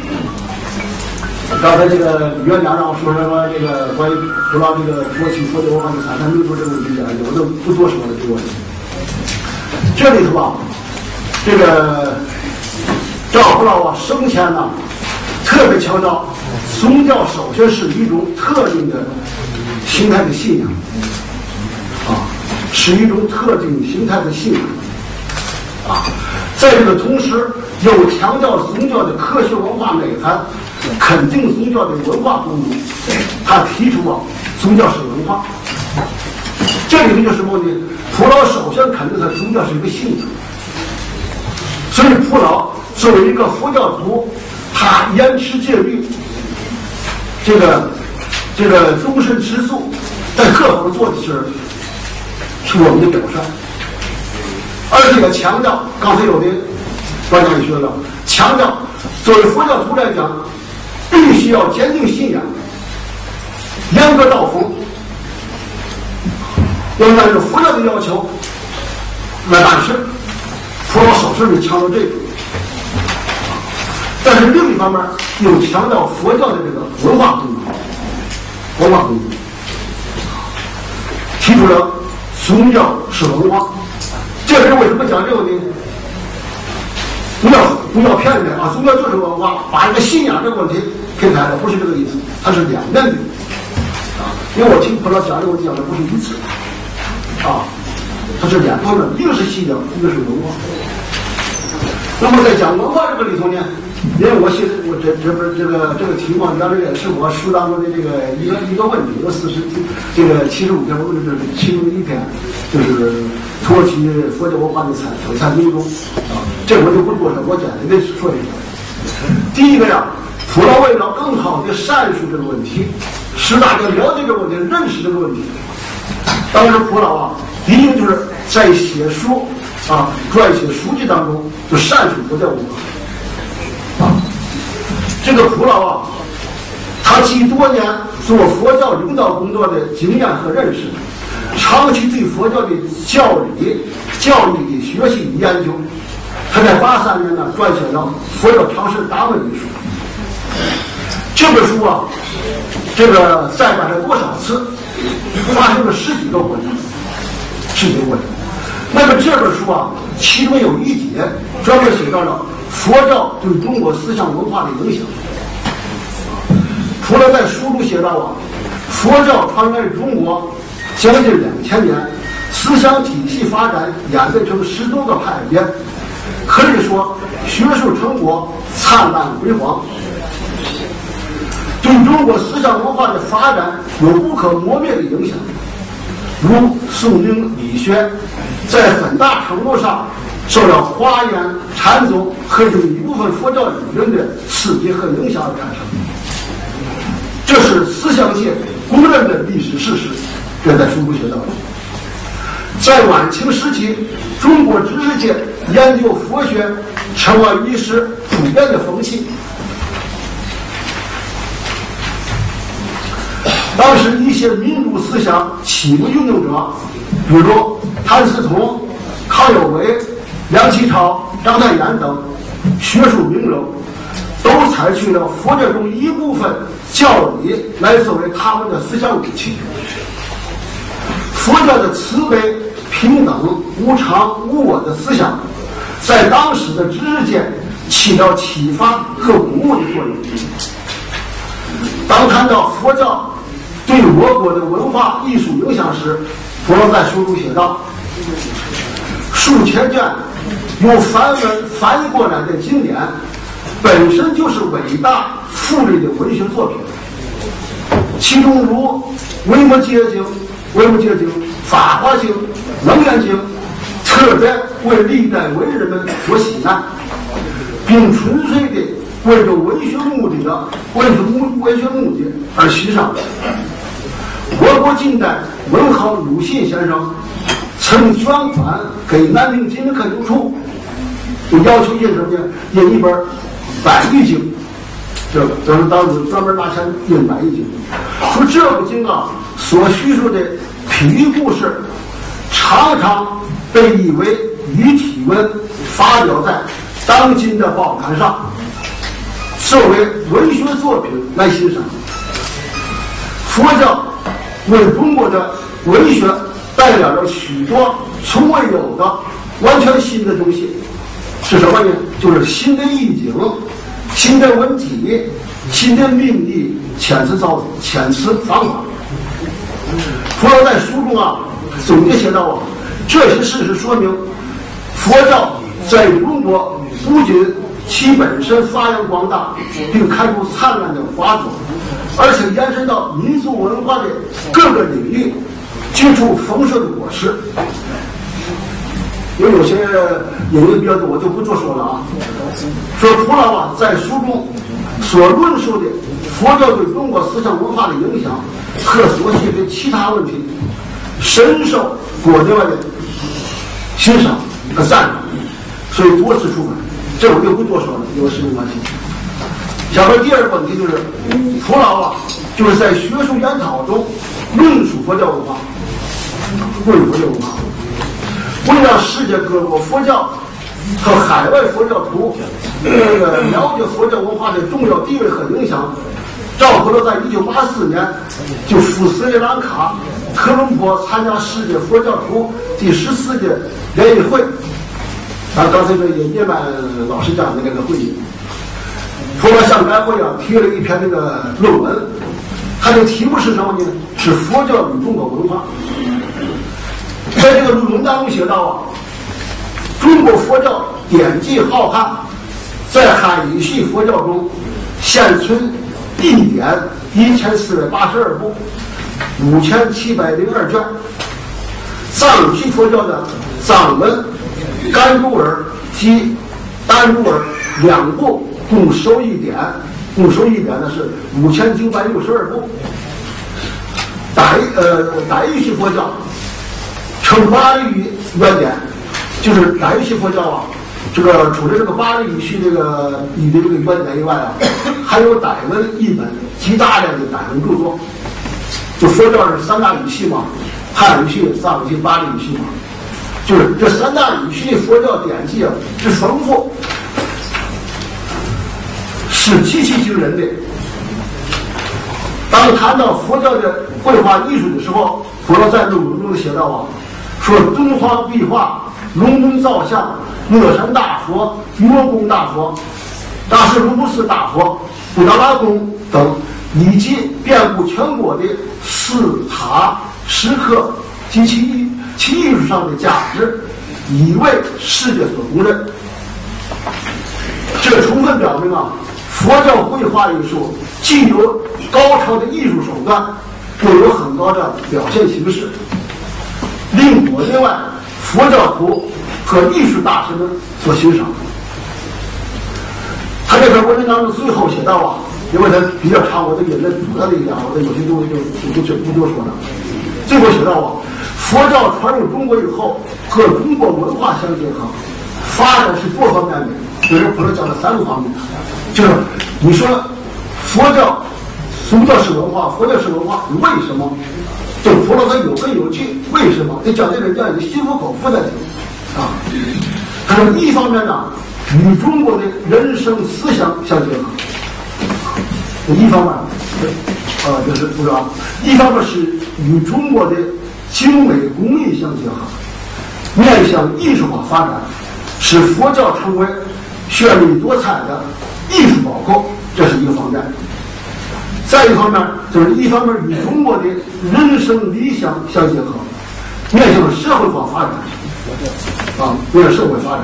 刚才这个李院长让我说什么这个关于普老这个佛起佛教文化的产生民族这个问题讲，我都不多说了这个问题。这里头啊，这个赵普老啊生前呢，特别强调宗教首先是一种特定的形态的信仰，啊，是一种特定形态的信仰，啊，在这个同时又强调宗教的科学文化内涵。肯定宗教的文化功能，他提出啊，宗教是文化。这里头就什么呢？普老首先肯定他宗教是一个信仰，所以普老作为一个佛教徒，他严持戒律，这个这个终身吃素，在各方做的是是我们的表率，而且也强调，刚才有的专家也说了，强调作为佛教徒来讲。必须要坚定信仰，严格道风，要按照佛教的要求来办事。普老首先是强调这个，但是另一方面又强调佛教的这个文化功能，文化功能，提出了宗教是文化。这是为什么讲这个呢？不要不要骗人啊！宗教就是文化，把一个信仰这个问题撇开了，不是这个意思，它是两面的啊。因为我听普老讲这个问题讲的不是一次啊，它是两方面，一个是信仰，一个是文化。那么在讲文化这个里头呢，因为我写的我这这不是这个这个题目，原来也是我书当中的这个一个一个问题，有四十这个七十五篇，我这是其中一篇，就是托起佛教文化的参璀璨精中啊，这个我就不多说，我简单的说一说。第一个呀，普老为了更好的阐述这个问题，使大家了解这个问题，认识这个问题，当时普老啊，第一个就是在写书啊，撰写书籍当中就阐述佛教文化啊。这个普老啊，他集多年做佛教领导工作的经验和认识，长期对佛教的教理、教义的学习与研究。他在八三年呢，撰写了《佛教常识答问》一书。这本书啊，这个再版了多少次，发生了十几个国家，十几个国家。那么这本书啊，其中有一节专门写到了佛教对中国思想文化的影响。除了在书中写到啊，佛教传来中国将近两千年，思想体系发展演变成十多个派别，可以说学术成果灿烂辉煌，对中国思想文化的发展有不可磨灭的影响。如宋经理学，在很大程度上受到华严、禅宗和有一部分佛教理论的刺激和影响而产生，这是思想界公认的历史事实。这在书中写到的。在晚清时期，中国知识界研究佛学成为一时普遍的风气。 当时一些民主思想起步运动者，比如谭嗣同、康有为、梁启超、章太炎等学术名流，都采取了佛教中一部分教理来作为他们的思想武器。佛教的慈悲、平等、无常、无我的思想，在当时的知识界起到启发和鼓舞的作用。当谈到佛教对我国的文化艺术影响时，佛陀在书中写道：数千卷由梵文翻译过来的经典，本身就是伟大富丽的文学作品。其中如《维摩诘经》、《维摩诘经》、《法华经》、《楞严经》，特别为历代文人们所喜爱，并纯粹的为着文学目的的文学目文学目的而欣赏。我国近代文豪鲁迅先生曾捐款给南京金陵科邮处，就要求印什么呢？印一本《百喻经》，这这是当时专门拿钱印《百喻经》。说这部经啊，所叙述的譬喻故事，常常被译为语体文，发表在当今的报刊上，作为文学作品来欣赏。佛教为中国的文学带来了许多从未有的完全新的东西，是什么呢？就是新的意境、新的文体、新的命义、遣词造遣词方法。佛陀在书中啊总结写道啊，这些事实说明，佛教在中国不仅其本身发扬光大，并开出灿烂的花朵，而且延伸到民族文化的各个领域，结出丰硕的果实。因为有些引用比较多，我就不多说了啊。说普老啊在书中所论述的佛教对中国思想文化的影响和所写的其他问题，深受国内外的欣赏和赞赏，所以多次出版。这我就不多说了，因为时间关系。下面第二个问题就是，普老啊，就是在学术研讨中论述佛教文化，论佛教文化，为让世界各国佛教和海外佛教徒那个了解佛教文化的重要地位和影响，赵普罗在一九八四年就赴斯里兰卡科伦坡参加世界佛教徒第十四届联谊会。啊，刚才那个叶曼老师讲的那个会议，普罗向该会啊提了一篇那个论文，它的题目是什么呢？是佛教与中国文化。在这个论文当中写到啊，中国佛教典籍浩瀚，在汉语系佛教中现存译典一千四百八十二部，五千七百零二卷。藏语系佛教的藏文、甘珠尔及丹珠尔两部共收译典，共收译典呢是五千九百六十二部。傣呃傣语系佛教称巴利语原典，就是傣语系佛教啊，这个除了这个巴利语系这个译的这个原典以外啊，还有傣文译本极大量的傣文著作。就佛教是三大语系嘛，汉语系、藏语系、巴利语系嘛。就是这三大语系佛教典籍啊之丰富，是极其惊人的。当谈到佛教的绘画艺术的时候，佛陀在论文中写道啊，说敦煌壁画、龙宫造像、乐山大佛、玉龙宫大佛、大势卢布寺大佛、布达拉宫等，以及遍布全国的寺塔、石刻及其其艺术上的价值，已为世界所公认。这充分表明啊，佛教绘画艺术既有高超的艺术手段，又有很高的表现形式，令国内外佛教徒和艺术大师们所欣赏。他这篇文章当中最后写道啊，因为他比较长，我的引了主要的一点，我的有些东西就就不多说了。最后写道啊，佛教传入中国以后，和中国文化相结合，发展是多方面的。比如普陀讲了三个方面，就是你说佛教宗教式文化、佛教式文化，为什么？这佛老他有根有据，为什么？这讲的人家也心服口服的啊。他说，一方面呢，与中国的人生思想相结合，一方面啊，就是不是吧？一方面是与中国的精美工艺相结合，面向艺术化发展，使佛教成为绚丽多彩的艺术宝库，这是一个方面。再一方面，就是一方面与中国的人生理想相结合，面向社会化发展，啊，面向社会发展。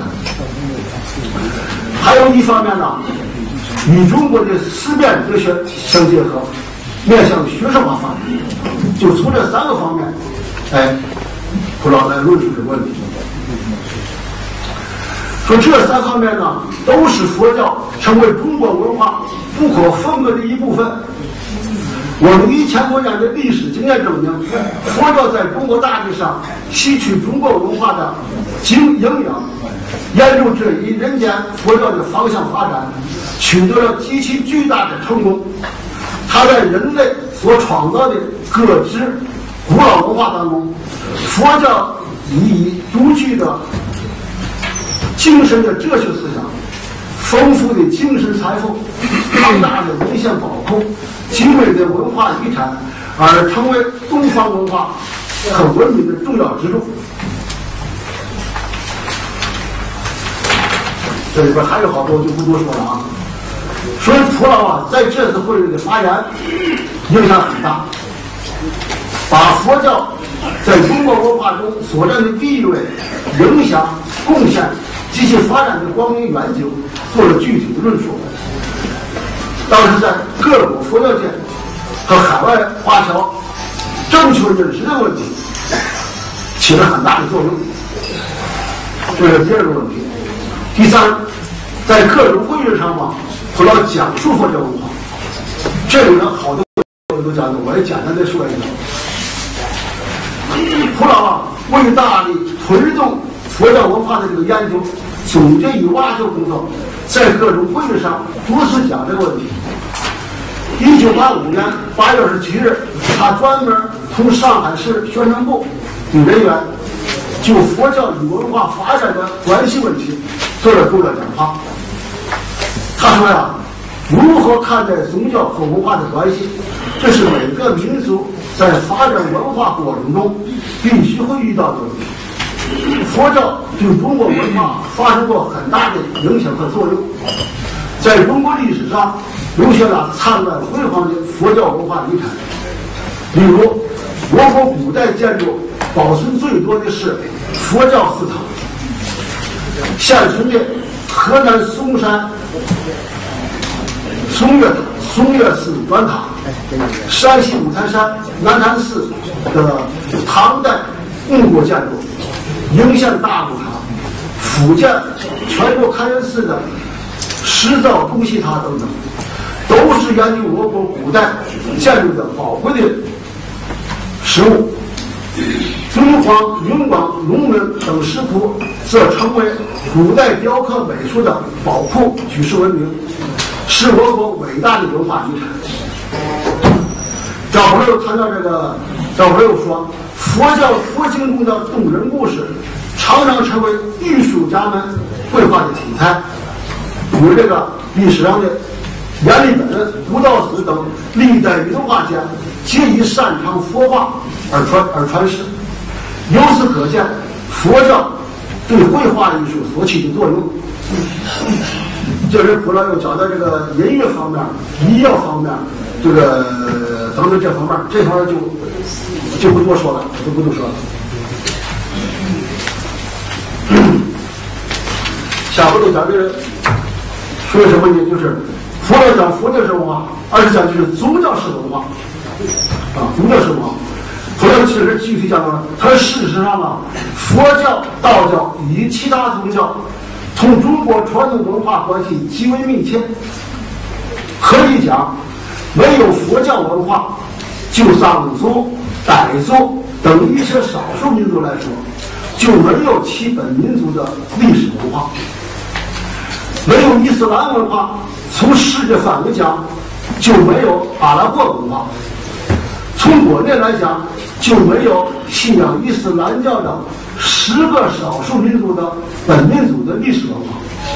还有一方面呢，与中国的思辨哲学相结合，面向学生化发展。就从这三个方面，哎，普老来论述这个问题。说这三方面呢，都是佛教成为中国文化不可分割的一部分。我们一千多年的历史经验证明，佛教在中国大地上吸取中国文化的经营养，沿着这一人间佛教的方向发展，取得了极其巨大的成功。它在人类所创造的各支古老文化当中，佛教以独具的精神的哲学思想、丰富的精神财富、庞大的文献宝库、精美的文化遗产，而成为东方文化和文明的重要支柱。这里边还有好多，我就不多说了啊。所以普老啊，在这次会议的发言影响很大，把佛教在中国文化中所占的地位、影响、贡献及其发展的光明远景做了具体的论述。当时在各国佛教界和海外华侨正确认识的问题起了很大的作用，这是第二个问题。第三，在各种会议上嘛，普老讲述佛教文化，这里呢好多我都讲的，我也简单的说一下。普老啊，为大力推动佛教文化的这个研究、总结与挖掘工作，在各种会议上多次讲这个问题。一九八五年八月二十七日，他专门同上海市宣传部的人员就佛教与文化发展的关系问题做了重要讲话。他说呀，如何看待宗教和文化的关系，这是每个民族在发展文化过程中必须会遇到的问题。佛教对中国文化发生过很大的影响和作用，在中国历史上留下了灿烂辉煌的佛教文化遗产。比如，我国古代建筑保存最多的是佛教寺堂，现存的河南嵩山嵩岳嵩岳寺砖塔，山西五台山南坛寺的唐代木构建筑，应县大鼓塔，福建全国开元寺的石造东西塔等等，都是研究我国古代建筑的宝贵的实物。敦煌、云广、龙门等石窟则成为古代雕刻美术的宝库，举世闻名，是我国伟大的文化遗产。赵普六谈到这个，赵普六说，佛教佛经中的动人故事常常成为艺术家们绘画的题材，比如这个历史上的阎立本、吴道子等历代名画家皆以擅长佛画而传而传世。由此可见，佛教对绘画艺术所起的作用。这是普老又讲到这个音乐方面、医药方面，这个等等这方面，这方面就就不多说了，就不多说了。下回都讲这个说什么呢？就是佛教讲佛教式文化，而是讲就是宗教式文化啊，宗教式文化。佛教其实具体讲到，它事实上啊，佛教、道教与其他宗教同中国传统文化关系极为密切。可以讲，没有佛教文化，就藏族、傣族等一些少数民族来说，就没有其本民族的历史文化。没有伊斯兰文化，从世界范围讲， 就没有阿拉伯文化；从国内来讲，就没有信仰伊斯兰教的十个少数民族的本民族的历史文化；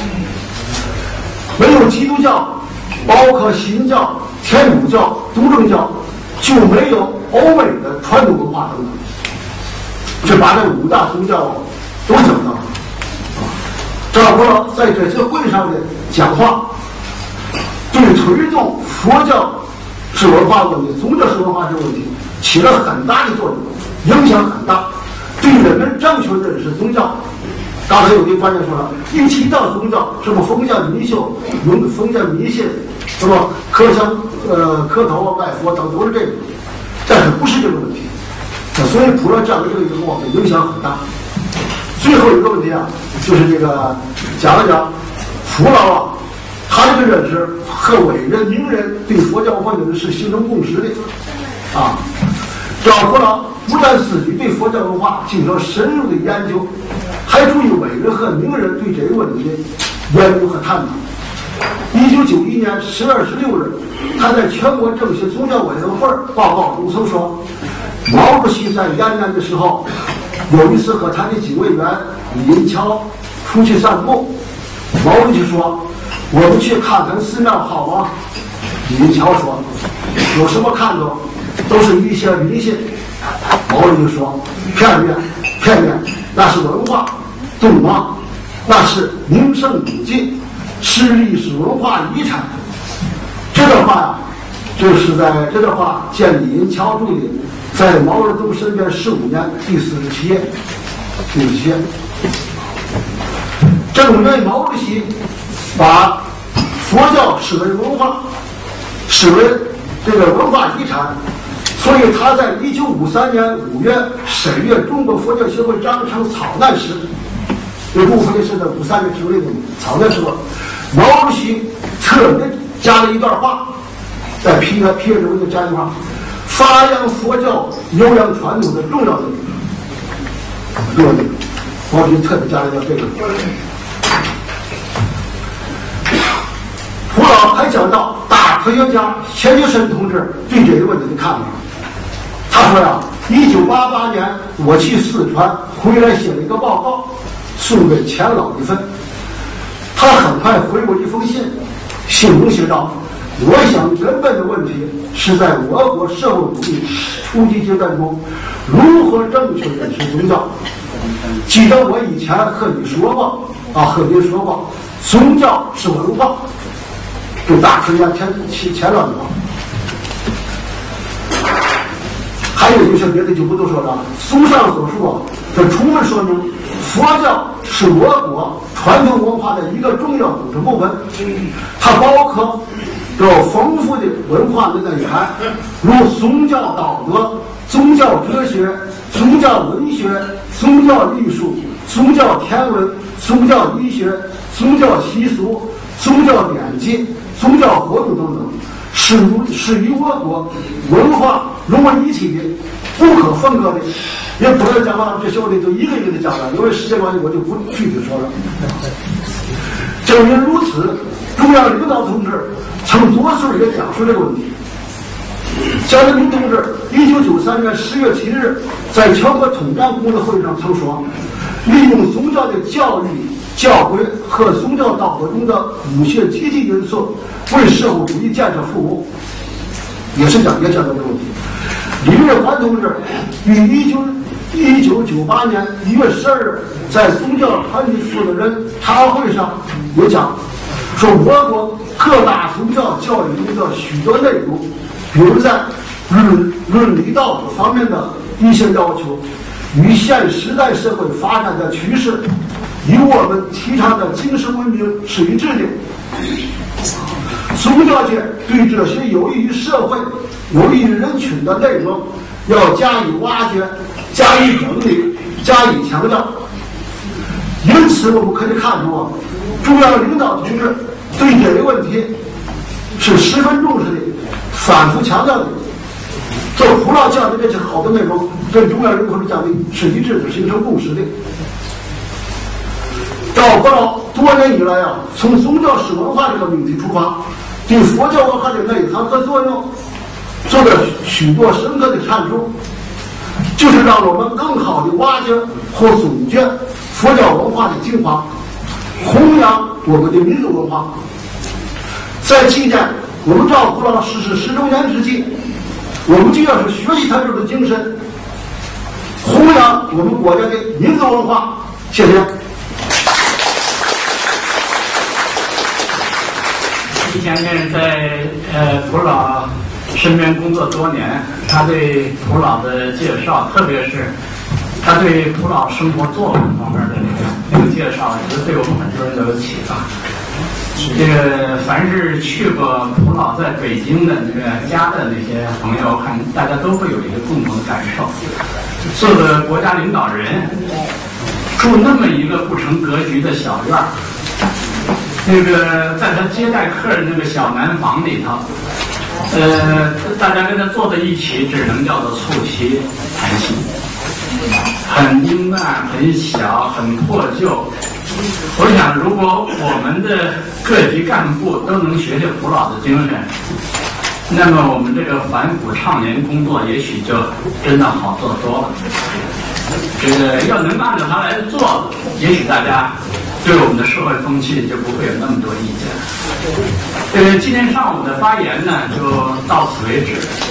没有基督教，包括新教、天主教、东正教，就没有欧美的传统文化等等。这把这五大宗教都讲到了。赵国老在这些会上的讲话，对推动佛教是文化问题、宗教是文化是问题起了很大的作用，影响很大，对人们正确认识宗教。刚才有的观点说了，一提到宗教，什么封建迷信、用封建迷信，什么磕香、呃磕头啊、拜佛等都是这个，但是不是这个问题。所以普罗讲的这个以后影响很大。最后一个问题啊，就是这个讲一讲普老啊，他这个认识和伟人名人对佛教文化是形成共识的啊。赵普老不但自己对佛教文化进行深入的研究，还注意伟人和名人对这个问题的研究和探讨。一九九一年十月二十六日，他在全国政协宗教委员会报告中曾说，毛主席在延安的时候，有一次和他的几位员李银桥出去散步，毛主席说：“我们去看看寺庙好吗？”李银桥说：“有什么看头？都是一些迷信。”毛主席说：“片面，片面，那是文化；懂吗？那是名胜古迹，是历史文化遗产。”这段话呀，就是在这段话见李银桥注的。在毛泽东身边十五年第四十七页，第四十七页，正因为毛主席把佛教视为文化，视为这个文化遗产，所以他在一九五三年五月审阅中国佛教协会章程草案时，这部分是在五三年成立的草案时候，毛主席特别加了一段话，在批他批阅中就加一句话。发扬佛教悠扬传统的重要性，重要性，毛主席特别加了一个这个。普老还讲到大科学家钱学森同志对这个问题的看法。他说呀，一九八八年我去四川回来写了一个报告，送给钱老一份。他很快回我一封信，信中写道。我想根本的问题是在我国社会主义初级阶段中，如何正确认识宗教。记得我以前和你说过啊，和您说过，宗教是文化，这大科学家钱钱钱老的话。还有一些别的就不多说了。综上所述啊，这充分说明佛教是我国传统文化的一个重要组成部分，它包括有丰富的文化的内涵，如宗教道德、宗教哲学、宗教文学、宗教艺术、宗教天文、宗教医学、宗教习俗、宗教典籍、宗教活动等等，是是与我国文化融为一体的、不可分割的。也不能讲话，这些问题都一个一个的讲了，因为时间关系，我就不具体说了。正因如此，中央领导同志曾多次也讲述这个问题。江泽民同志一九九三年十月七日在全国统战工作会议上曾说，利用宗教的教育、教诲和宗教道德中的某些积极因素为社会主义建设服务，也是讲也讲到这个问题。李月环同志于一九一九九八年一月十二日在宗教团体负责人茶会上也讲说，我国各大宗教教育中的许多内容，比如在伦伦理道德方面的一些要求，与现时代社会发展的趋势，与我们提倡的精神文明是一致的。宗教界对这些有益于社会、有益于人群的内容，要加以挖掘、加以整理、加以强调。因此，我们可以看出啊，中央领导同志对这个问题是十分重视的，反复强调的。做普老讲的这些好的内容，跟中央人民同志讲的是一致的，形成共识的。赵普老多年以来啊，从宗教史文化这个命题出发， 对佛教文化的内涵和作用做了许多深刻的阐述，就是让我们更好的挖掘和总结佛教文化的精华，弘扬我们的民族文化。在纪念我们赵普老逝世十周年之际，我们就要是学习他这种精神，弘扬我们国家的民族文化。谢谢。 以前呢，在呃普老身边工作多年，他对普老的介绍，特别是他对普老生活作风方面的那个介绍，也是对我们很多人都有启发。这个凡是去过普老在北京的那个家的那些朋友，看大家都会有一个共同的感受：做个国家领导人，住那么一个不成格局的小院儿。那个在他接待客人那个小南房里头，呃，大家跟他坐在一起，只能叫做促膝谈心，很阴暗、很小、很破旧。我想，如果我们的各级干部都能学学普老的精神，那么我们这个反腐倡廉工作也许就真的好做多了。这个要能按照他来做，也许大家对我们的社会风气就不会有那么多意见。这个今天上午的发言呢，就到此为止。